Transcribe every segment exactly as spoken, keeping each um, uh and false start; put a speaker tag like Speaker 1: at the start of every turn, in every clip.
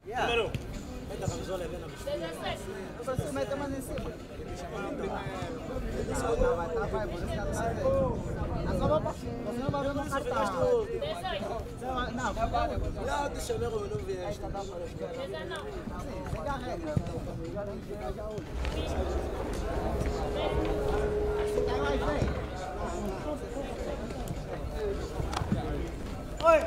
Speaker 1: Número. Meta a camisola e vem na mistura.
Speaker 2: Você mete a mão em cima. Você não vai ver no cartão. Não,
Speaker 1: Não, deixa eu ver como não vieste.
Speaker 2: segue a regra. Oi!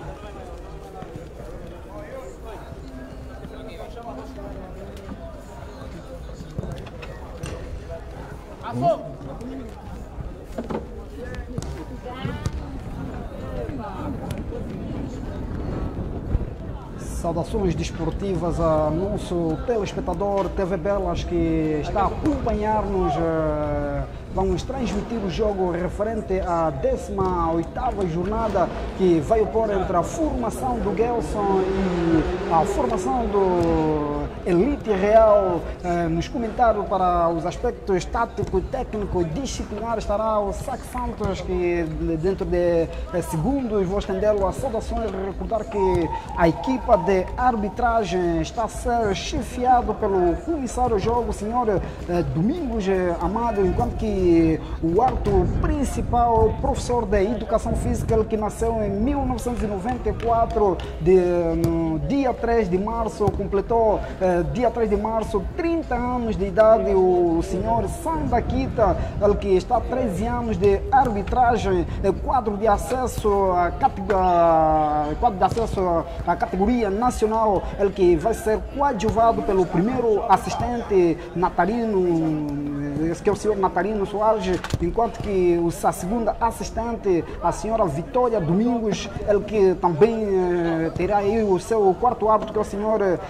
Speaker 2: Saudações desportivas a nosso telespectador T V Belas que está a acompanhar-nos. Vamos transmitir o jogo referente à décima oitava jornada que vai opor entre a formação do Gelson e a formação do Elite Real. Nos comentários para os aspectos tático, técnico e disciplinar estará o Sac Santos, que dentro de segundos vou estendê-lo a saudações. Recordar que a equipa de arbitragem está a ser chefiado pelo comissário do jogo, o senhor Domingos Amado, enquanto que o árbitro principal, professor de Educação Física, ele que nasceu em mil novecentos e noventa e quatro, de, no dia três de março, completou eh, dia três de março, trinta anos de idade, o senhor Sanda Kita, ele que está há treze anos de arbitragem, eh, quadro de acesso à categoria, quadro de acesso à categoria nacional, ele que vai ser coadjuvado pelo primeiro assistente Natarino, esse que é o senhor Natarino Soares, enquanto que a segunda assistente, a senhora Vitória Domingos, ele que também eh, terá aí o seu quarto árbitro, que é o senhor eh,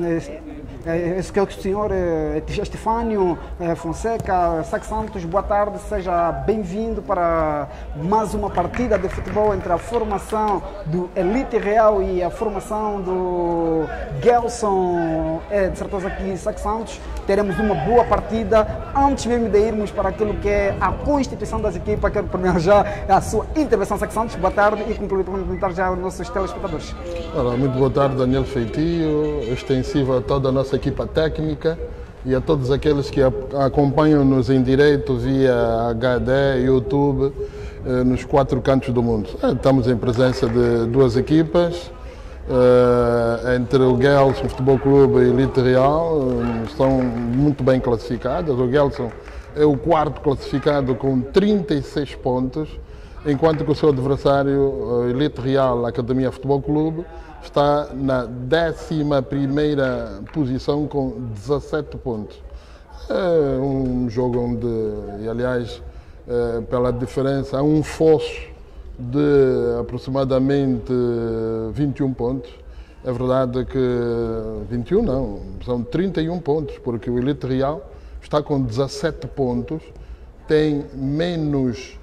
Speaker 2: eh, esse que é o senhor eh, Estefânio eh, Fonseca. Sac Santos, boa tarde, seja bem-vindo para mais uma partida de futebol entre a formação do Elite Real e a formação do Gelson. É de certeza que Sac Santos teremos uma boa partida. Antes mesmo de irmos para aquilo que é a constituição das equipas, quero primeiro já a sua intervenção, Sac Santos. Boa tarde e cumprimentar já os nossos telespectadores.
Speaker 3: Olá, muito boa tarde, Daniel Feitio, extensiva a toda a nossa equipa técnica e a todos aqueles que acompanham-nos em direto via H D, YouTube, nos quatro cantos do mundo. Estamos em presença de duas equipas, entre o Gelson Futebol Clube e Elite Real, estão muito bem classificadas. O Gelson é o quarto classificado com trinta e seis pontos, enquanto que o seu adversário, Elite Real Academia Futebol Clube, está na décima primeira posição com dezassete pontos. É um jogo onde, e aliás, é, pela diferença, há um fosso de aproximadamente vinte e um pontos. É verdade que vinte e um não, são trinta e um pontos, porque o Elite Real está com dezassete pontos, tem menos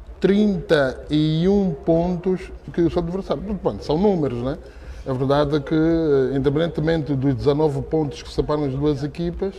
Speaker 3: trinta e um pontos que o seu adversário. Bom, são números, né? É verdade que, independentemente dos dezanove pontos que separam as duas equipas,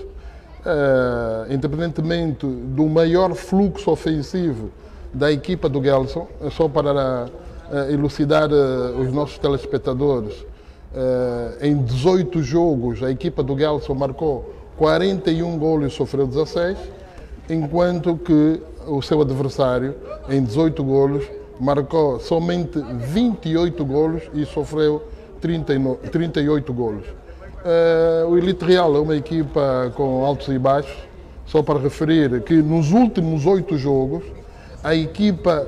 Speaker 3: uh, independentemente do maior fluxo ofensivo da equipa do Gelson, é só para uh, elucidar uh, os nossos telespectadores, uh, em dezoito jogos a equipa do Gelson marcou quarenta e um golos e sofreu dezasseis, enquanto que o seu adversário, em dezoito golos, marcou somente vinte e oito golos e sofreu trinta e oito golos. Uh, o Elite Real é uma equipa com altos e baixos, só para referir que nos últimos oito jogos, a equipa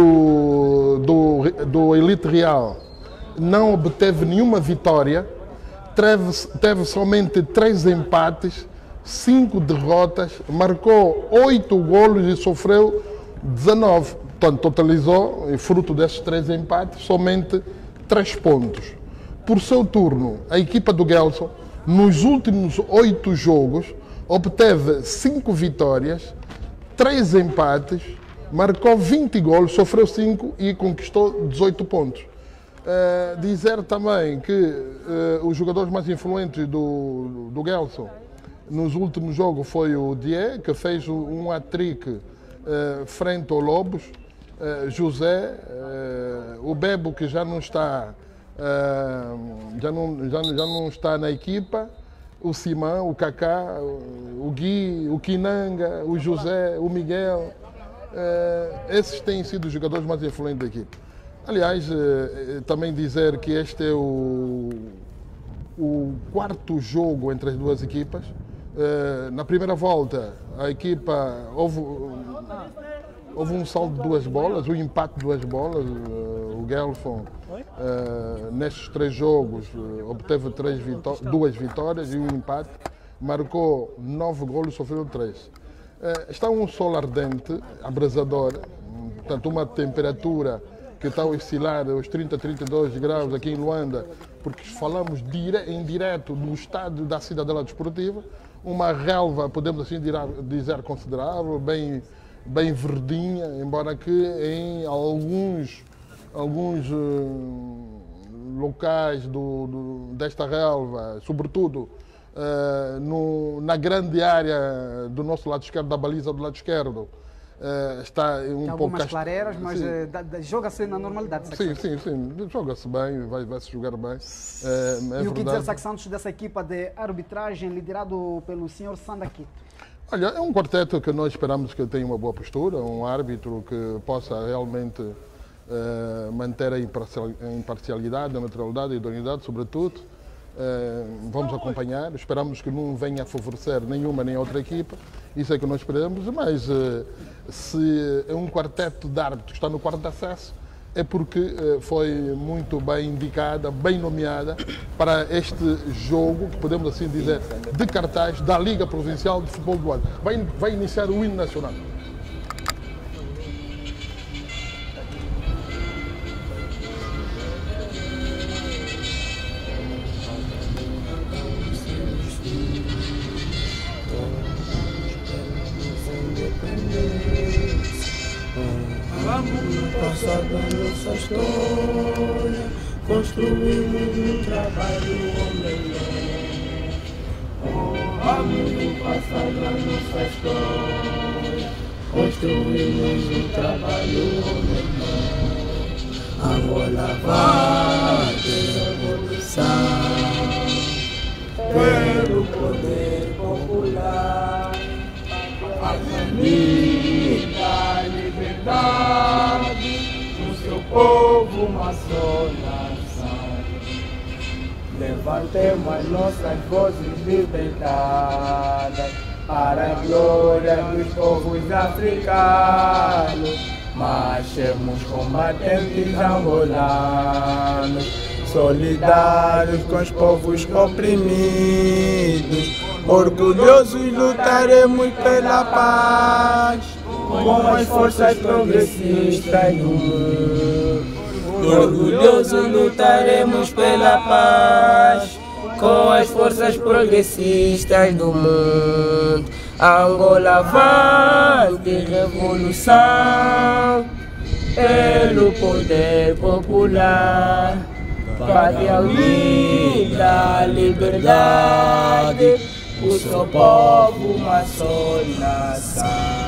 Speaker 3: do, do, do Elite Real não obteve nenhuma vitória, teve, teve somente três empates, cinco derrotas, marcou oito golos e sofreu dezanove. Portanto, totalizou, fruto desses três empates, somente três pontos. Por seu turno, a equipa do Gelson, nos últimos oito jogos, obteve cinco vitórias, três empates, marcou vinte golos, sofreu cinco e conquistou dezoito pontos. Uh, dizer também que uh, os jogadores mais influentes do, do Gelson nos últimos jogos foi o Die, que fez um hat-trick uh, frente ao Lobos, uh, José, uh, o Bebo, que já não está Uh, já, não, já, já não está na equipa o Simão, o Kaká, o Gui, o Kinanga, o José, o Miguel. Uh, esses têm sido os jogadores mais influentes da equipe. Aliás, uh, também dizer que este é o, o quarto jogo entre as duas equipas. Uh, na primeira volta, a equipa houve, houve um saldo de duas bolas, um empate de duas bolas. Uh, o Gelson, uh, nestes três jogos, uh, obteve três vitó duas vitórias e um empate. Marcou nove golos, sofreu três. Uh, está um sol ardente, abrasador, portanto, uma temperatura que está a oscilar aos trinta, trinta e dois graus aqui em Luanda, porque falamos dire em direto no estádio da Cidadela Desportiva, uma relva, podemos assim dizer, considerável, bem, bem verdinha, embora que em alguns, alguns uh, locais do, do, desta relva, sobretudo uh, no, na grande área do nosso lado esquerdo, da baliza do lado esquerdo, Uh, está um
Speaker 2: Tem
Speaker 3: pouco
Speaker 2: algumas clareiras, mas uh, joga-se na normalidade.
Speaker 3: Sim, sim, sim. Joga-se bem, vai, vai se jogar bem. Uh, é
Speaker 2: e
Speaker 3: verdade.
Speaker 2: o que dizer, Saque Santos, dessa equipa de arbitragem liderado pelo senhor Sandakito?
Speaker 3: Olha, é um quarteto que nós esperamos que tenha uma boa postura, um árbitro que possa realmente uh, manter a imparcialidade, a neutralidade, a idoneidade, sobretudo. Uh, vamos acompanhar, esperamos que não venha a favorecer nenhuma nem outra equipa, isso é que nós esperamos, mas uh, se é um quarteto de árbitros que está no quarto de acesso, é porque uh, foi muito bem indicada, bem nomeada para este jogo, que podemos assim dizer, de cartaz da Liga Provincial de Futebol do Luanda. Vai, vai iniciar o hino nacional.
Speaker 4: Passado a nossa história, construímos um trabalho melhor. Honramos no passado a nossa história, construímos um trabalho melhor. Angola vai ter revolução pelo poder popular, a família, a liberdade. Seu povo, uma só nação. Levantemos nossas vozes libertadas para a glória dos povos africanos. Marchemos combatentes angolanos, solidários com os povos oprimidos. Orgulhosos lutaremos pela paz com as forças progressistas do mundo. Orgulhosos lutaremos pela paz com as forças progressistas do mundo. Angola vai ter revolução pelo poder popular. Pátria unida, liberdade, o seu povo, uma só nação.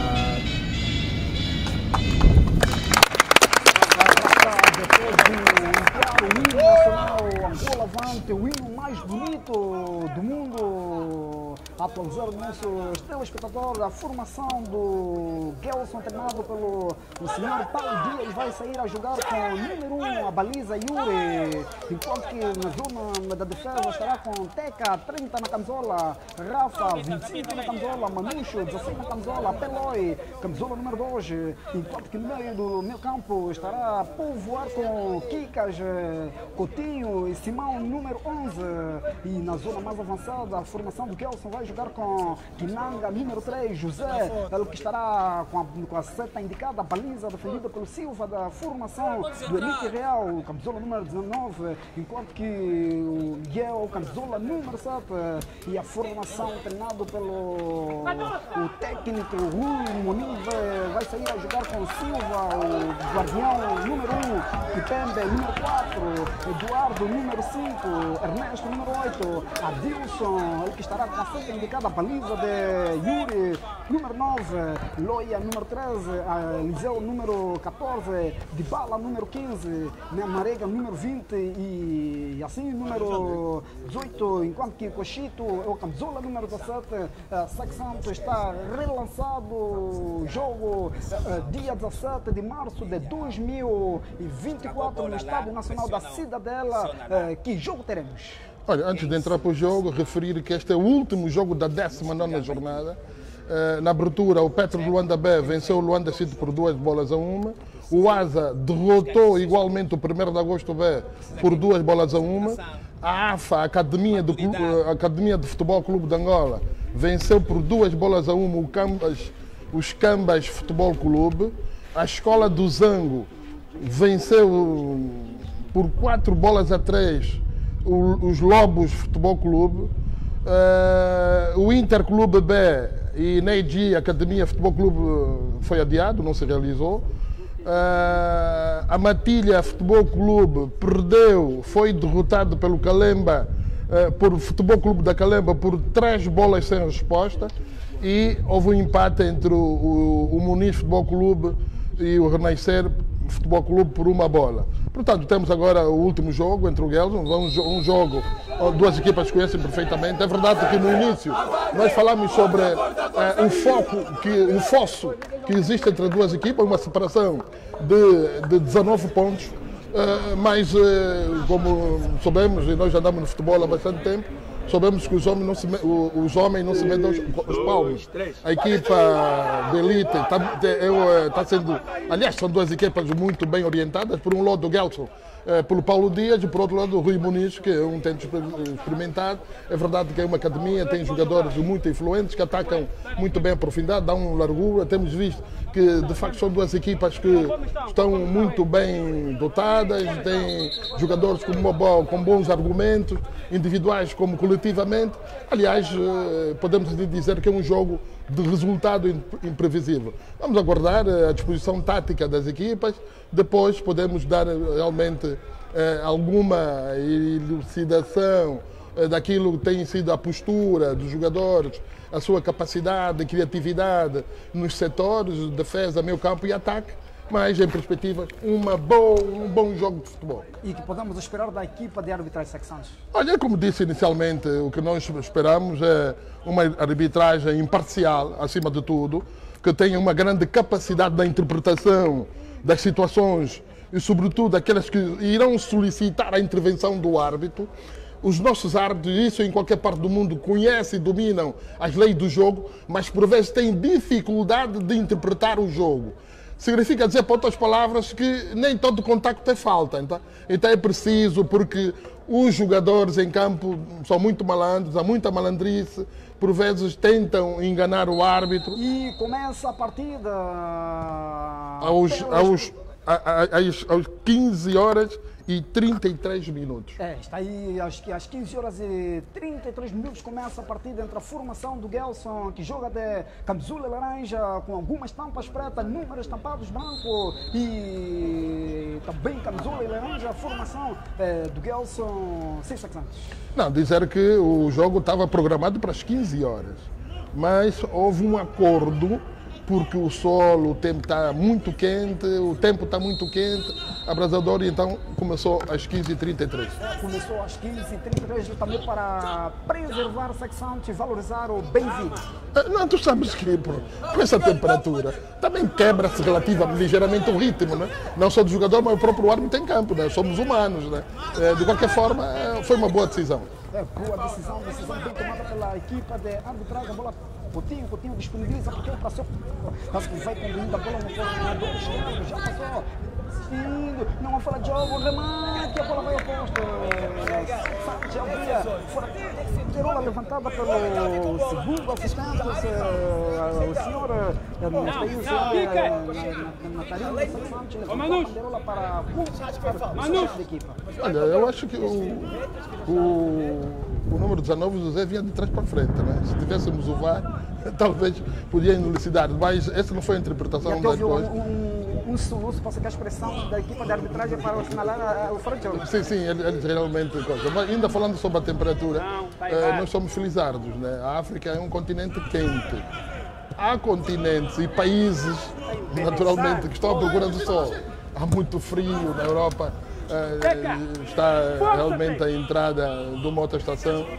Speaker 2: Angola Avante, o hino mais bonito do mundo, a atualizar o nosso telespectador, a formação do Gelson, treinado pelo o senhor Paulo Dias, vai sair a jogar com o número um, a baliza Yuri, enquanto que na zona da defesa estará com Teca, trinta na camisola, Rafa, vinte e cinco na camisola, Manucho, dezesseis na camisola, Peloi, camisola número dois, enquanto que no meio do meio campo estará Povoar com Kikas, Coutinho e Simão, número onze. E na zona mais avançada, a formação do Gelson vai jogar com Kinanga, número três, José, pelo que estará com a, com a seta indicada, a baliza defendida pelo Silva da formação do Elite Real, camisola número dezenove, enquanto que o Guel, camisola número sete, e a formação treinado pelo o técnico Rui Moniz vai sair a jogar com Silva, o guardião número um, Kipembe, número quatro, Eduardo, número cinco, Ernesto, número oito, Adilson, ele que estará com a seta indicada a baliza de Yuri, número nove, Loia, número treze, a Eliseu, número catorze, Dybala, número quinze, Marega, número vinte e assim, número dezoito, enquanto que Cochito, o Camisola, número dezassete, Sex Santos está relançado o jogo dia dezassete de março de dois mil e vinte e quatro no Estádio Nacional da Cidadela. Que jogo teremos?
Speaker 3: Olha, antes de entrar para o jogo, referir que este é o último jogo da décima nona jornada. Na abertura, o Petro de Luanda B venceu o Luanda City por duas bolas a uma. O Asa derrotou igualmente o primeiro de agosto B por duas bolas a uma. A AFA, a Academia de, a Academia de Futebol Clube de Angola, venceu por duas bolas a uma o Cambas, os Cambas Futebol Clube. A Escola do Zango venceu por quatro bolas a três os Lobos Futebol Clube. Uh, o Interclube B e Neiji Academia Futebol Clube foi adiado, não se realizou. Uh, a Matilha Futebol Clube perdeu, foi derrotado pelo Calemba, uh, por Futebol Clube da Calemba por três bolas sem resposta, e houve um empate entre o, o, o Muniz Futebol Clube e o Renascer Futebol Clube por uma bola. Portanto, temos agora o último jogo entre o Gelson, um, um jogo, duas equipas conhecem perfeitamente. É verdade que no início nós falamos sobre uh, um foco, que, um fosso que existe entre as duas equipas, uma separação de, de dezanove pontos, uh, mas uh, como sabemos, e nós já andamos no futebol há bastante tempo, sabemos que os homens não se, os homens não se medem os, os palmos. A equipa de elite está tá sendo... Aliás, são duas equipas muito bem orientadas. Por um lado, o Gelson, eh, pelo Paulo Dias, e por outro lado, o Rui Muniz, que é um tento experimentado. É verdade que é uma academia, tem jogadores muito influentes, que atacam muito bem a profundidade, dão largura. Temos visto que, de facto, são duas equipas que estão muito bem dotadas, têm jogadores com, uma, com bons argumentos, individuais como coletivamente. Aliás, podemos dizer que é um jogo de resultado imprevisível. Vamos aguardar a disposição tática das equipas, depois podemos dar realmente alguma elucidação daquilo que tem sido a postura dos jogadores, a sua capacidade, criatividade nos setores de defesa, meio campo e ataque, mas em perspectiva uma boa, um bom jogo de futebol.
Speaker 2: E que podemos esperar da equipa de arbitragem Sex Santos?
Speaker 3: Olha, como disse inicialmente, o que nós esperamos é uma arbitragem imparcial, acima de tudo, que tenha uma grande capacidade da interpretação das situações e, sobretudo, aquelas que irão solicitar a intervenção do árbitro. Os nossos árbitros, isso em qualquer parte do mundo, conhecem e dominam as leis do jogo, mas por vezes têm dificuldade de interpretar o jogo. Significa dizer, por outras palavras, que nem todo contacto é falta. Então, então é preciso, porque os jogadores em campo são muito malandros, há muita malandrice, por vezes tentam enganar o árbitro.
Speaker 2: E começa a partida
Speaker 3: aos, aos, aos, aos quinze horas e trinta e três minutos.
Speaker 2: É, está aí às, às quinze horas e trinta e três minutos começa a partida entre a formação do Gelson, que joga de camisola laranja com algumas estampas pretas, números estampados branco, e também camisola laranja, a formação é, do Gelson. Sim, Sex Santos.
Speaker 3: Não, dizer que o jogo estava programado para as quinze horas, mas houve um acordo, porque o solo, o tempo está muito quente, o tempo está muito quente, abrasador, e então começou às quinze e trinta e três.
Speaker 2: Começou às quinze e trinta e três também para preservar o Sex Santos e valorizar o bem-vindo.
Speaker 3: Não, tu sabes que por, com essa temperatura também quebra-se relativamente, ligeiramente o ritmo, né? Não só do jogador, mas o próprio árbitro em campo, né? Somos humanos, né? De qualquer forma, foi uma boa decisão.
Speaker 2: É, boa decisão, decisão bem tomada pela equipa de arbitragem. A bola, Coutinho, Coutinho disponibiliza, porque o passou, parece que vai conduzindo a bola no coordenador, já passou, assistindo, não fora de jogo, remate, a bola vai ao posto. Santos abria, fora, perola levantada pelo segundo assistente, o senhor Natalino Santos, levantou a perola para a equipa.
Speaker 3: Olha, eu acho que o, o, o número dezenove, o José, vinha de trás para frente, né? Se tivéssemos o V A R, talvez podia elucidar, mas essa não foi a interpretação das coisas.
Speaker 2: Um, um, um um soluço para que a expressão da equipa de arbitragem para assinalar o fora de jogo.
Speaker 3: Sim, sim, eles realmente... Coisa. Mas ainda falando sobre a temperatura, eh, nós somos felizardos, né? A África é um continente quente. Há continentes e países, naturalmente, que estão à procura do sol. Há muito frio na Europa. Uh, está realmente a entrada de uma outra estação, uh,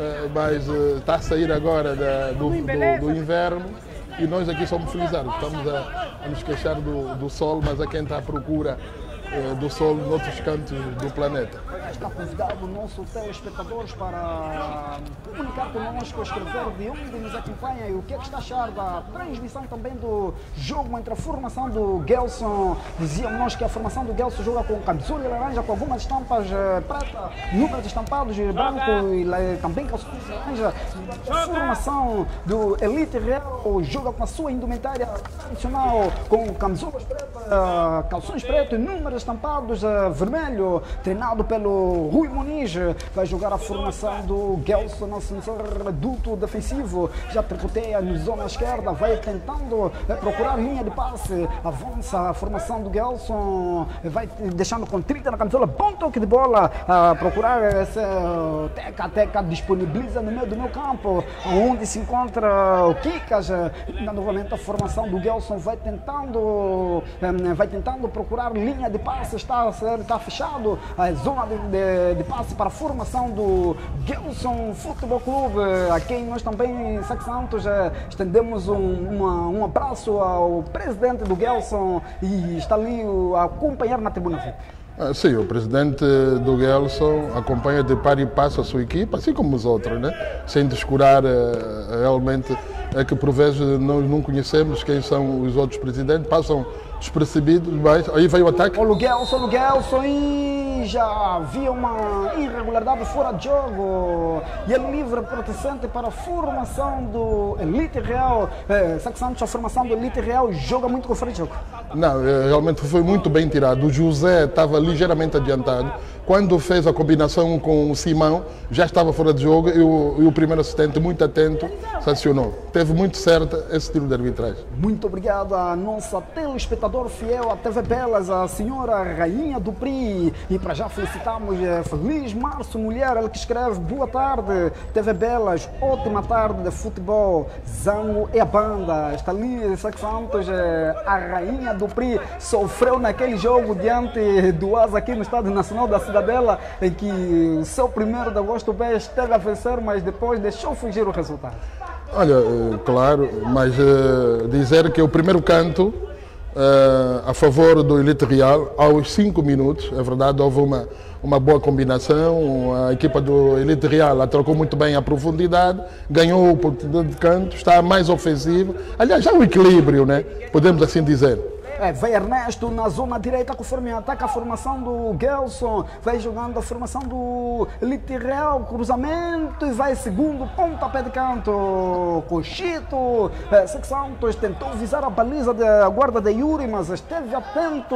Speaker 3: mas uh, está a sair agora da, do, do, do inverno e nós aqui somos felizardos. Estamos a, a nos queixar do, do sol, mas há quem está à procura uh, do sol noutros cantos do planeta.
Speaker 2: Está convidado o nosso telespectadores para comunicar conosco, escrever de onde nos acompanha e o que é que está a achar da transmissão também do jogo entre a formação do Gelson. Dizíamos nós que a formação do Gelson joga com camisola e laranja, com algumas estampas eh, preta, números estampados de branco e eh, também calções laranja. A formação do Elite Real joga com a sua indumentária tradicional, com camisolas pretas, uh, calções pretos e números estampados uh, vermelho, treinado pelo Rui Muniz. Vai jogar a formação do Gelson, nosso reduto defensivo, já tricoteia na zona esquerda, vai tentando uh, procurar linha de passe, avança a formação do Gelson, vai deixando com trinta na camisola, bom toque de bola, uh, procurar esse uh, teca, teca disponibiliza no meio do meu campo, onde se encontra o Kikas. Novamente a formação do Gelson vai tentando um, vai tentando procurar linha de passe, está, está fechado a zona de, de, de passe para a formação do Gelson Futebol Clube, a quem nós também, em Sac Santos, estendemos um, uma, um abraço ao presidente do Gelson e está ali a acompanhar na tribuna V I P.
Speaker 3: Ah, sim, o presidente do Gelson acompanha de par e passo a sua equipa, assim como os outros, né? Sem descurar uh, realmente é que por vezes nós não conhecemos quem são os outros presidentes, passam despercebidos, mas aí veio o ataque.
Speaker 2: O Gelson, o Gelson, e já havia uma irregularidade fora de jogo e ele livre pertencente para a formação do Elite Real. É, Sac Santos, a formação do Elite Real joga muito com o fora de jogo.
Speaker 3: Não, realmente foi muito bem tirado. O José estava ligeiramente adiantado. Quando fez a combinação com o Simão, já estava fora de jogo e o, e o primeiro assistente, muito atento, sancionou. Teve muito certo esse tiro de arbitragem.
Speaker 2: Muito obrigado à nossa telespectador fiel, à T V Belas, a senhora Rainha do Pri. E para já felicitamos é, Feliz Março Mulher, ela que escreve: boa tarde, T V Belas, ótima tarde de futebol. Zango é a banda. Está ali, Sac Santos, é, a Rainha do Pri sofreu naquele jogo diante do Asa aqui no Estádio Nacional da Cidadela, em que o seu primeiro de agosto B esteve a vencer, mas depois deixou fugir o resultado.
Speaker 3: Olha, claro, mas uh, dizer que o primeiro canto uh, a favor do Elite Real, aos cinco minutos, é verdade, houve uma, uma boa combinação, a equipa do Elite Real atrocou muito bem a profundidade, ganhou a oportunidade de canto, está mais ofensiva, aliás, já o equilíbrio, né? Podemos assim dizer.
Speaker 2: É, vai Ernesto na zona direita, conforme ataca a formação do Gelson, vai jogando a formação do Elite Real, cruzamento e vai segundo, pontapé de canto, Cochito, é, Sac Santos tentou visar a baliza da guarda de Yuri, mas esteve atento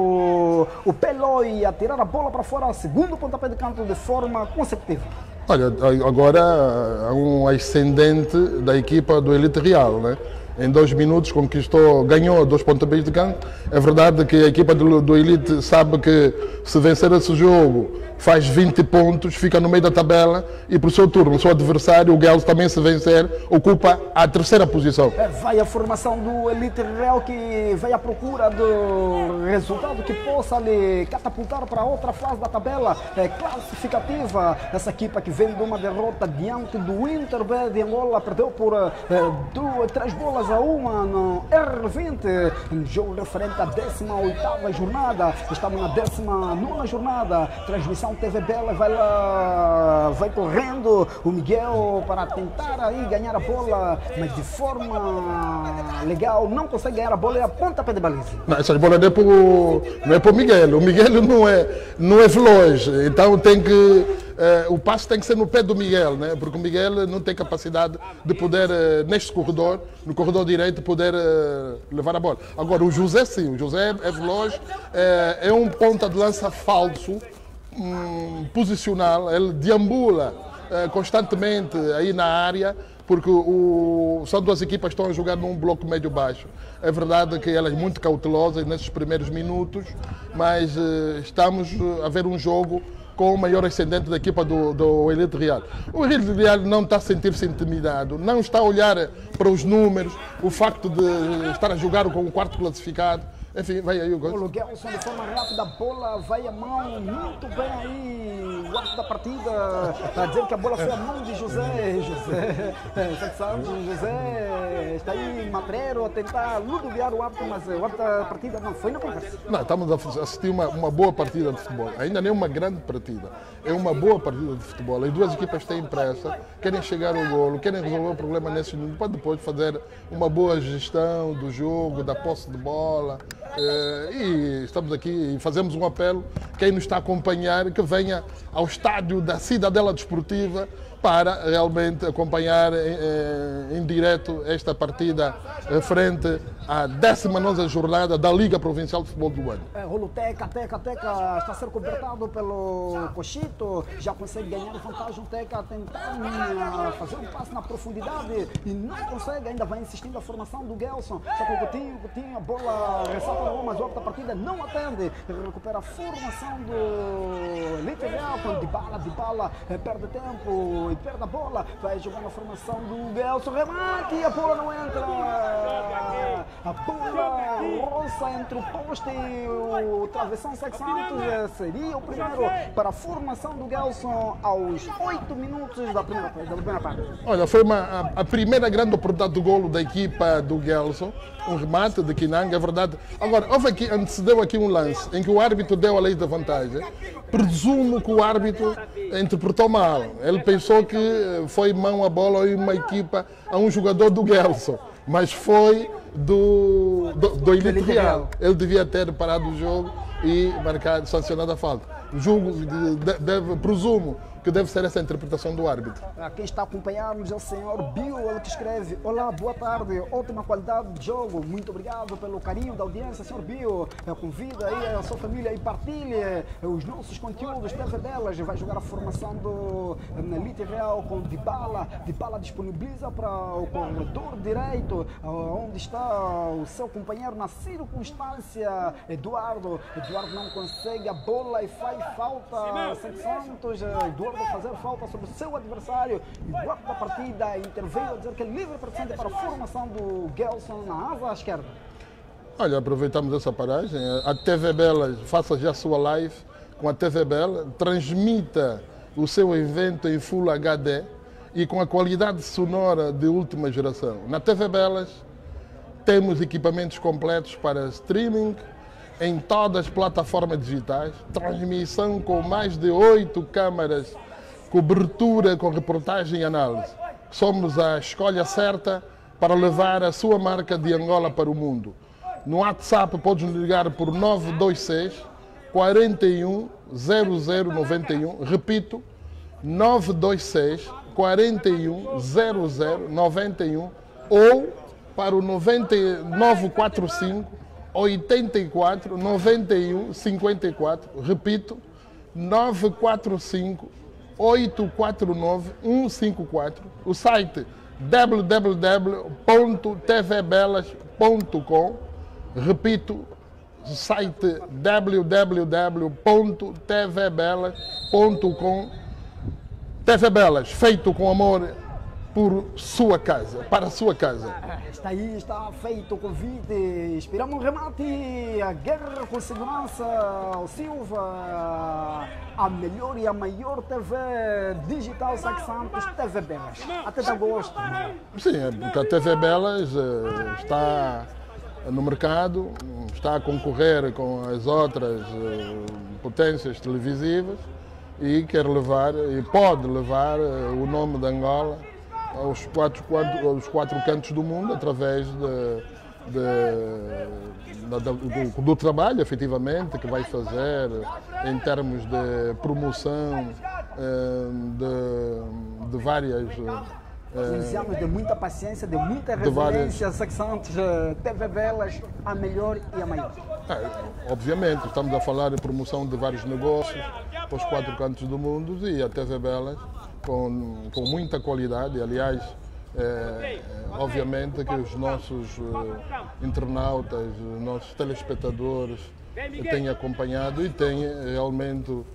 Speaker 2: o Peloi a tirar a bola para fora, segundo pontapé de canto de forma consecutiva.
Speaker 3: Olha, agora há um ascendente da equipa do Elite Real, né? Em dois minutos conquistou, ganhou dois pontapés de canto. É verdade que a equipa do, do Elite sabe que se vencer esse jogo faz vinte pontos, fica no meio da tabela e por seu turno, o seu adversário, o Gelson, também se vencer, ocupa a terceira posição.
Speaker 2: Vai a formação do Elite Real que vai à procura do resultado que possa lhe catapultar para outra fase da tabela é, classificativa. Essa equipa que vem de uma derrota diante do Inter B de Angola, perdeu por é, duas, três bolas a uma no R vinte, um jogo referente à décima oitava jornada. Estamos na décima nona jornada, transmissão T V Bela, vai lá, vai correndo o Miguel para tentar aí ganhar a bola, mas de forma legal, não consegue ganhar a bola e a pontapé de baliza.
Speaker 3: Não, essas bolas não é para o, não é para o Miguel, o Miguel não é, não é veloz, então tem que... Uh, o passe tem que ser no pé do Miguel, né? Porque o Miguel não tem capacidade de poder, uh, neste corredor, no corredor direito, poder uh, levar a bola. Agora, o José sim, o José é veloz, uh, é um ponta de lança falso, um, posicional, ele deambula uh, constantemente aí na área porque o, são duas equipas que estão a jogar num bloco médio-baixo. É verdade que elas muito cautelosas nesses primeiros minutos, mas uh, estamos a ver um jogo com o maior ascendente da equipa do, do Elite Real. O Elite Real não está a sentir-se intimidado, não está a olhar para os números, o facto de estar a jogar com o quarto classificado. Enfim, vai aí o gol.
Speaker 2: O Gelson de forma rápida, a bola vai à mão, muito bem aí, o árbitro da partida, para dizer que a bola foi à mão de José, José, Santos, José, está aí matreiro a tentar ludibriar o árbitro, mas o árbitro da partida não foi na conversa.
Speaker 3: Não, estamos a assistir uma, uma boa partida de futebol, ainda nem uma grande partida, é uma boa partida de futebol. As duas equipas têm pressa, querem chegar ao golo, querem resolver o problema nesse minuto, para depois fazer uma boa gestão do jogo, da posse de bola. Uh, e estamos aqui e fazemos um apelo, quem nos está a acompanhar, que venha ao estádio da Cidadela Desportiva para realmente acompanhar eh, em direto esta partida frente à décima nona jornada da Liga Provincial de Futebol do Ano.
Speaker 2: É, rolo Teca, Teca, Teca está a ser cobertado pelo Cochito, já consegue ganhar vantagem. O Teca tentar fazer um passe na profundidade e não consegue, ainda vai insistindo a formação do Gelson, só com o Coutinho, o Coutinho, a bola ressalta no mas o outro da partida não atende, recupera a formação do Elite Real, com Dybala, Dybala perde tempo e perde a bola, vai jogar na formação do Gelson, remate e a bola não entra, a bola roça entre o poste e o travessão Sex Santos, seria o primeiro para a formação do Gelson aos oito minutos da primeira, da primeira parte.
Speaker 3: Olha, foi uma, a, a primeira grande oportunidade do golo da equipa do Gelson, um remate de Kinang, é verdade. Agora, houve aqui, antecedeu aqui um lance em que o árbitro deu a lei da vantagem. Presumo que o árbitro interpretou mal. Ele pensou que foi mão a bola a uma equipa, a um jogador do Gelson, mas foi do, do, do Elite Real. Ele devia ter parado o jogo e marcado, sancionado a falta. Julgo, de, deve, presumo que deve ser essa a interpretação do árbitro.
Speaker 2: Quem está a acompanhar-nos é o senhor Bio, ele que escreve: olá, boa tarde, ótima qualidade de jogo, muito obrigado pelo carinho da audiência, senhor Bio. Convida aí a sua família e partilhe os nossos conteúdos, T V delas, vai jogar a formação do Elite Real com Dybala. Dybala disponibiliza para o corredor direito, onde está o seu companheiro na circunstância, Eduardo. Eduardo não consegue a bola e faz falta, Santos. Eduardo fazer falta sobre o seu adversário e o guarda da partida interveio a dizer que é livre para para a formação do Gelson na asa à esquerda.
Speaker 3: Olha, aproveitamos essa paragem, a T V Belas faça já a sua live com a T V Bela, transmita o seu evento em Full H D e com a qualidade sonora de última geração. Na T V Belas temos equipamentos completos para streaming em todas as plataformas digitais, transmissão com mais de oito câmaras, cobertura com reportagem e análise. Somos a escolha certa para levar a sua marca de Angola para o mundo. No WhatsApp podes nos ligar por nove dois seis, quatro um, zero zero nove um, repito, nove dois seis, quatro um, zero zero nove um, ou para o nove quatro cinco, oitenta e quatro, noventa e um, cinquenta e quatro, repito, nove quatro cinco, oito quatro nove, um cinco quatro, o site w w w ponto t v belas ponto com, repito, site w w w ponto t v belas ponto com. T V Belas, feito com amor por sua casa, para a sua casa.
Speaker 2: Está aí, está feito o convite. Esperamos um remate. A guerra com segurança. O Silva, a melhor e a maior T V digital Sex Santos, T V Belas. Até de agosto.
Speaker 3: Sim, porque a T V Belas está no mercado, está a concorrer com as outras potências televisivas e quer levar, e pode levar o nome de Angola aos quatro, aos quatro cantos do mundo através de, de, de, de, do, do trabalho, efetivamente, que vai fazer em termos de promoção de, de várias...
Speaker 2: Precisamos de muita paciência, de muita reverência, Sex Santos, T V Belas, a melhor e a maior.
Speaker 3: É, obviamente, estamos a falar de promoção de vários negócios para os quatro cantos do mundo e a T V Belas com, com muita qualidade. Aliás, É, obviamente que os nossos uh, internautas, os nossos telespectadores têm acompanhado e têm realmente uh,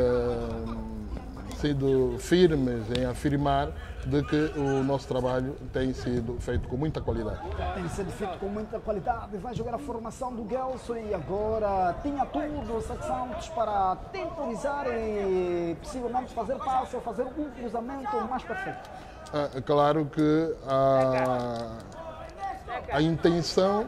Speaker 3: sido firmes em afirmar de que o nosso trabalho tem sido feito com muita qualidade.
Speaker 2: Tem sido feito com muita qualidade, vai jogar a formação do Gelson e agora tinha tudo o Sac Santos para temporizar e possivelmente fazer passe ou fazer um cruzamento mais perfeito.
Speaker 3: É claro que a, a intenção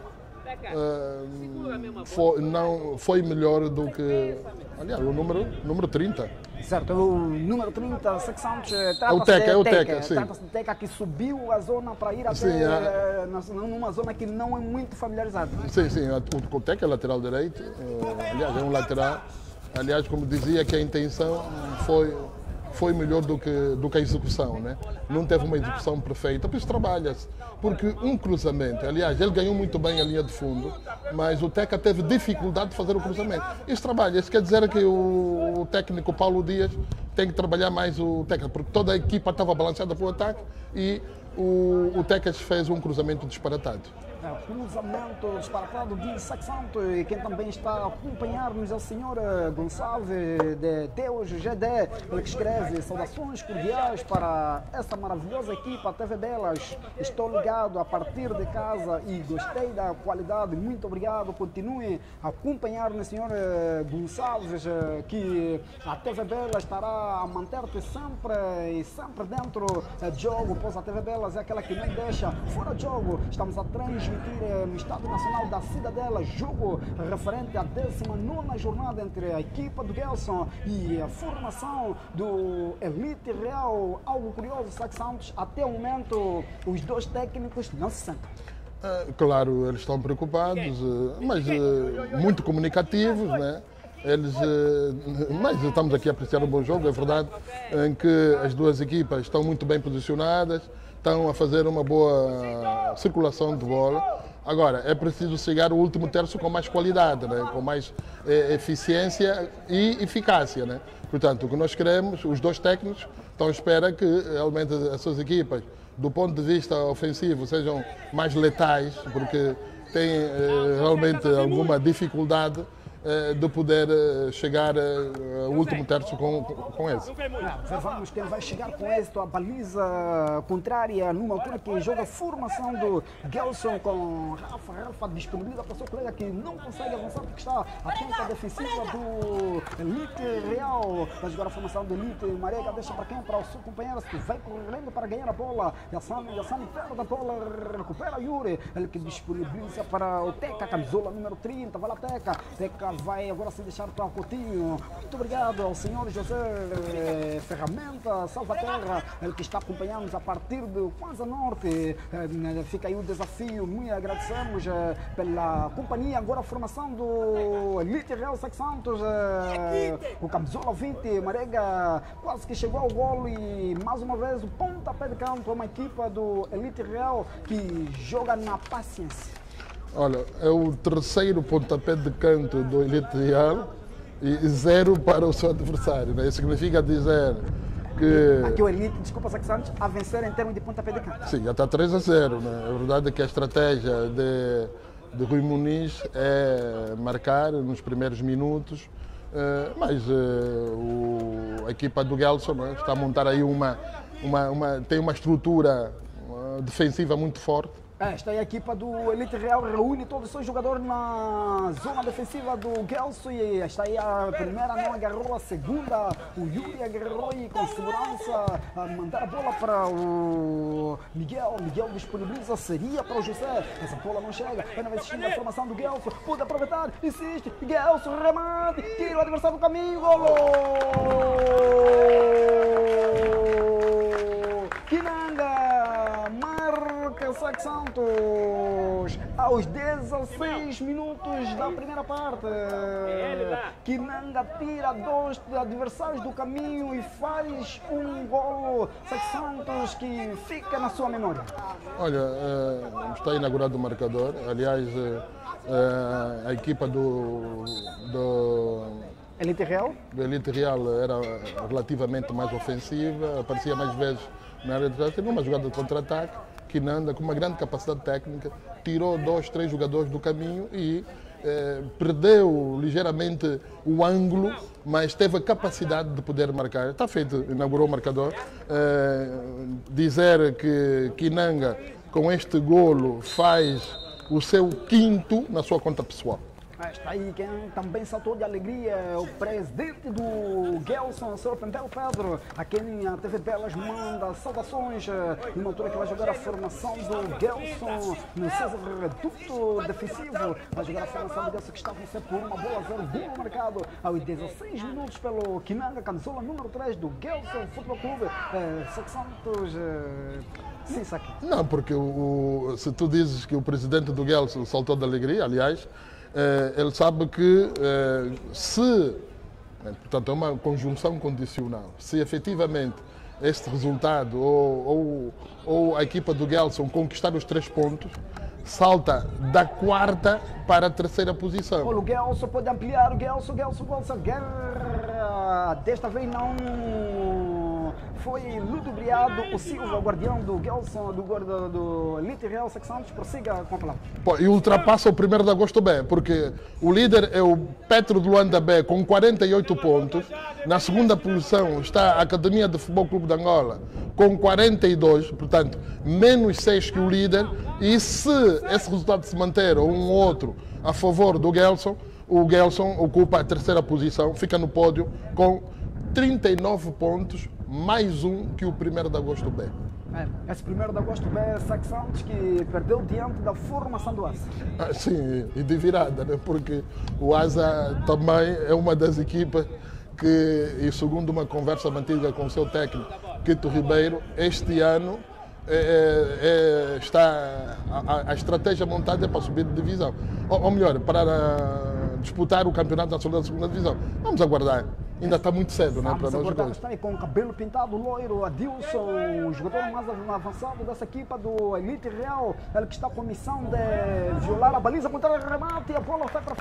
Speaker 3: uh, foi, não, foi melhor do que, aliás, o número, número trinta.
Speaker 2: Certo, o número trinta, Sac Santos,
Speaker 3: é o Teca, é o Teca, sim.
Speaker 2: Trata-se de Teca que subiu a zona para ir até
Speaker 3: sim, é...
Speaker 2: numa zona que não é muito familiarizada.
Speaker 3: Sim, sim, o Teca é lateral direito, aliás, é um lateral. Aliás, como dizia, que a intenção foi... foi melhor do que, do que a execução, né? Não teve uma execução perfeita, por isso trabalha-se. Porque um cruzamento, aliás, ele ganhou muito bem a linha de fundo, mas o Teca teve dificuldade de fazer o cruzamento. Isso trabalha, isso quer dizer que o, o técnico Paulo Dias tem que trabalhar mais o Teca, porque toda a equipa estava balanceada para o ataque e o, o Teca fez um cruzamento disparatado.
Speaker 2: É, cruzamento disparatado de Sac Santos, e quem também está a acompanhar-nos é o senhor Gonçalves de Teus G D, ele que escreve saudações cordiais para essa maravilhosa equipa T V Belas. Estou ligado a partir de casa e gostei da qualidade, muito obrigado, continue a acompanhar-nos, senhor Gonçalves, que a T V Belas estará a manter-te sempre e sempre dentro de jogo, pois a T V Belas é aquela que não deixa fora de jogo. Estamos a transmitir no Estádio Nacional da Cidadela, jogo referente à décima nona jornada entre a equipa do Gelson e a formação do Elite Real. Algo curioso, Sac Santos, até o momento os dois técnicos não se sentam.
Speaker 3: É, claro, eles estão preocupados, mas muito comunicativos, né? Eles, mas estamos aqui a apreciar um bom jogo, é verdade, em que as duas equipas estão muito bem posicionadas, estão a fazer uma boa circulação de bola. Agora, é preciso chegar o último terço com mais qualidade, né? Com mais é, eficiência e eficácia, né? Portanto, o que nós queremos, os dois técnicos estão à espera que realmente as suas equipas, do ponto de vista ofensivo, sejam mais letais, porque têm é, realmente alguma dificuldade de poder chegar ao último terço com, com êxito.
Speaker 2: Vamos quem vai chegar com êxito a baliza contrária numa altura que joga a formação do Gelson com Rafa. Rafa disponibiliza para o seu colega que não consegue avançar porque está atento à defensiva do Elite Real. Vai jogar a formação do Elite. Marega deixa para quem? Para o seu companheiro que vai correndo para ganhar a bola. Yassani, Yassani perde a bola, recupera Yuri. Ele que disponibiliza para o Teca, camisola número trinta. Vai lá, Teca. Teca vai agora se deixar para o Coutinho. Muito obrigado ao senhor José eh, Ferramenta Salvaterra, ele que está acompanhando-nos a partir do Kwanza Norte. Eh, fica aí o desafio. Muito agradecemos eh, pela companhia. Agora a formação do Elite Real Sac Santos. Eh, o camisola vinte, Marega quase que chegou ao golo e mais uma vez o pontapé de campo é uma equipa do Elite Real que joga na paciência.
Speaker 3: Olha, é o terceiro pontapé de canto do Elite Real e zero para o seu adversário, né? Isso significa dizer que...
Speaker 2: Aqui o Elite, desculpa, Sac Santos, a vencer em termos de pontapé de canto.
Speaker 3: Sim, já está três a zero, né? A verdade é que a estratégia de, de Rui Muniz é marcar nos primeiros minutos, mas o, a equipa do Gelson, né, está a montar aí uma, uma, uma... tem uma estrutura defensiva muito forte.
Speaker 2: Esta é a equipa do Elite Real, reúne todos os seus jogadores na zona defensiva do Gelson e esta aí a primeira não agarrou, a segunda o Yuri agarrou e com segurança a mandar a bola para o Miguel, Miguel disponibiliza, seria para o José, essa bola não chega, vai na vez a formação do Gelson, pode aproveitar, insiste, Gelson, remate, tira o adversário do caminho, golo! Kinanga marca Sac Santos aos dezesseis minutos da primeira parte. Kinanga tira dois adversários do caminho e faz um golo. Sac Santos que fica na sua memória.
Speaker 3: Olha, está inaugurado o marcador. Aliás, a equipa do, do
Speaker 2: Elite Real?
Speaker 3: do Elite Real era relativamente mais ofensiva, aparecia mais vezes na área de trás, teve uma jogada de contra-ataque, Kinanga, com uma grande capacidade técnica, tirou dois, três jogadores do caminho e eh, perdeu ligeiramente o ângulo, mas teve a capacidade de poder marcar. Está feito, inaugurou o marcador. Eh, dizer que Kinanga, com este golo, faz o seu quinto na sua conta pessoal.
Speaker 2: Está aí quem também saltou de alegria, o presidente do Gelson, o senhor Pembel Pedro, a quem a T V Belas manda saudações, numa altura que vai jogar a formação do Gelson no César Reduto Defensivo, vai jogar a formação do Gelson que está a vencer por uma bola zero, gol marcado aos dezesseis minutos pelo Kinanga, camisola número três do Gelson Futebol Clube, eh, setecentos... Eh, sim, saque.
Speaker 3: Não, porque o, se tu dizes que o presidente do Gelson saltou de alegria, aliás, Eh, ele sabe que eh, se, eh, portanto é uma conjunção condicional, se efetivamente este resultado ou, ou, ou a equipa do Gelson conquistar os três pontos, salta da quarta para a terceira posição.
Speaker 2: O Gelson pode ampliar, o Gelson, Gelson, Gelson, guerra, desta vez não foi ludibriado o Silva, o guardião do Gelson, do guarda do Elite Real Santos, prossiga com a palavra.
Speaker 3: Pô, e ultrapassa o primeiro de agosto B, porque o líder é o Petro de Luanda B com quarenta e oito pontos, na segunda posição está a Academia de Futebol Clube de Angola com quarenta e dois, portanto, menos seis que o líder, e se esse resultado se manter ou um ou outro a favor do Gelson, o Gelson ocupa a terceira posição, fica no pódio com trinta e nove pontos, mais um que o primeiro de agosto B.
Speaker 2: É, esse primeiro de agosto B, Santos que perdeu diante da formação do Asa.
Speaker 3: Ah, sim, e de virada, né? Porque o Asa também é uma das equipas que, e segundo uma conversa mantida com o seu técnico, Quito Ribeiro, este ano é, é, está a, a estratégia montada é para subir de divisão. Ou, ou melhor, para disputar o Campeonato Nacional da segunda Divisão. Vamos aguardar. Ainda está muito cedo, né, para nós jogadores.
Speaker 2: Está aí com o cabelo pintado, loiro, Adilson, o jogador mais avançado dessa equipa do Elite Real, ele que está com a missão de violar a baliza, contra o remate e a bola sai para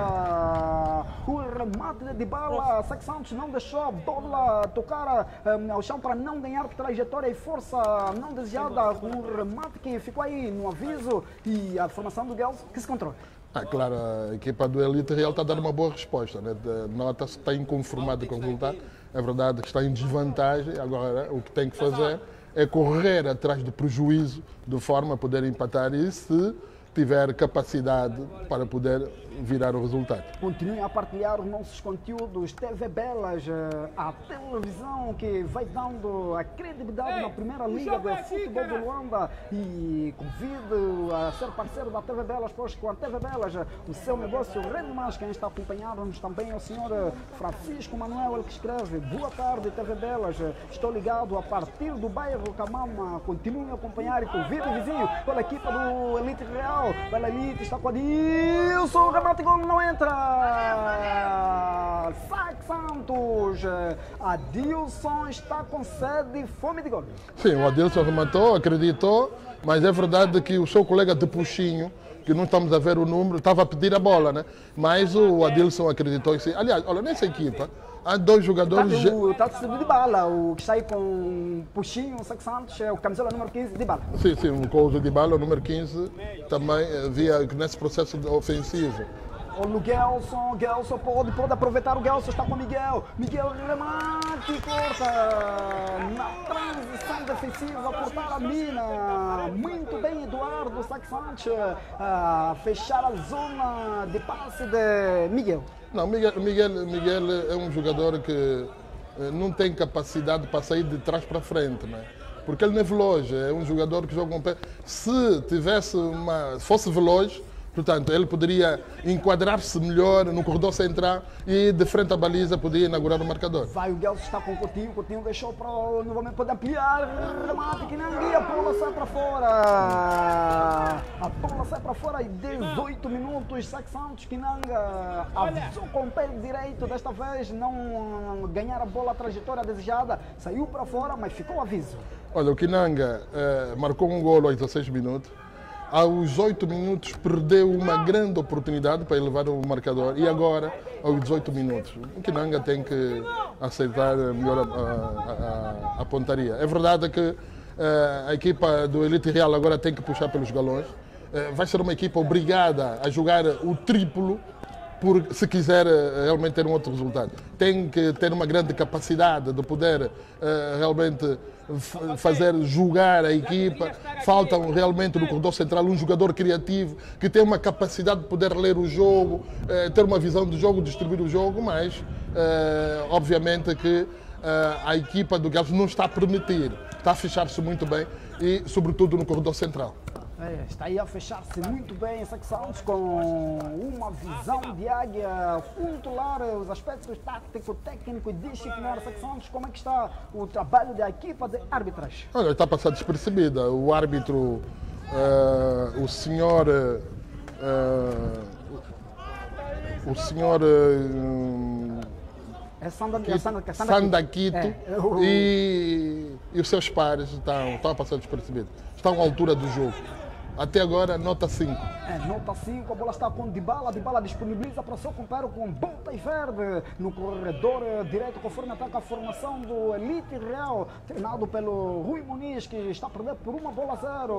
Speaker 2: fora. O remate de Dybala, Santos não deixou a bola tocar um, ao chão para não ganhar trajetória e força não desejada. O remate que ficou aí no aviso e a formação do Gelson que se controla.
Speaker 3: Ah, claro, a equipa do Elite Real está a dar uma boa resposta, né? Nota-se que está inconformada com o resultado, é verdade que está em desvantagem, agora o que tem que fazer é correr atrás do prejuízo de forma a poder empatar e se tiver capacidade para poder virar o resultado.
Speaker 2: Continuem a partilhar os nossos conteúdos, T V Belas, a televisão que vai dando a credibilidade na primeira liga do futebol do Luanda e convido a ser parceiro da T V Belas, pois com a T V Belas o seu negócio rende mais. Quem está acompanhando-nos também é o senhor Francisco Manuel, ele que escreve: boa tarde T V Belas, estou ligado a partir do bairro Camama, continuem a acompanhar e convido o vizinho pela equipa do Elite Real, pela Elite, está com a Adilson, remate gol não entra, Sac Santos, Adilson está com sede e fome de gol.
Speaker 3: Sim, o Adilson rematou, acreditou, mas é verdade que o seu colega de puxinho, que não estamos a ver o número, estava a pedir a bola, né? Mas o Adilson acreditou em si. Aliás, olha, nessa equipa há dois jogadores...
Speaker 2: Tá, o tá de Dybala, o que sai com puxinho, o Sac Santos, é o camisola número quinze, Dybala.
Speaker 3: Sim, sim, com o Dybala, o número quinze, também havia nesse processo ofensivo.
Speaker 2: O Gelson, Gelson pode, pode aproveitar o Gelson, está com o Miguel. Miguel remate, corta na transição defensiva, cortar a mina. Muito bem, Eduardo Sac Santos, a fechar a zona de passe de Miguel.
Speaker 3: Não, Miguel, Miguel, Miguel é um jogador que não tem capacidade para sair de trás para frente, né? Porque ele não é veloz, é um jogador que joga com o pé. Se tivesse uma, fosse veloz, portanto, ele poderia enquadrar-se melhor no corredor central e de frente à baliza poderia inaugurar o marcador.
Speaker 2: Vai, o Gelson está com o Coutinho, o Coutinho deixou para novamente poder ampliar, remate que não guia, a bola sai para fora. A bola sai para fora e dezoito minutos, Sac Santos, Kinanga avisou com o pé direito, desta vez não ganhar a bola, a trajetória desejada, saiu para fora, mas ficou aviso.
Speaker 3: Olha, o Kinanga eh, marcou um golo aos dezesseis minutos. Aos oito minutos perdeu uma grande oportunidade para elevar o marcador e agora, aos dezoito minutos, o Kinanga tem que aceitar melhor a, a, a, a pontaria. É verdade que a equipa do Elite Real agora tem que puxar pelos galões. Vai ser uma equipa obrigada a jogar o triplo por, se quiser realmente ter um outro resultado. Tem que ter uma grande capacidade de poder uh, realmente fazer jogar a equipa. Faltam realmente no corredor central um jogador criativo que tem uma capacidade de poder ler o jogo, uh, ter uma visão do jogo, distribuir o jogo, mas uh, obviamente que uh, a equipa do Gales não está a permitir, está a fechar-se muito bem e sobretudo no corredor central.
Speaker 2: É, está aí a fechar-se muito bem em Santos com uma visão de águia, controlar os aspectos tático, técnico e disciplinar. Santos, como é que está o trabalho da equipa de arbitragem?
Speaker 3: Olha, está a passar despercebida. O árbitro, uh, o senhor, uh, o senhor uh,
Speaker 2: é Sanda,
Speaker 3: Quito,
Speaker 2: Sanda, Sanda,
Speaker 3: Sanda Quito
Speaker 2: é, eu...
Speaker 3: e, e os seus pares estão, estão a passar despercebidos. Estão à altura do jogo. Até agora, nota cinco.
Speaker 2: É, nota cinco, a bola está com Dybala, Dybala disponibiliza para o seu companheiro com Bota e Verde no corredor direito, conforme ataca a formação do Elite Real, treinado pelo Rui Muniz, que está a perder por uma bola a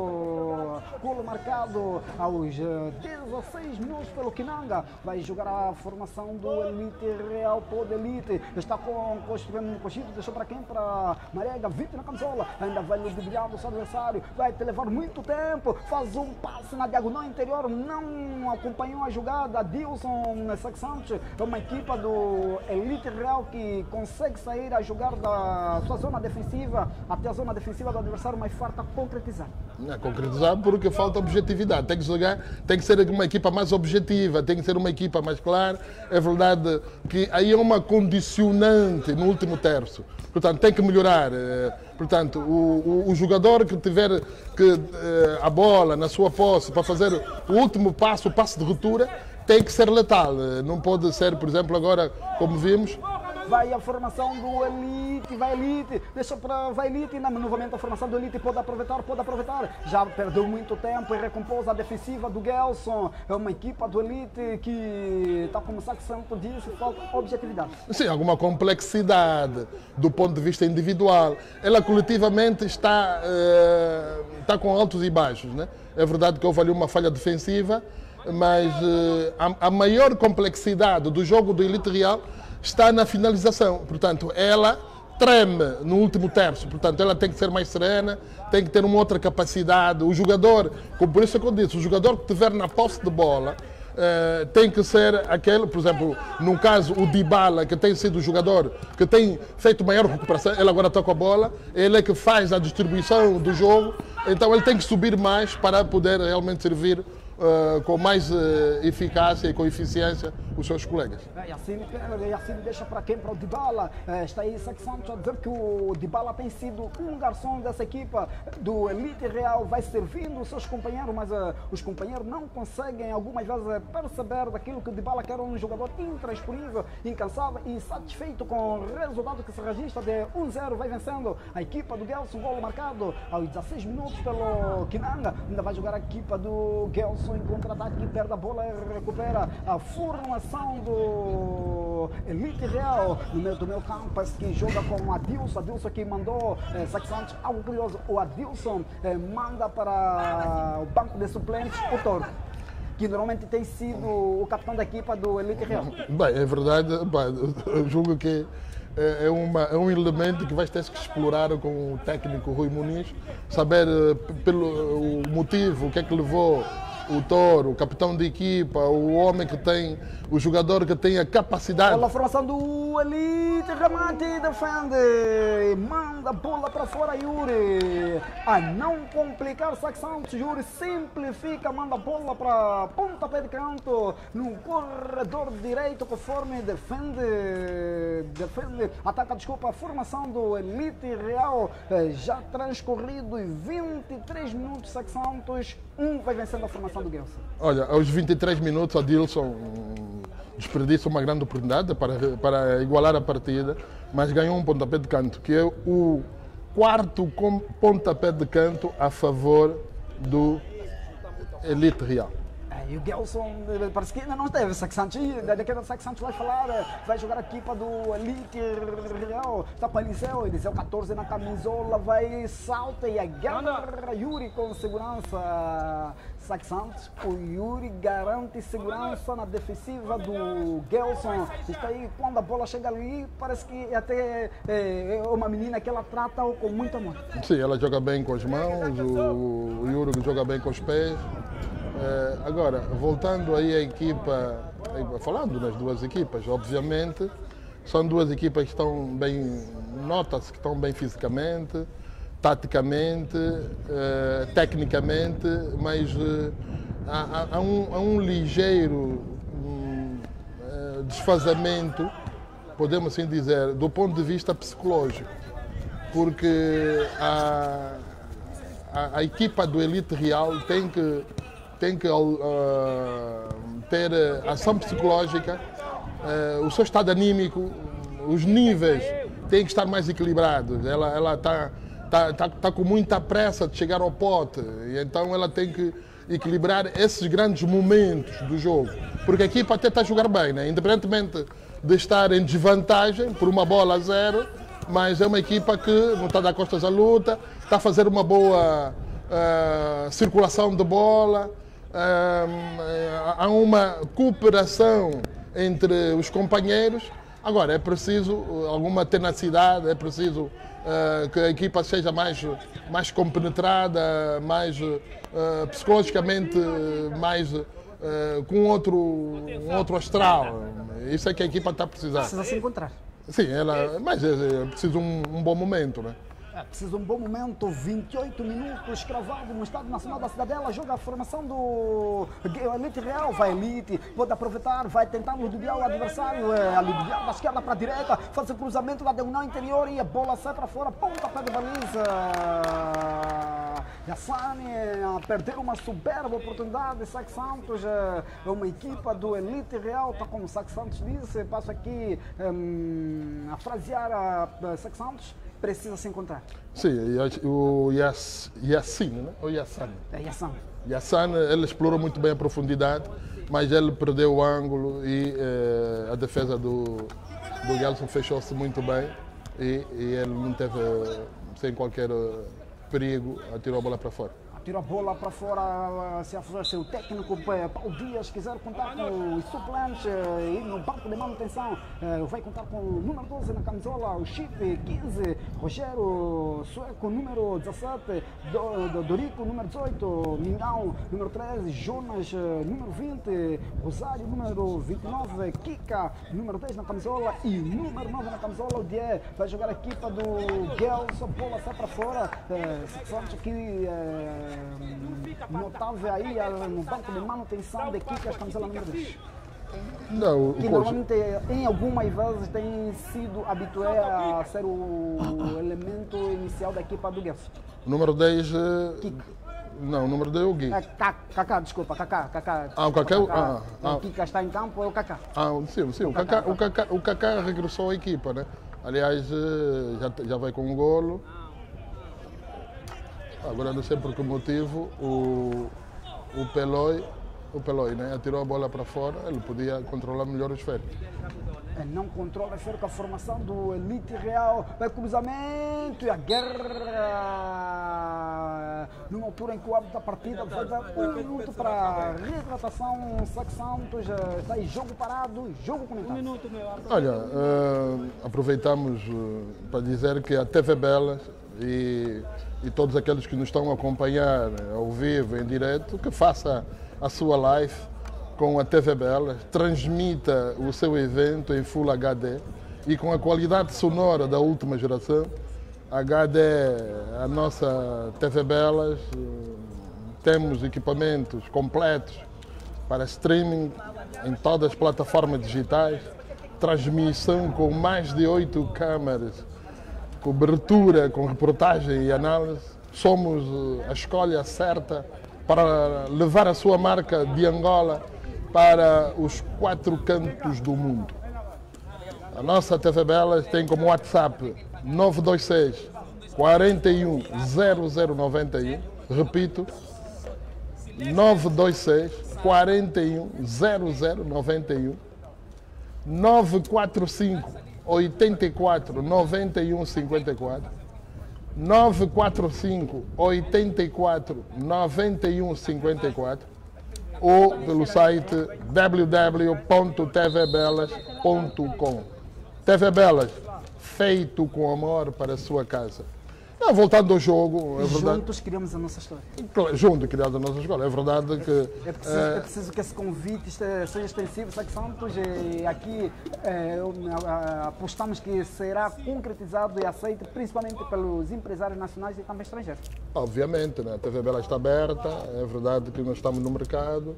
Speaker 2: zero. Golo marcado aos dezesseis minutos pelo Kinanga. Vai jogar a formação do Elite Real por Elite. Está com o Cochito, deixou para quem? Para Marega, vinte na camisola. Ainda vai ludibriar o seu adversário, vai te levar muito tempo. Faz um passe na diagonal interior, não acompanhou a jogada. Dilson Santos é uma equipa do Elite Real que consegue sair a jogar da sua zona defensiva até a zona defensiva do adversário, mas falta concretizar.
Speaker 3: Não, concretizar porque falta objetividade. Tem que jogar, tem que ser uma equipa mais objetiva, tem que ser uma equipa mais clara. É verdade que aí é uma condicionante no último terço. Portanto, tem que melhorar. Portanto, o, o, o jogador que tiver que, a bola na sua posse para fazer o último passo, o passo de ruptura, tem que ser letal. Não pode ser, por exemplo, agora, como vimos,
Speaker 2: vai a formação do Elite, vai Elite, deixa para vai Elite, não, novamente a formação do Elite pode aproveitar, pode aproveitar, já perdeu muito tempo e recompôs a defensiva do Gelson. É uma equipa do Elite que está a começar com Santos disse, falta objetividade.
Speaker 3: Sim, alguma complexidade do ponto de vista individual. Ela coletivamente está, uh, está com altos e baixos, né? É verdade que houve ali uma falha defensiva, mas uh, a, a maior complexidade do jogo do Elite Real está na finalização. Portanto, ela treme no último terço. Portanto, ela tem que ser mais serena, tem que ter uma outra capacidade. O jogador, como por isso que eu disse, o jogador que estiver na posse de bola uh, tem que ser aquele, por exemplo, no caso o Dybala, que tem sido o jogador que tem feito maior recuperação, ele agora toca a bola, ele é que faz a distribuição do jogo, então ele tem que subir mais para poder realmente servir Uh, com mais uh, eficácia e com eficiência os seus colegas.
Speaker 2: É, e, assim, e assim deixa para quem? Para o Dybala. É, está aí Santos a dizer que o Dybala tem sido um garçom dessa equipa do Elite Real, vai servindo os seus companheiros, mas uh, os companheiros não conseguem algumas vezes perceber daquilo que o Dybala quer, um jogador intransponível, incansável e satisfeito com o resultado que se registra de um a zero, vai vencendo a equipa do Gelson, golo marcado aos dezesseis minutos pelo Kinanga. Ainda vai jogar a equipa do Gelson em contra-ataque, que perde a bola e recupera a formação do Elite Real no meio do meu campo, que joga com o Adilson. Adilson que mandou eh, Santos, algo curioso, o Adilson eh, manda para o banco de suplentes o Toro, que normalmente tem sido o capitão da equipa do Elite Real.
Speaker 3: Bem, é verdade, eu julgo que é, uma, é um elemento que vai ter que explorar com o técnico Rui Muniz, saber pelo o motivo, o que é que levou o Toro, o capitão de equipa, o homem que tem, o jogador que tem a capacidade.
Speaker 2: Olha a formação do Elite, remate, defende, manda a bola para fora, Yuri. A não complicar Santos, Yuri simplifica, manda a bola para pontapé de canto, no corredor direito, conforme defende, defende, ataca, desculpa, a formação do Elite Real, já transcorrido vinte e três minutos, Santos, um vai vencendo a formação do Gelson.
Speaker 3: Olha, aos vinte e três minutos, a Dilson desperdiça uma grande oportunidade para, para igualar a partida, mas ganhou um pontapé de canto, que é o quarto pontapé de canto a favor do Elite Real.
Speaker 2: e o Gelson parece que ainda não teve. Sac Santos, daqui a Sac Santos vai falar, vai jogar a equipa do Elite Real, está para o Eliseu, Eliseu catorze na camisola, vai salta e a guerra, Yuri com segurança. Sac Santos, o Yuri garante segurança na defensiva do Gelson. Está aí, quando a bola chega ali, parece que até é uma menina que ela trata com muito amor.
Speaker 3: Sim, ela joga bem com as mãos, o, o Yuri joga bem com os pés. É, agora, voltando aí à equipa, falando nas duas equipas, obviamente, são duas equipas que estão bem, nota-se que estão bem fisicamente, taticamente, eh, tecnicamente, mas eh, há, há, um, há um ligeiro um, eh, desfazamento, podemos assim dizer, do ponto de vista psicológico, porque a, a, a equipa do Elite Real tem que, tem que uh, ter ação psicológica, uh, o seu estado anímico, os níveis têm que estar mais equilibrados. Ela ela está Está tá, tá com muita pressa de chegar ao pote, e então ela tem que equilibrar esses grandes momentos do jogo. Porque a equipa até está a jogar bem, né? Independentemente de estar em desvantagem por uma bola a zero, mas é uma equipa que não está a dar costas à luta, está a fazer uma boa uh, circulação de bola, uh, há uma cooperação entre os companheiros. Agora, é preciso alguma tenacidade, é preciso Uh, que a equipa seja mais, mais compenetrada, mais uh, psicologicamente mais uh, com outro, um outro astral. Isso é que a equipa está a precisar.
Speaker 2: Precisa se encontrar.
Speaker 3: Sim, ela, mas é, é preciso um, um bom momento, né?
Speaker 2: É preciso um bom momento, vinte e oito minutos, cravado no Estádio Nacional da Cidadela, joga a formação do Elite Real, vai Elite, pode aproveitar, vai tentar ludibriar o adversário, é, ludibriar da esquerda para a direita, faz o cruzamento da diagonal interior e a bola sai para fora, ponta pé de baliza. Yassani a perder uma superba oportunidade, Sac Santos, é uma equipa do Elite Real, tá como o Sac Santos disse, passo aqui um, a frasear a Sac Santos, precisa se encontrar.
Speaker 3: Sim, o Yassin, né? O Yassan.
Speaker 2: É Yassan.
Speaker 3: Yassan, ele explorou muito bem a profundidade, mas ele perdeu o ângulo e eh, a defesa do, do Gelson fechou-se muito bem e, e ele não teve, sem qualquer perigo, atirou a bola para fora.
Speaker 2: Tira a bola para fora, se a seu técnico Paulo Dias quiser contar com os suplentes e no banco de manutenção, vai contar com o número doze na camisola, o Chip quinze, Rogério Sueco número dezassete, Dorico número dezoito, Mingão número treze, Jonas número vinte, Rosário número vinte e nove, Kika número dez na camisola e número nove na camisola, o Die vai jogar a equipa do Gelson, bola sai para fora, Santos aqui notável aí no banco de manutenção da equipe, as camisolas número dez.
Speaker 3: Não,
Speaker 2: que normalmente em algumas vezes tem sido habitué a ser o elemento inicial da equipa do Gelson.
Speaker 3: O número dez. Não, o número dez é o Gui.
Speaker 2: É, Kaká, desculpa, Kaká. Kaká
Speaker 3: ah, o Kaká. Ah, ah.
Speaker 2: O Kika está em campo, é o Kaká.
Speaker 3: Ah, sim, sim. O Kaká, o Kaká, o Kaká regressou à equipa, né? Aliás, já, já vai com um golo. Agora não sei por que motivo o, o Peloi, o Peloi, né, atirou a bola para fora, ele podia controlar melhor o esférico.
Speaker 2: Ele não controla o esférico, a formação do Elite Real, vai cruzamento e a guerra. Numa altura em que o árbitro da partida vai dar um minuto para retratação, Sac Santos, está aí jogo parado, jogo comentado. Um minuto, meu árbitro.
Speaker 3: Olha, uh, aproveitamos uh, para dizer que a T V Belas e e todos aqueles que nos estão a acompanhar ao vivo, em direto, que faça a sua live com a T V Belas, transmita o seu evento em Full H D e com a qualidade sonora da última geração. H D, a nossa T V Belas, temos equipamentos completos para streaming em todas as plataformas digitais, transmissão com mais de oito câmaras, cobertura com reportagem e análise. Somos a escolha certa para levar a sua marca de Angola para os quatro cantos do mundo. A nossa T V Belas tem como WhatsApp nove dois seis, quarenta e um, zero zero noventa e um. Repito, nove dois seis, quarenta e um, zero zero noventa e um, nove quatro cinco, oitenta e quatro, noventa e um, cinquenta e quatro, nove quatro cinco, oitenta e quatro, noventa e um, cinquenta e quatro, ou pelo site w w w ponto t v belas ponto com. T V Belas, feito com amor para a sua casa. Não, voltando ao jogo, é verdade.
Speaker 2: Juntos criamos a nossa história.
Speaker 3: Juntos criamos a nossa escola. É verdade que.
Speaker 2: É preciso, é... é preciso que esse convite seja extensivo, Sá Santos, e aqui é, apostamos que será concretizado e aceito principalmente pelos empresários nacionais e também estrangeiros.
Speaker 3: Obviamente, né? A T V Bela está aberta, é verdade que nós estamos no mercado,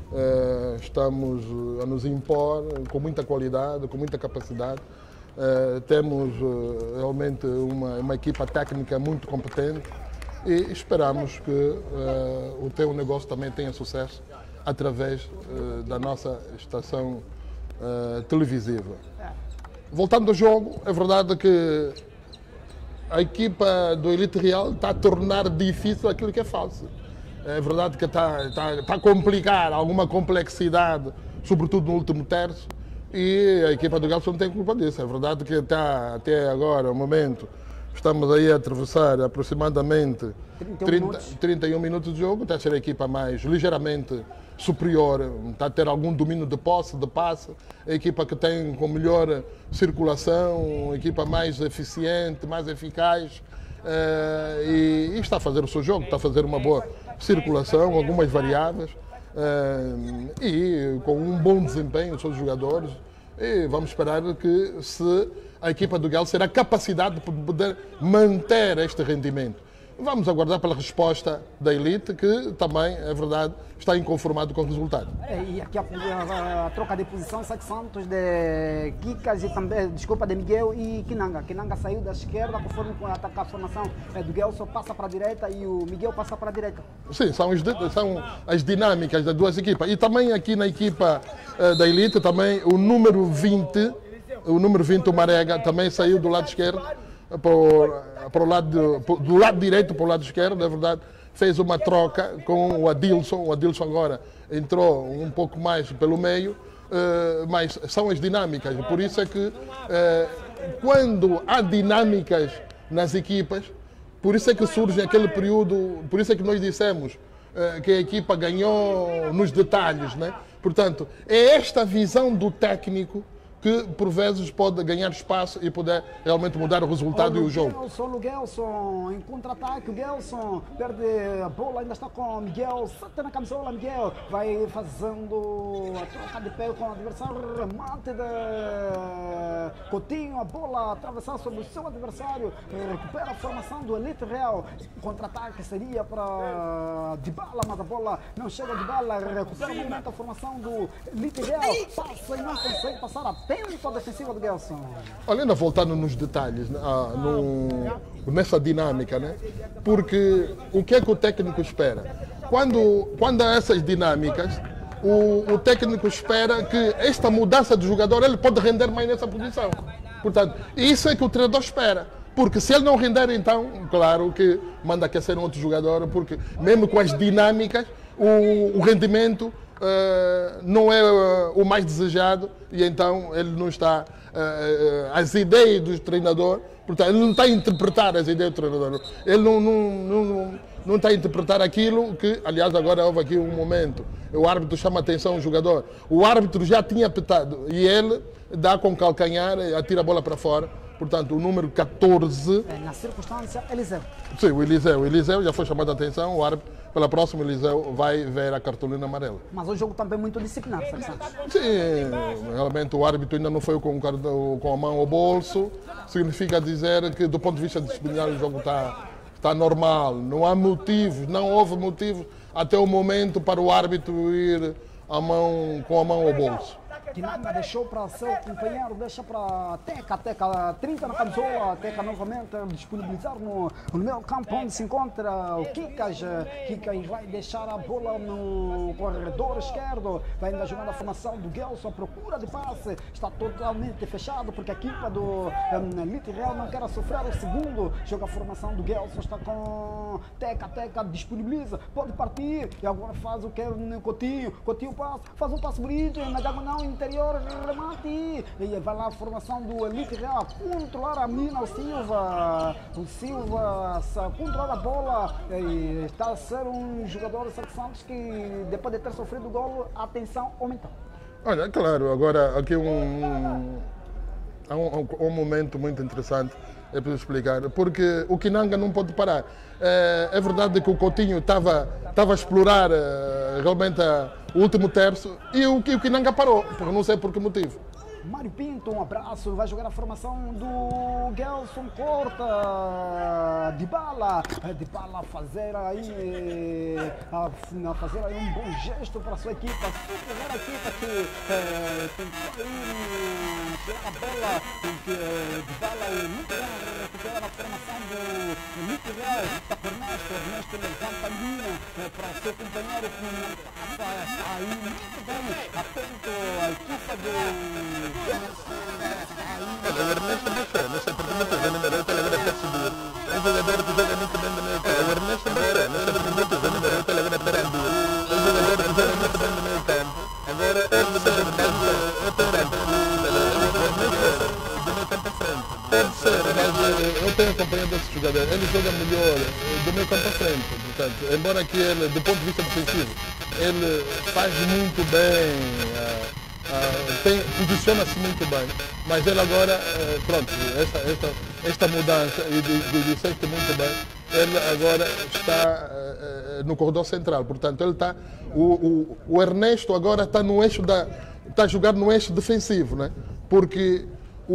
Speaker 3: é, estamos a nos impor com muita qualidade, com muita capacidade. Uh, temos uh, realmente uma, uma equipa técnica muito competente e esperamos que uh, o teu negócio também tenha sucesso através uh, da nossa estação uh, televisiva. Voltando ao jogo, é verdade que a equipa do Elite Real está a tornar difícil aquilo que é fácil. É verdade que está, está, está a complicar alguma complexidade, sobretudo no último terço. E a equipa do Gelson não tem culpa disso. É verdade que até, até agora, no momento, estamos aí a atravessar aproximadamente trinta, trinta e um minutos de jogo. Está a ser a equipa mais ligeiramente superior, está a ter algum domínio de posse, de passe. A equipa que tem com melhor circulação, a equipa mais eficiente, mais eficaz. Uh, e, e está a fazer o seu jogo, está a fazer uma boa circulação, algumas variáveis. Uh, e com um bom desempenho dos seus jogadores, e vamos esperar que se a equipa do Galo terá capacidade de poder manter este rendimento. Vamos aguardar pela resposta da Elite, que também, é verdade, está inconformado com o resultado.
Speaker 2: É, e aqui a, a, a troca de posição, Sá Santos, de Kikas e também, desculpa, de Miguel e Kinanga. Kinanga saiu da esquerda, conforme ataca a formação do Gelson, passa para a direita e o Miguel passa para a direita.
Speaker 3: Sim, são, os, são as dinâmicas das duas equipas. E também aqui na equipa uh, da Elite, também o número vinte, o número vinte, o Marega, também saiu do lado esquerdo. Para, para o lado, do lado direito para o lado esquerdo, é verdade, fez uma troca com o Adilson. O Adilson agora entrou um pouco mais pelo meio, mas são as dinâmicas. Por isso é que quando há dinâmicas nas equipas, por isso é que surge aquele período, por isso é que nós dissemos que a equipa ganhou nos detalhes, né? Portanto, é esta visão do técnico que por vezes pode ganhar espaço e poder realmente mudar o resultado e o jogo.
Speaker 2: Gelson, o Gelson em contra-ataque, o Gelson perde a bola, ainda está com o Miguel, salta na camisola, Miguel vai fazendo a troca de pé com o adversário, remate de Coutinho, a bola atravessar sobre o seu adversário, recupera a formação do Elite Real, contra-ataque seria para Dybala, mas a bola não chega a Dybala, recupera o momento a formação do Elite Real, passa e não consegue passar a tempo a defensiva do Gelson.
Speaker 3: Olha, ainda voltando nos detalhes, ah, no, nessa dinâmica, né? Porque o que é que o técnico espera? Quando, quando há essas dinâmicas, o, o técnico espera que esta mudança de jogador ele pode render mais nessa posição. Portanto, isso é que o treinador espera. Porque se ele não render, então, claro que manda aquecer um outro jogador, porque mesmo com as dinâmicas, o, o rendimento Uh, não é uh, o mais desejado e então ele não está, uh, uh, as ideias do treinador, portanto, ele não está a interpretar as ideias do treinador, ele não, não, não, não está a interpretar aquilo que, aliás, agora houve aqui um momento, o árbitro chama a atenção ao jogador, o árbitro já tinha apitado e ele dá com o calcanhar e atira a bola para fora. Portanto, o número catorze...
Speaker 2: É, na circunstância, Eliseu.
Speaker 3: Sim, o Eliseu. O Eliseu já foi chamado a atenção, o árbitro, pela próxima, o Eliseu vai ver a cartolina amarela.
Speaker 2: Mas o jogo também é muito disciplinado, Sá Santos.
Speaker 3: Sim, realmente o árbitro ainda não foi com, com a mão ao bolso. Significa dizer que, do ponto de vista disciplinar, o jogo está, está normal. Não há motivos, não houve motivos até o momento para o árbitro ir a mão, com a mão ao bolso.
Speaker 2: Kinanga deixou para seu companheiro, deixa para Teca, Teca trinta na camisola, Teca novamente disponibilizar no, no meio campo onde se encontra o Kikas. Kikas vai deixar a bola no corredor esquerdo, vai ainda jogando a formação do Gelson, à procura de passe, está totalmente fechado porque a equipa do um, Elite Real não quer sofrer o segundo, joga a formação do Gelson, está com Teca, Teca disponibiliza, pode partir e agora faz o que no Coutinho, Coutinho passa, faz um passe bonito na diagonal interior, remate e vai lá a formação do Elite Real, controlar a mina, o Silva, o Silva controla a bola e está a ser um jogador de Santos que depois de ter sofrido o golo, a atenção aumentou.
Speaker 3: Olha, claro, agora aqui um, um, um, um momento muito interessante é para explicar, porque o Kinanga não pode parar. É, é verdade que o Coutinho estava a explorar é, realmente a, o último terço e o, o Kinanga parou, por não sei por que motivo.
Speaker 2: Mário Pinto, um abraço, vai jogar a formação do Gelson, corta Dybala, Dybala fazer aí, a fazer aí um bom gesto para a sua equipa, a primeira equipa que é, tentou ir tirar a bola, porque Dybala é muito bem recuperar a formação do Elite Real, está por Ernesto, Ernesto levanta a linha é, para o seu companheiro que passa aí muito bem, atento a equipa do
Speaker 3: Olha, o Ernesto deixa, não sei porque não estou vendo, eu estou a ver a subir. É um jogador que joga muito bem no meio campo. O Ernesto deixa, não sei porque não estou vendo, eu estou a ver a subir. É um jogador que joga muito bem no meio campo. Agora, eu não sei porque não estou a ver. O Ernesto do meio campo à frente. Pode ser, mas eu tenho acompanhado esse jogador. Ele joga melhor do meio campo à frente. Portanto, embora que ele, do ponto de vista defensivo, ele faz muito bem. Uh, posiciona-se muito bem, mas ele agora, uh, pronto, esta, esta, esta mudança, e disseste muito bem, ele agora está uh, no corredor central, portanto ele está, o, o, o Ernesto agora está no eixo da, está a jogar no eixo defensivo, né? Porque o,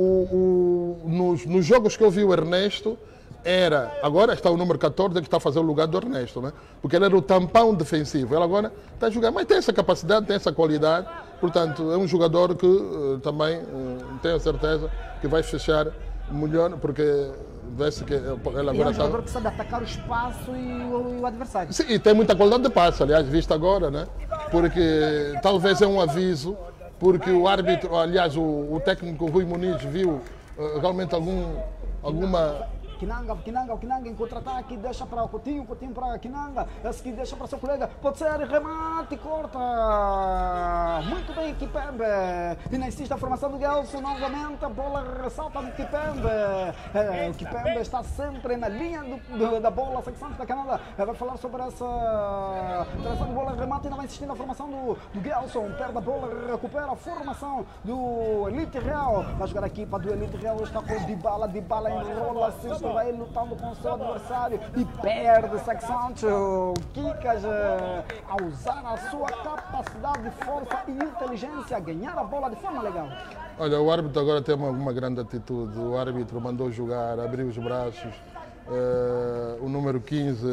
Speaker 3: o, o, nos, nos jogos que eu vi o Ernesto, era, agora está o número catorze que está a fazer o lugar do Ernesto, né? Porque ele era o tampão defensivo, ele agora está a jogar, mas tem essa capacidade, tem essa qualidade, portanto é um jogador que uh, também uh, tenho certeza que vai fechar melhor, porque vê-se que ele agora
Speaker 2: e é um
Speaker 3: está...
Speaker 2: jogador que sabe atacar o espaço e o, e o adversário.
Speaker 3: Sim, e tem muita qualidade de passe, aliás, visto agora, né? Porque talvez é um aviso, porque o árbitro, aliás, o, o técnico Rui Muniz viu uh, realmente algum, alguma...
Speaker 2: Kinanga, Kinanga, Kinanga em contra-ataque, deixa para o Coutinho, Coutinho para Kinanga, esse que deixa para seu colega, pode ser remate, corta, muito bem Kipembe, e na insiste a formação do Gelson, novamente a bola ressalta do Kipembe, é, o Kipembe está sempre na linha do, do, da bola, a secção da Canadá, vai falar sobre essa tração de bola, remate e não vai insistir na formação do, do Gelson, perde a bola, recupera a formação do Elite Real, vai jogar a equipa do Elite Real, está com Dybala, Dybala enrola, se vai lutando com o seu adversário e perde Santos. O Kikas, a usar a sua capacidade de força e inteligência, ganhar a bola de forma legal.
Speaker 3: Olha, o árbitro agora tem uma, uma grande atitude. O árbitro mandou jogar, abriu os braços. Uh, o número quinze,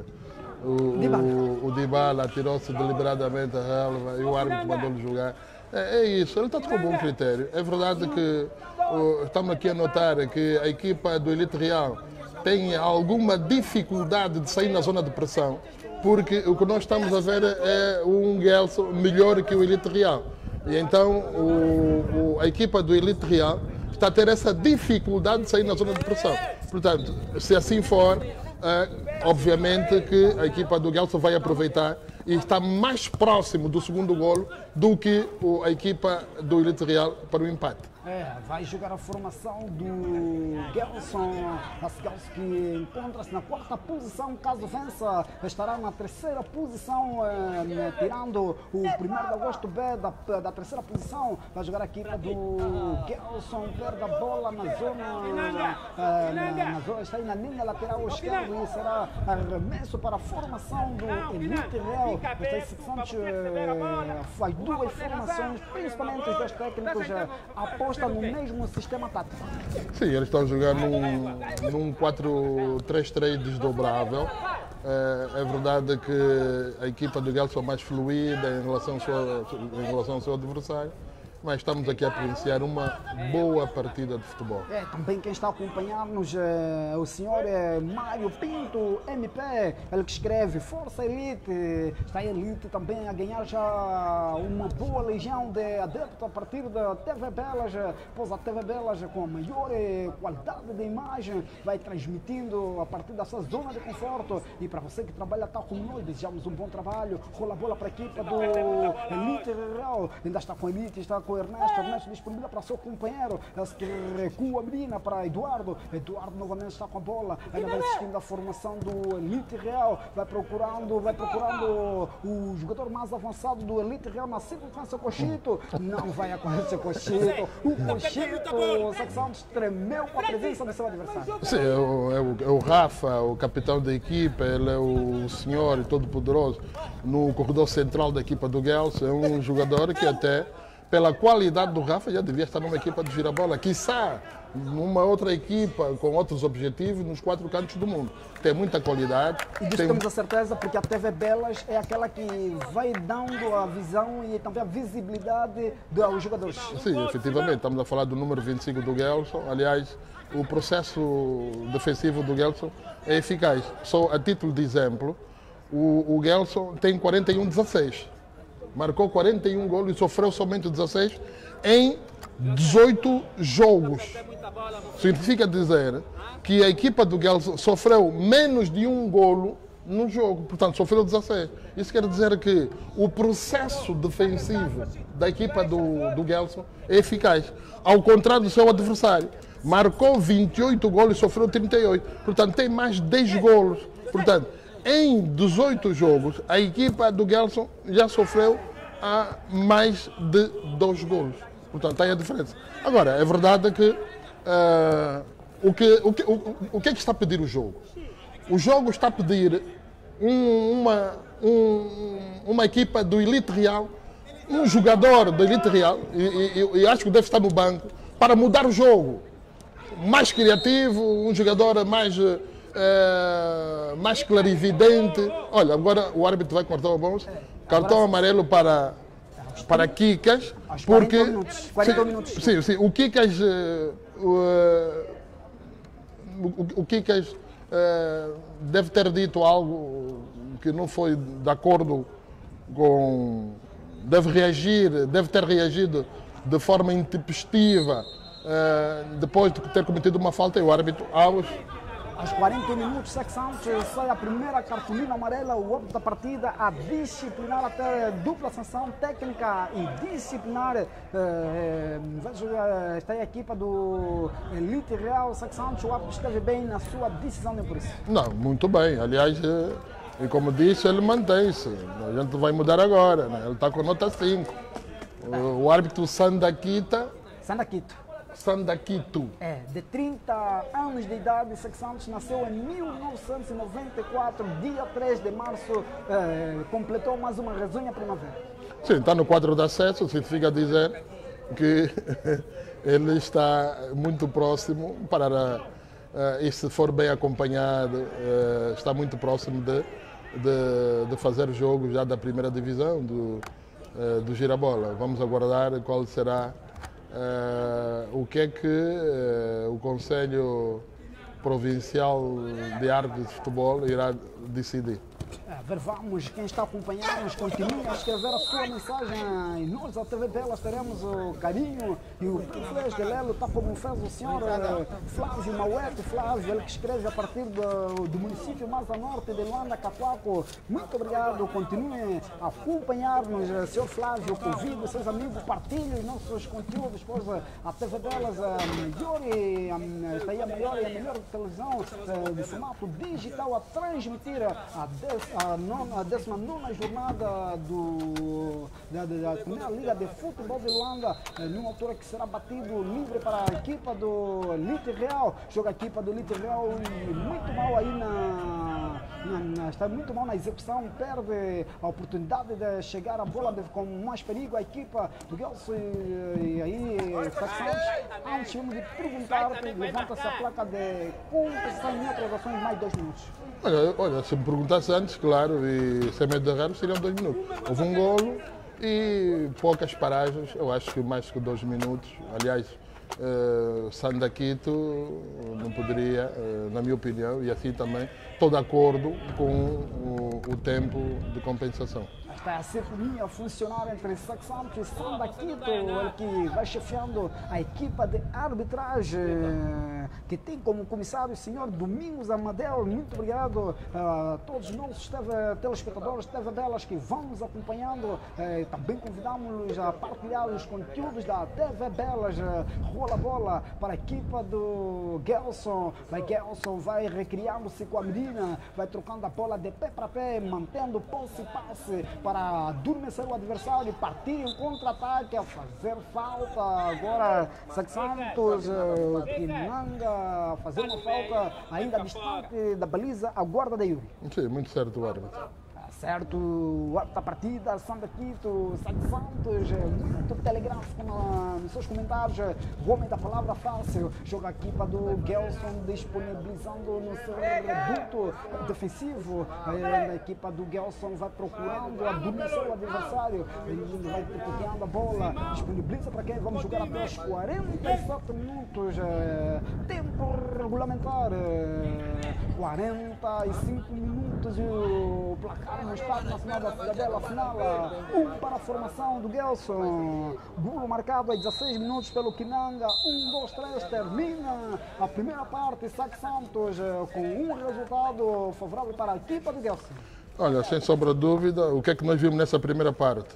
Speaker 3: o Dybala, o, o Dybala atirou-se deliberadamente a relva e o árbitro mandou-lhe jogar. É, é isso, ele está com um bom critério. É verdade que uh, estamos aqui a notar que a equipa do Elite Real tem alguma dificuldade de sair na zona de pressão, porque o que nós estamos a ver é um Gelson melhor que o Elite Real. E então o, o, a equipa do Elite Real está a ter essa dificuldade de sair na zona de pressão. Portanto, se assim for, é, obviamente que a equipa do Gelson vai aproveitar e está mais próximo do segundo golo do que a equipa do Elite Real para o empate.
Speaker 2: É, vai jogar a formação do Gelson, a Gelson que encontra-se na quarta posição, caso vença, estará na terceira posição, eh, tirando o primeiro de agosto B da, da terceira posição, vai jogar a equipa do Gelson, perde a bola na zona, eh, na, na zona, está aí na linha lateral esquerda e será arremesso para a formação do Elite Real. Santos eh, faz duas formações, principalmente os dois técnicos eh, apostam no mesmo sistema tático.
Speaker 3: Sim, eles estão jogando num, num quatro três três desdobrável. É, é verdade que a equipa do Gelson é mais fluida em relação ao seu, em relação ao seu adversário, mas estamos aqui a apreciar uma boa partida de futebol.
Speaker 2: É, também quem está a acompanhar-nos é o senhor é Mário Pinto, M P, ele que escreve Força Elite, está a Elite também a ganhar já uma boa legião de adeptos a partir da T V Belas, pois a T V Belas com a maior qualidade de imagem vai transmitindo a partir da sua zona de conforto. E para você que trabalha tal como nós, desejamos um bom trabalho. Rola a bola para a equipa do Elite Real, ainda está com a Elite, está com o Ernesto, Ernesto disponibilizado para seu companheiro, ele recua a menina para Eduardo, Eduardo novamente está com a bola, ainda vai assistindo a formação do Elite Real, vai procurando, vai procurando o jogador mais avançado do Elite Real na circunstância Cochito, não vai acontecer Cochito, o Cochito, Sete Santos tremeu com a presença do seu adversário.
Speaker 3: Sim, é o, é, o, é o Rafa, o capitão da equipa, ele é o senhor e todo-poderoso no corredor central da equipa do Gelson, é um jogador que até pela qualidade do Rafa já devia estar numa equipa de girabola, quiçá numa outra equipa com outros objetivos nos quatro cantos do mundo. Tem muita qualidade.
Speaker 2: E disso
Speaker 3: tem...
Speaker 2: temos a certeza porque a T V Belas é aquela que vai dando a visão e também a visibilidade dos jogadores.
Speaker 3: Sim, efetivamente, estamos a falar do número vinte e cinco do Gelson. Aliás, o processo defensivo do Gelson é eficaz. Só a título de exemplo, o, o Gelson tem quarenta e um a dezasseis. Marcou quarenta e um golos e sofreu somente dezasseis em dezoito jogos. Significa dizer que a equipa do Gelson sofreu menos de um golo no jogo, portanto sofreu dezasseis. Isso quer dizer que o processo defensivo da equipa do, do Gelson é eficaz, ao contrário do seu adversário. Marcou vinte e oito golos e sofreu trinta e oito, portanto tem mais dez golos. Portanto, em dezoito jogos, a equipa do Gelson já sofreu a mais de dois golos. Portanto, tem a diferença. Agora, é verdade que, uh, o, que, o, que o, o que é que está a pedir o jogo? O jogo está a pedir um, uma, um, uma equipa do Elite Real, um jogador do Elite Real, e, e, e acho que deve estar no banco, para mudar o jogo. Mais criativo, um jogador mais... Uh, mais clarividente. Olha, agora o árbitro vai cortar o bons. Cartão amarelo para, para Kikas. Porque,
Speaker 2: quarenta minutos. quarenta minutos.
Speaker 3: Sim, sim, o Kikas, uh, uh, o, o Kikas uh, deve ter dito algo que não foi de acordo com. Deve reagir, deve ter reagido de forma intempestiva uh, depois de ter cometido uma falta e o árbitro aos.
Speaker 2: Aos quarenta minutos, Sete Santos sai a primeira cartolina amarela, o outro da partida a disciplinar até dupla sanção técnica e disciplinar. Eh, vejo, eh, está aí a equipa do Elite Real, Sete Santos, o árbitro esteve bem na sua decisão de por isso.
Speaker 3: Não, muito bem. Aliás, e como disse, ele mantém-se. A gente vai mudar agora, né? Ele está com nota cinco. O, o árbitro Sandaquita.
Speaker 2: Sandaquito.
Speaker 3: Sandaquito.
Speaker 2: É, de trinta anos de idade, Sete Santos nasceu em mil novecentos e noventa e quatro, dia três de março, é, completou mais uma resenha primavera.
Speaker 3: Sim, está no quadro de acesso, significa dizer que ele está muito próximo para, uh, e se for bem acompanhado, uh, está muito próximo de, de, de fazer jogo já da primeira divisão do, uh, do Girabola. Vamos aguardar qual será Uh, o que é que uh, o Conselho Provincial de Árbitros de Futebol irá decidir.
Speaker 2: É, ver, vamos, quem está a acompanhar-nos, continue a escrever a sua mensagem e nós, a T V Belas, teremos o carinho e o privilégio de lê-lo, tal como fez o senhor Flávio Mauete, Flávio, ele que escreve a partir do, do município mais a norte de Luanda, Capuaco. Muito obrigado, continue a acompanhar-nos, senhor Flávio, convido seus amigos, partilhem os nossos conteúdos, pois a T V Belas a maior e a, está aí a maior e a melhor televisão de formato digital a transmitir a A, nona, a décima nona jornada do, da, da, da primeira Liga de Futebol de Luanda, numa altura que será batido livre para a equipa do Elite Real. Joga a equipa do Elite Real e muito mal aí na, na, na. Está muito mal na execução, perde a oportunidade de chegar a bola de, com mais perigo. A equipa do Gelson e, e aí, antes de perguntar, levanta-se a placa de competição em atrasações mais dois minutos.
Speaker 3: Olha, olha, se me perguntasse antes, claro, e sem medo de errar, seriam dois minutos. Houve um golo, E poucas paragens, eu acho que mais que dois minutos. Aliás, uh, Sandaquito não poderia, uh, na minha opinião, e assim também, estou de acordo com o, o tempo de compensação.
Speaker 2: Está a sintonia a funcionar entre Santos e Sandaquito, ele que vai chefiando a equipa de arbitragem, que tem como comissário o senhor Domingos Amadeu. Muito obrigado a todos os nossos telespectadores, T V Belas, que vão nos acompanhando. Também convidamos-los a partilhar os conteúdos da T V Belas. Rola a bola para a equipa do Gelson. Vai Gelson, vai recriando-se com a menina, vai trocando a bola de pé para pé, mantendo posse e passe para adormecer o adversário, partir em contra-ataque, a fazer falta. Agora, Santos, Kinanga, fazer uma falta ainda distante da baliza, a guarda da Yuri.
Speaker 3: Sim, muito certo o árbitro.
Speaker 2: Certo, o árbitro da partida, Sandaquito, Santos, muito telegráfico nos seus comentários, o homem da palavra fácil, joga a equipa do Gelson disponibilizando no seu reduto defensivo, a equipa do Gelson vai procurando adormecer o adversário, ele vai picoteando a bola, disponibiliza para quem? Vamos jogar até os quarenta e sete minutos, tempo regulamentar, quarenta e cinco minutos e o placar no Estádio Nacional da Cidadela, final, um para a formação do Gelson, golo marcado a dezesseis minutos pelo Kinanga, um, dois, três, termina a primeira parte, Sac Santos com um resultado favorável para a equipa do Gelson.
Speaker 3: Olha, sem sombra de dúvida, o que é que nós vimos nessa primeira parte?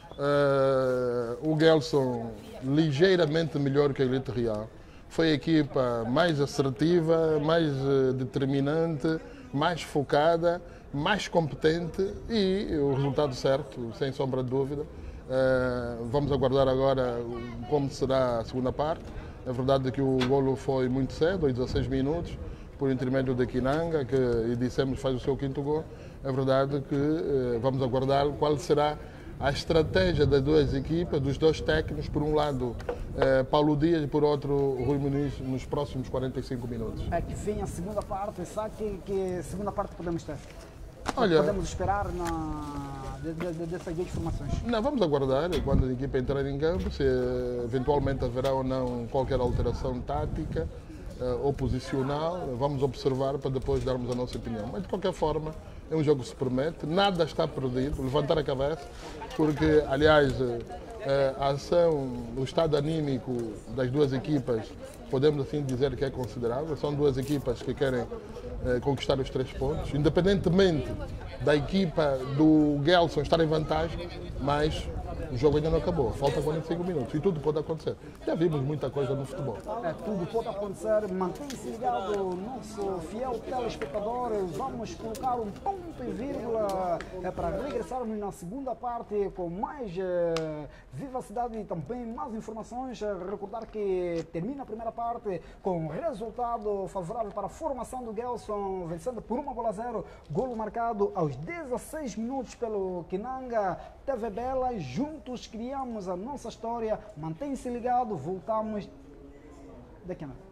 Speaker 3: Uh, o Gelson ligeiramente melhor que a Elite Real, foi a equipa mais assertiva, mais uh, determinante, mais focada, mais competente e o resultado certo, sem sombra de dúvida. Uh, vamos aguardar agora como será a segunda parte. É verdade que o golo foi muito cedo, aos dezesseis minutos, por intermédio de Kinanga, que e dissemos faz o seu quinto gol. É verdade que uh, vamos aguardar qual será a estratégia das duas equipas, dos dois técnicos, por um lado eh, Paulo Dias e por outro Rui Muniz, nos próximos quarenta e cinco minutos.
Speaker 2: É que vem a segunda parte, sabe que, que segunda parte podemos ter?
Speaker 3: Olha,
Speaker 2: podemos esperar na, de, de, dessas duas formações?
Speaker 3: Não, vamos aguardar quando a equipa entrar em campo, se eventualmente haverá ou não qualquer alteração tática eh, ou posicional, vamos observar para depois darmos a nossa opinião. Mas de qualquer forma, é um jogo que se promete, nada está perdido, levantar a cabeça, porque, aliás, a ação, o estado anímico das duas equipas, podemos assim dizer que é considerável. São duas equipas que querem eh, conquistar os três pontos, independentemente da equipa do Gelson estar em vantagem, mas o jogo ainda não acabou, falta quarenta e cinco minutos e tudo pode acontecer. Já vimos muita coisa no futebol.
Speaker 2: É, tudo pode acontecer, mantenha-se ligado, nosso fiel telespectador. Vamos colocar um ponto e vírgula é, para regressarmos na segunda parte com mais é, vivacidade e também mais informações. Recordar que termina a primeira parte com resultado favorável para a formação do Gelson, vencendo por uma bola a zero, golo marcado aos dezesseis minutos pelo Kinanga. T V Bela, juntos criamos a nossa história. Mantenha-se ligado, voltamos daqui a pouco.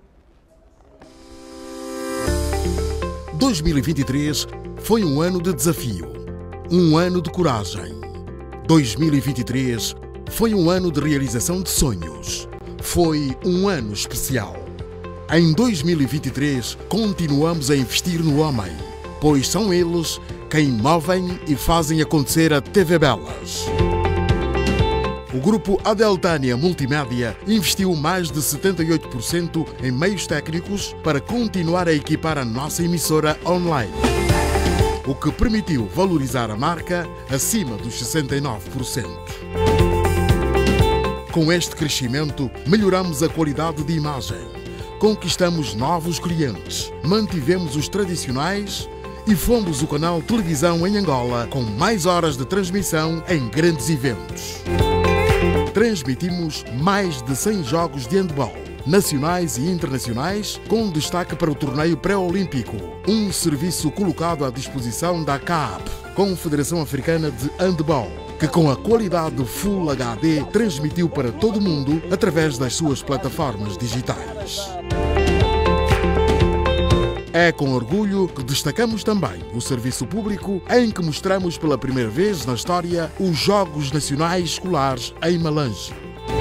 Speaker 5: dois mil e vinte e três foi um ano de desafio, um ano de coragem. dois mil e vinte e três foi um ano de realização de sonhos. Foi um ano especial. Em dois mil e vinte e três continuamos a investir no homem, pois são eles quem movem e fazem acontecer a T V Belas. O grupo Adeltânia Multimédia investiu mais de setenta e oito por cento em meios técnicos para continuar a equipar a nossa emissora online, o que permitiu valorizar a marca acima dos sessenta e nove por cento. Com este crescimento, melhoramos a qualidade de imagem, conquistamos novos clientes, mantivemos os tradicionais e fomos o canal televisão em Angola com mais horas de transmissão em grandes eventos. Transmitimos mais de cem jogos de handball, nacionais e internacionais, com destaque para o torneio pré-olímpico, um serviço colocado à disposição da C A P, Confederação Africana de Handball, que com a qualidade Full H D transmitiu para todo o mundo através das suas plataformas digitais. É com orgulho que destacamos também o serviço público em que mostramos pela primeira vez na história os Jogos Nacionais Escolares em Malange.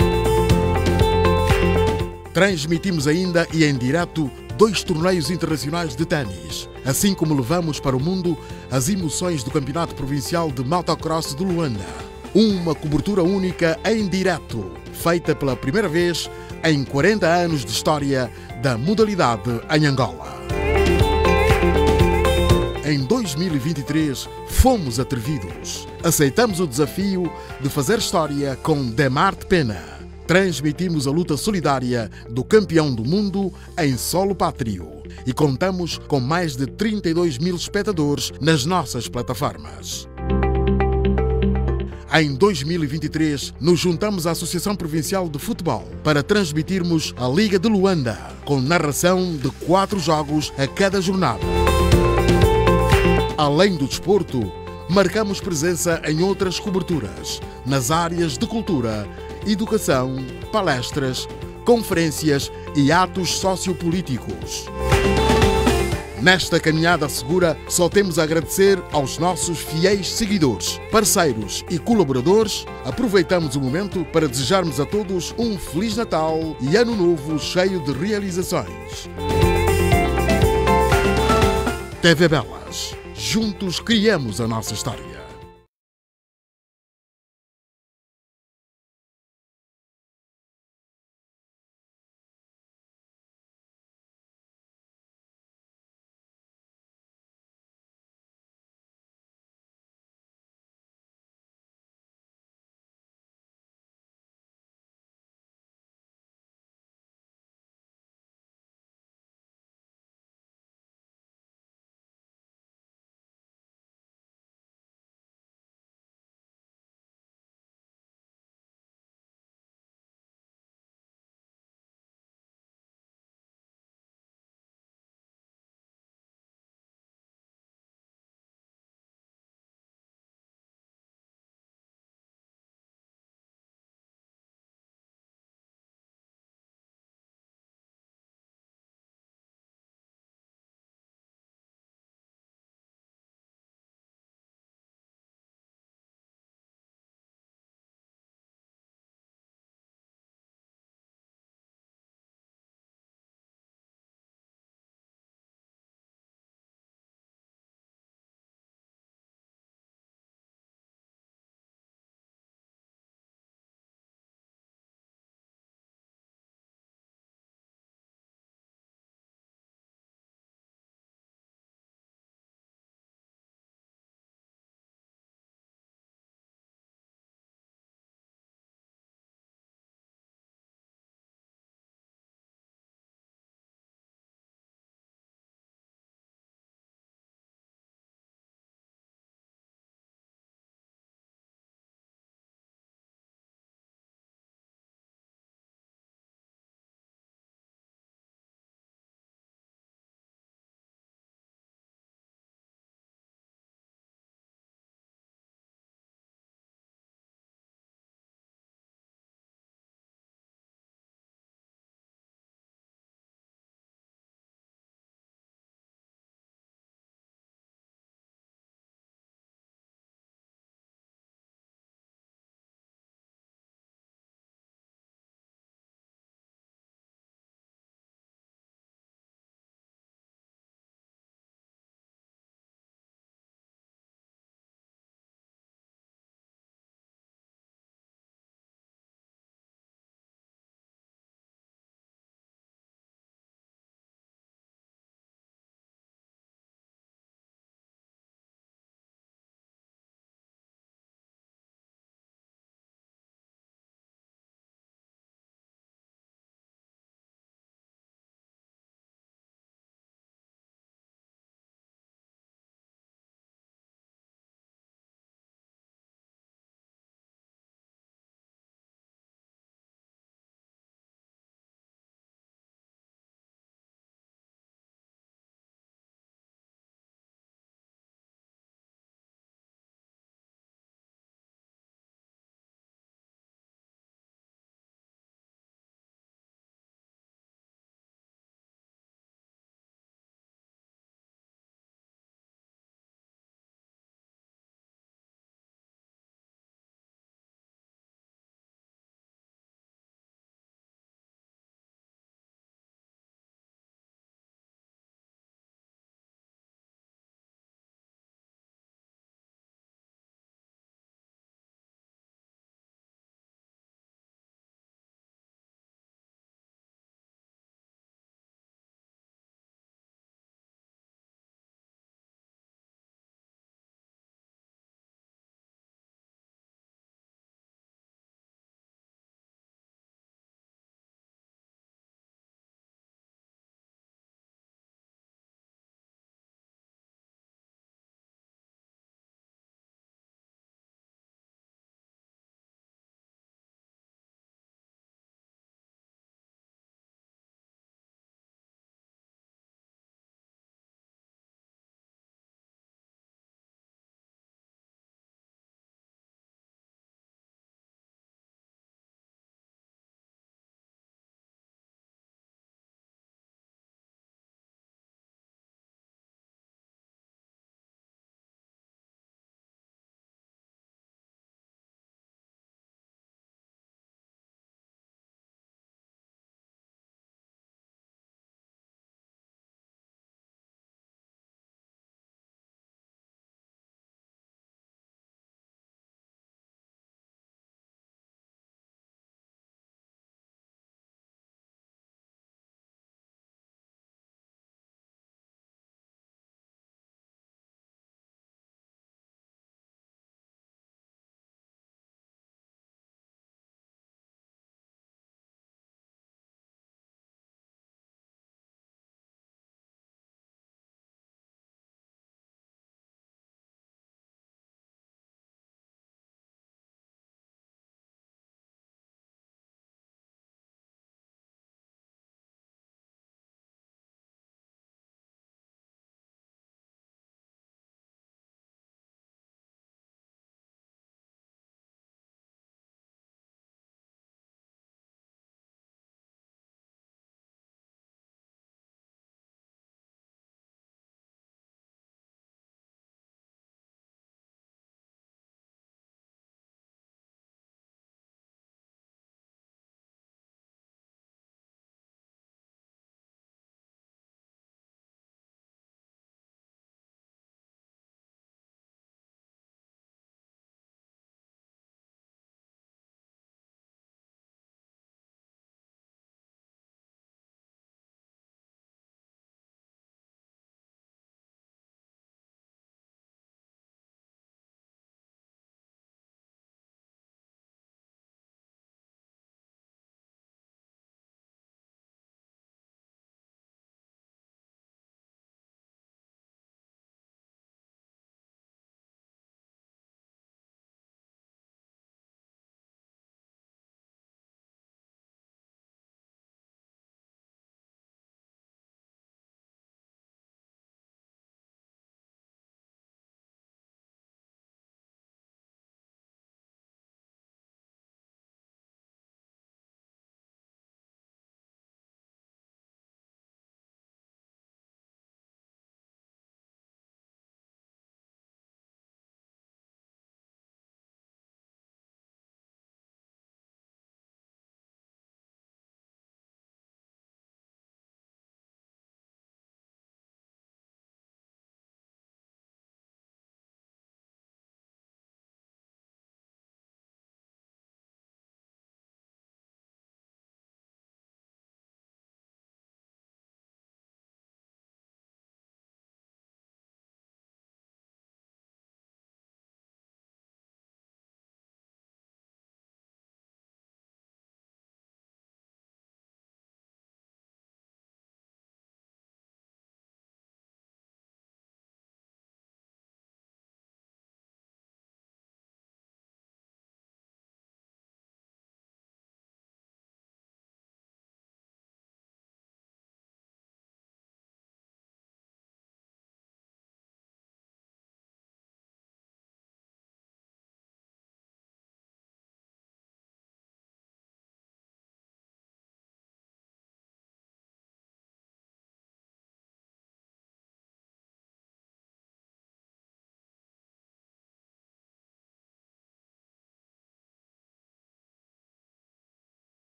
Speaker 5: Transmitimos ainda e em direto dois torneios internacionais de ténis, assim como levamos para o mundo as emoções do Campeonato Provincial de Motocross de Luanda. Uma cobertura única em direto, feita pela primeira vez em quarenta anos de história da modalidade em Angola. Em dois mil e vinte e três, fomos atrevidos. Aceitamos o desafio de fazer história com Demarte Pena. Transmitimos a luta solidária do campeão do mundo em solo pátrio e contamos com mais de trinta e dois mil espectadores nas nossas plataformas. Em dois mil e vinte e três, nos juntamos à Associação Provincial de Futebol para transmitirmos a Liga de Luanda, com narração de quatro jogos a cada jornada. Além do desporto, marcamos presença em outras coberturas, nas áreas de cultura, educação, palestras, conferências e atos sociopolíticos. Nesta caminhada segura, só temos a agradecer aos nossos fiéis seguidores, parceiros e colaboradores. Aproveitamos o momento para desejarmos a todos um Feliz Natal e Ano Novo cheio de realizações. T V Belas. Juntos criamos a nossa história.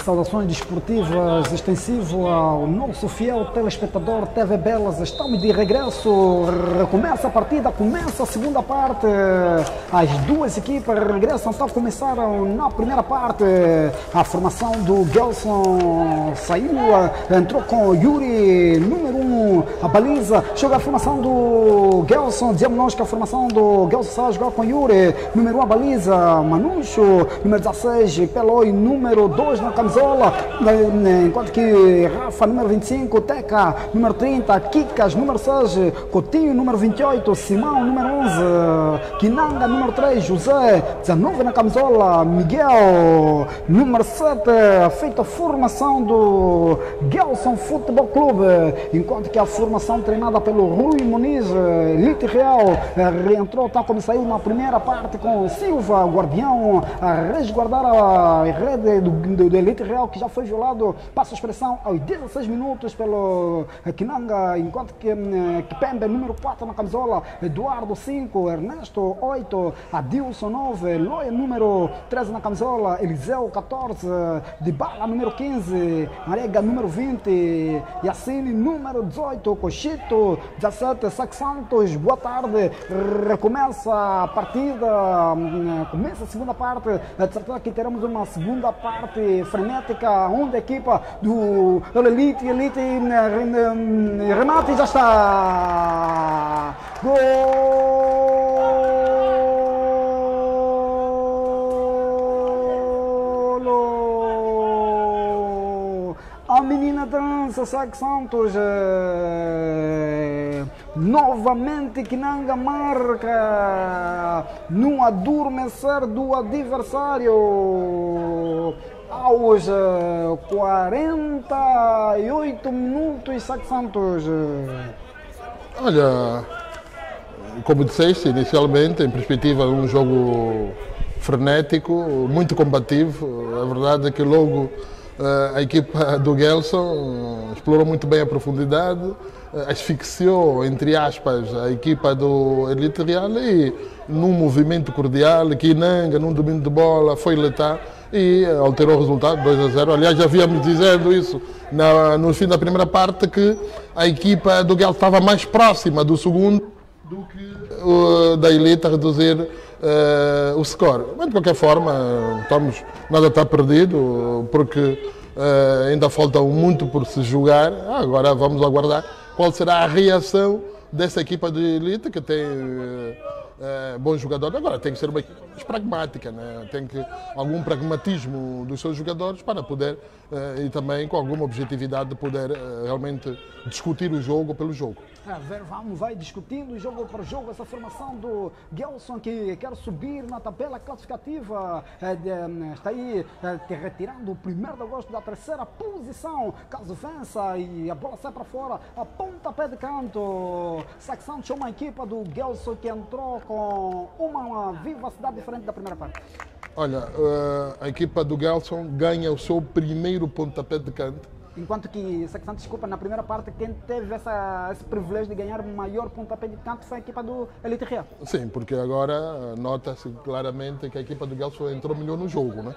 Speaker 2: Saudações desportivas extensivo ao nosso fiel telespectador T V Belas. Estamos de regresso, recomeça a partida, começa a segunda parte. As duas equipas regressam, então começaram na primeira parte. A formação do Gelson saiu, entrou com o Yuri, número um, a baliza. Chega a formação do Gelson, dizemos nós que a formação do Gelson sai a jogar com o Yuri, número um, a baliza. Manucho, número dezesseis, Peloi, número dois na camisola, enquanto que Rafa, número vinte e cinco, Teca, número trinta, Kikas, número seis, Coutinho, número vinte e oito, Simão, número onze, Kinanga, número três, José, dezenove na camisola, Miguel, número sete, feita a formação do Gelson Futebol Clube, enquanto que a formação treinada pelo Rui Muniz, Elite Real, reentrou, tal como saiu na primeira parte com Silva, guardião, a resguardar a rede do, do, do Elite Real, que já foi violado, passa a expressão aos dezesseis minutos pelo Kinanga, enquanto que Kipembe, número quatro na camisola, Eduardo cinco, Ernesto oito, Adilson nove, Loia, número treze na camisola, Eliseu catorze, Dybala, número quinze, Arega, número vinte, Yassine, número dezoito, Cochito, dezessete, Sac Santos, boa tarde, recomeça a partida, começa a segunda parte, de certeza que teremos uma segunda parte frenética, onde a equipa do Elite, Elite, Renate já está, golo, a menina dança, Sac Santos, eh, novamente Kinanga marca no adormecer do adversário. Aos uh, quarenta e oito minutos, Sac Santos.
Speaker 3: Olha, como disseste inicialmente, em perspectiva de um jogo frenético, muito combativo. A verdade é que logo uh, a equipa do Gelson uh, explorou muito bem a profundidade, uh, asfixiou, entre aspas, a equipa do Elite Real e num movimento cordial, Kinanga, num domínio de bola, foi letal e alterou o resultado, dois a zero. Aliás, já havíamos dizendo isso na, no fim da primeira parte, que a equipa do Gelson estava mais próxima do segundo do que uh, da Elite a reduzir uh, o score. Mas de qualquer forma, estamos, nada está perdido, porque uh, ainda falta muito por se jogar. Agora vamos aguardar qual será a reação dessa equipa de Elite, que tem uh, uh, bons jogadores. Agora tem que ser uma equipe mais pragmática, né? Tem que algum pragmatismo dos seus jogadores para poder uh, e também com alguma objetividade de poder uh, realmente discutir o jogo pelo jogo.
Speaker 2: É, vamos, vai discutindo jogo por jogo essa formação do Gelson, que quer subir na tabela classificativa, é, de, está aí é, retirando o primeiro de agosto da terceira posição, caso vença e a bola sai para fora, a pontapé de canto. Sac Santos é uma equipa do Gelson que entrou com uma vivacidade diferente da primeira parte.
Speaker 3: Olha, uh, a equipa do Gelson ganha o seu primeiro pontapé de canto.
Speaker 2: Enquanto que, Sac Santos, desculpa, na primeira parte, quem teve essa, esse privilégio de ganhar maior pontapé de canto foi a equipa do Elite Real.
Speaker 3: Sim, porque agora nota-se claramente que a equipa do Gelson entrou melhor no jogo, né?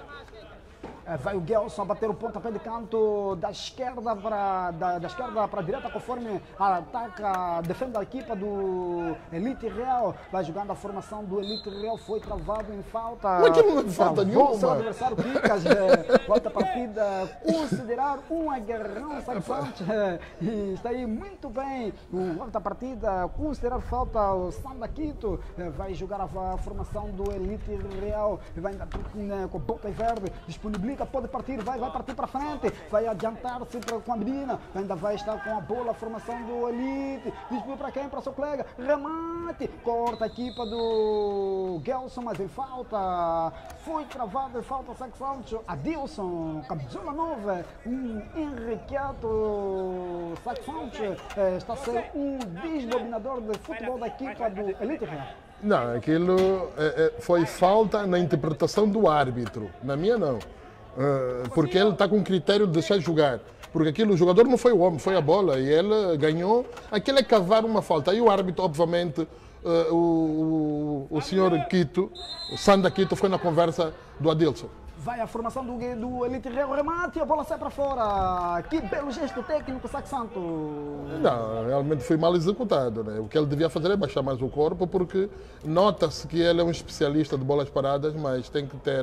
Speaker 2: Vai o Gelson bater o pontapé de canto da esquerda para da, da esquerda para a direita, conforme ataca, defende a equipa do Elite Real. Vai jogando a formação do Elite Real, foi travado em falta.
Speaker 3: Mas que não é falta nenhuma.
Speaker 2: O seu adversário Kikas, é, volta a partida, considerar um aguerrão, Sac Santos, é, e está aí muito bem. O volta a partida, considerar falta o Sanda Quito, é, vai jogar a, a formação do Elite Real, vai ainda né, com bota verde, disponibiliza, pode partir, vai, vai partir para frente, vai adiantar-se com a menina, ainda vai estar com a bola, a formação do Elite, dispõe para quem? Para seu colega, remate, corta a equipa do Gelson, mas em falta, foi travado em falta, Sac Santos, Adilson, camisola nova, um enriqueado Sac Santos, está a ser um desbobinador de futebol da equipa do Elite Real.
Speaker 3: Não, aquilo é, é, foi falta na interpretação do árbitro, na minha não. Uh, porque ele está com critério de deixar jogar. Porque aquilo, o jogador não foi o homem, foi a bola. E ele ganhou. Aquilo é cavar uma falta. Aí o árbitro, obviamente, uh, o, o, o senhor Quito, o Sanda Quito, foi na conversa do Adilson.
Speaker 2: Vai a formação do, do Elite Real, remate, a bola sai para fora. Que belo gesto técnico, Saque Santo.
Speaker 3: Não, realmente foi mal executado, né? O que ele devia fazer é baixar mais o corpo, porque nota-se que ele é um especialista de bolas paradas, mas tem que ter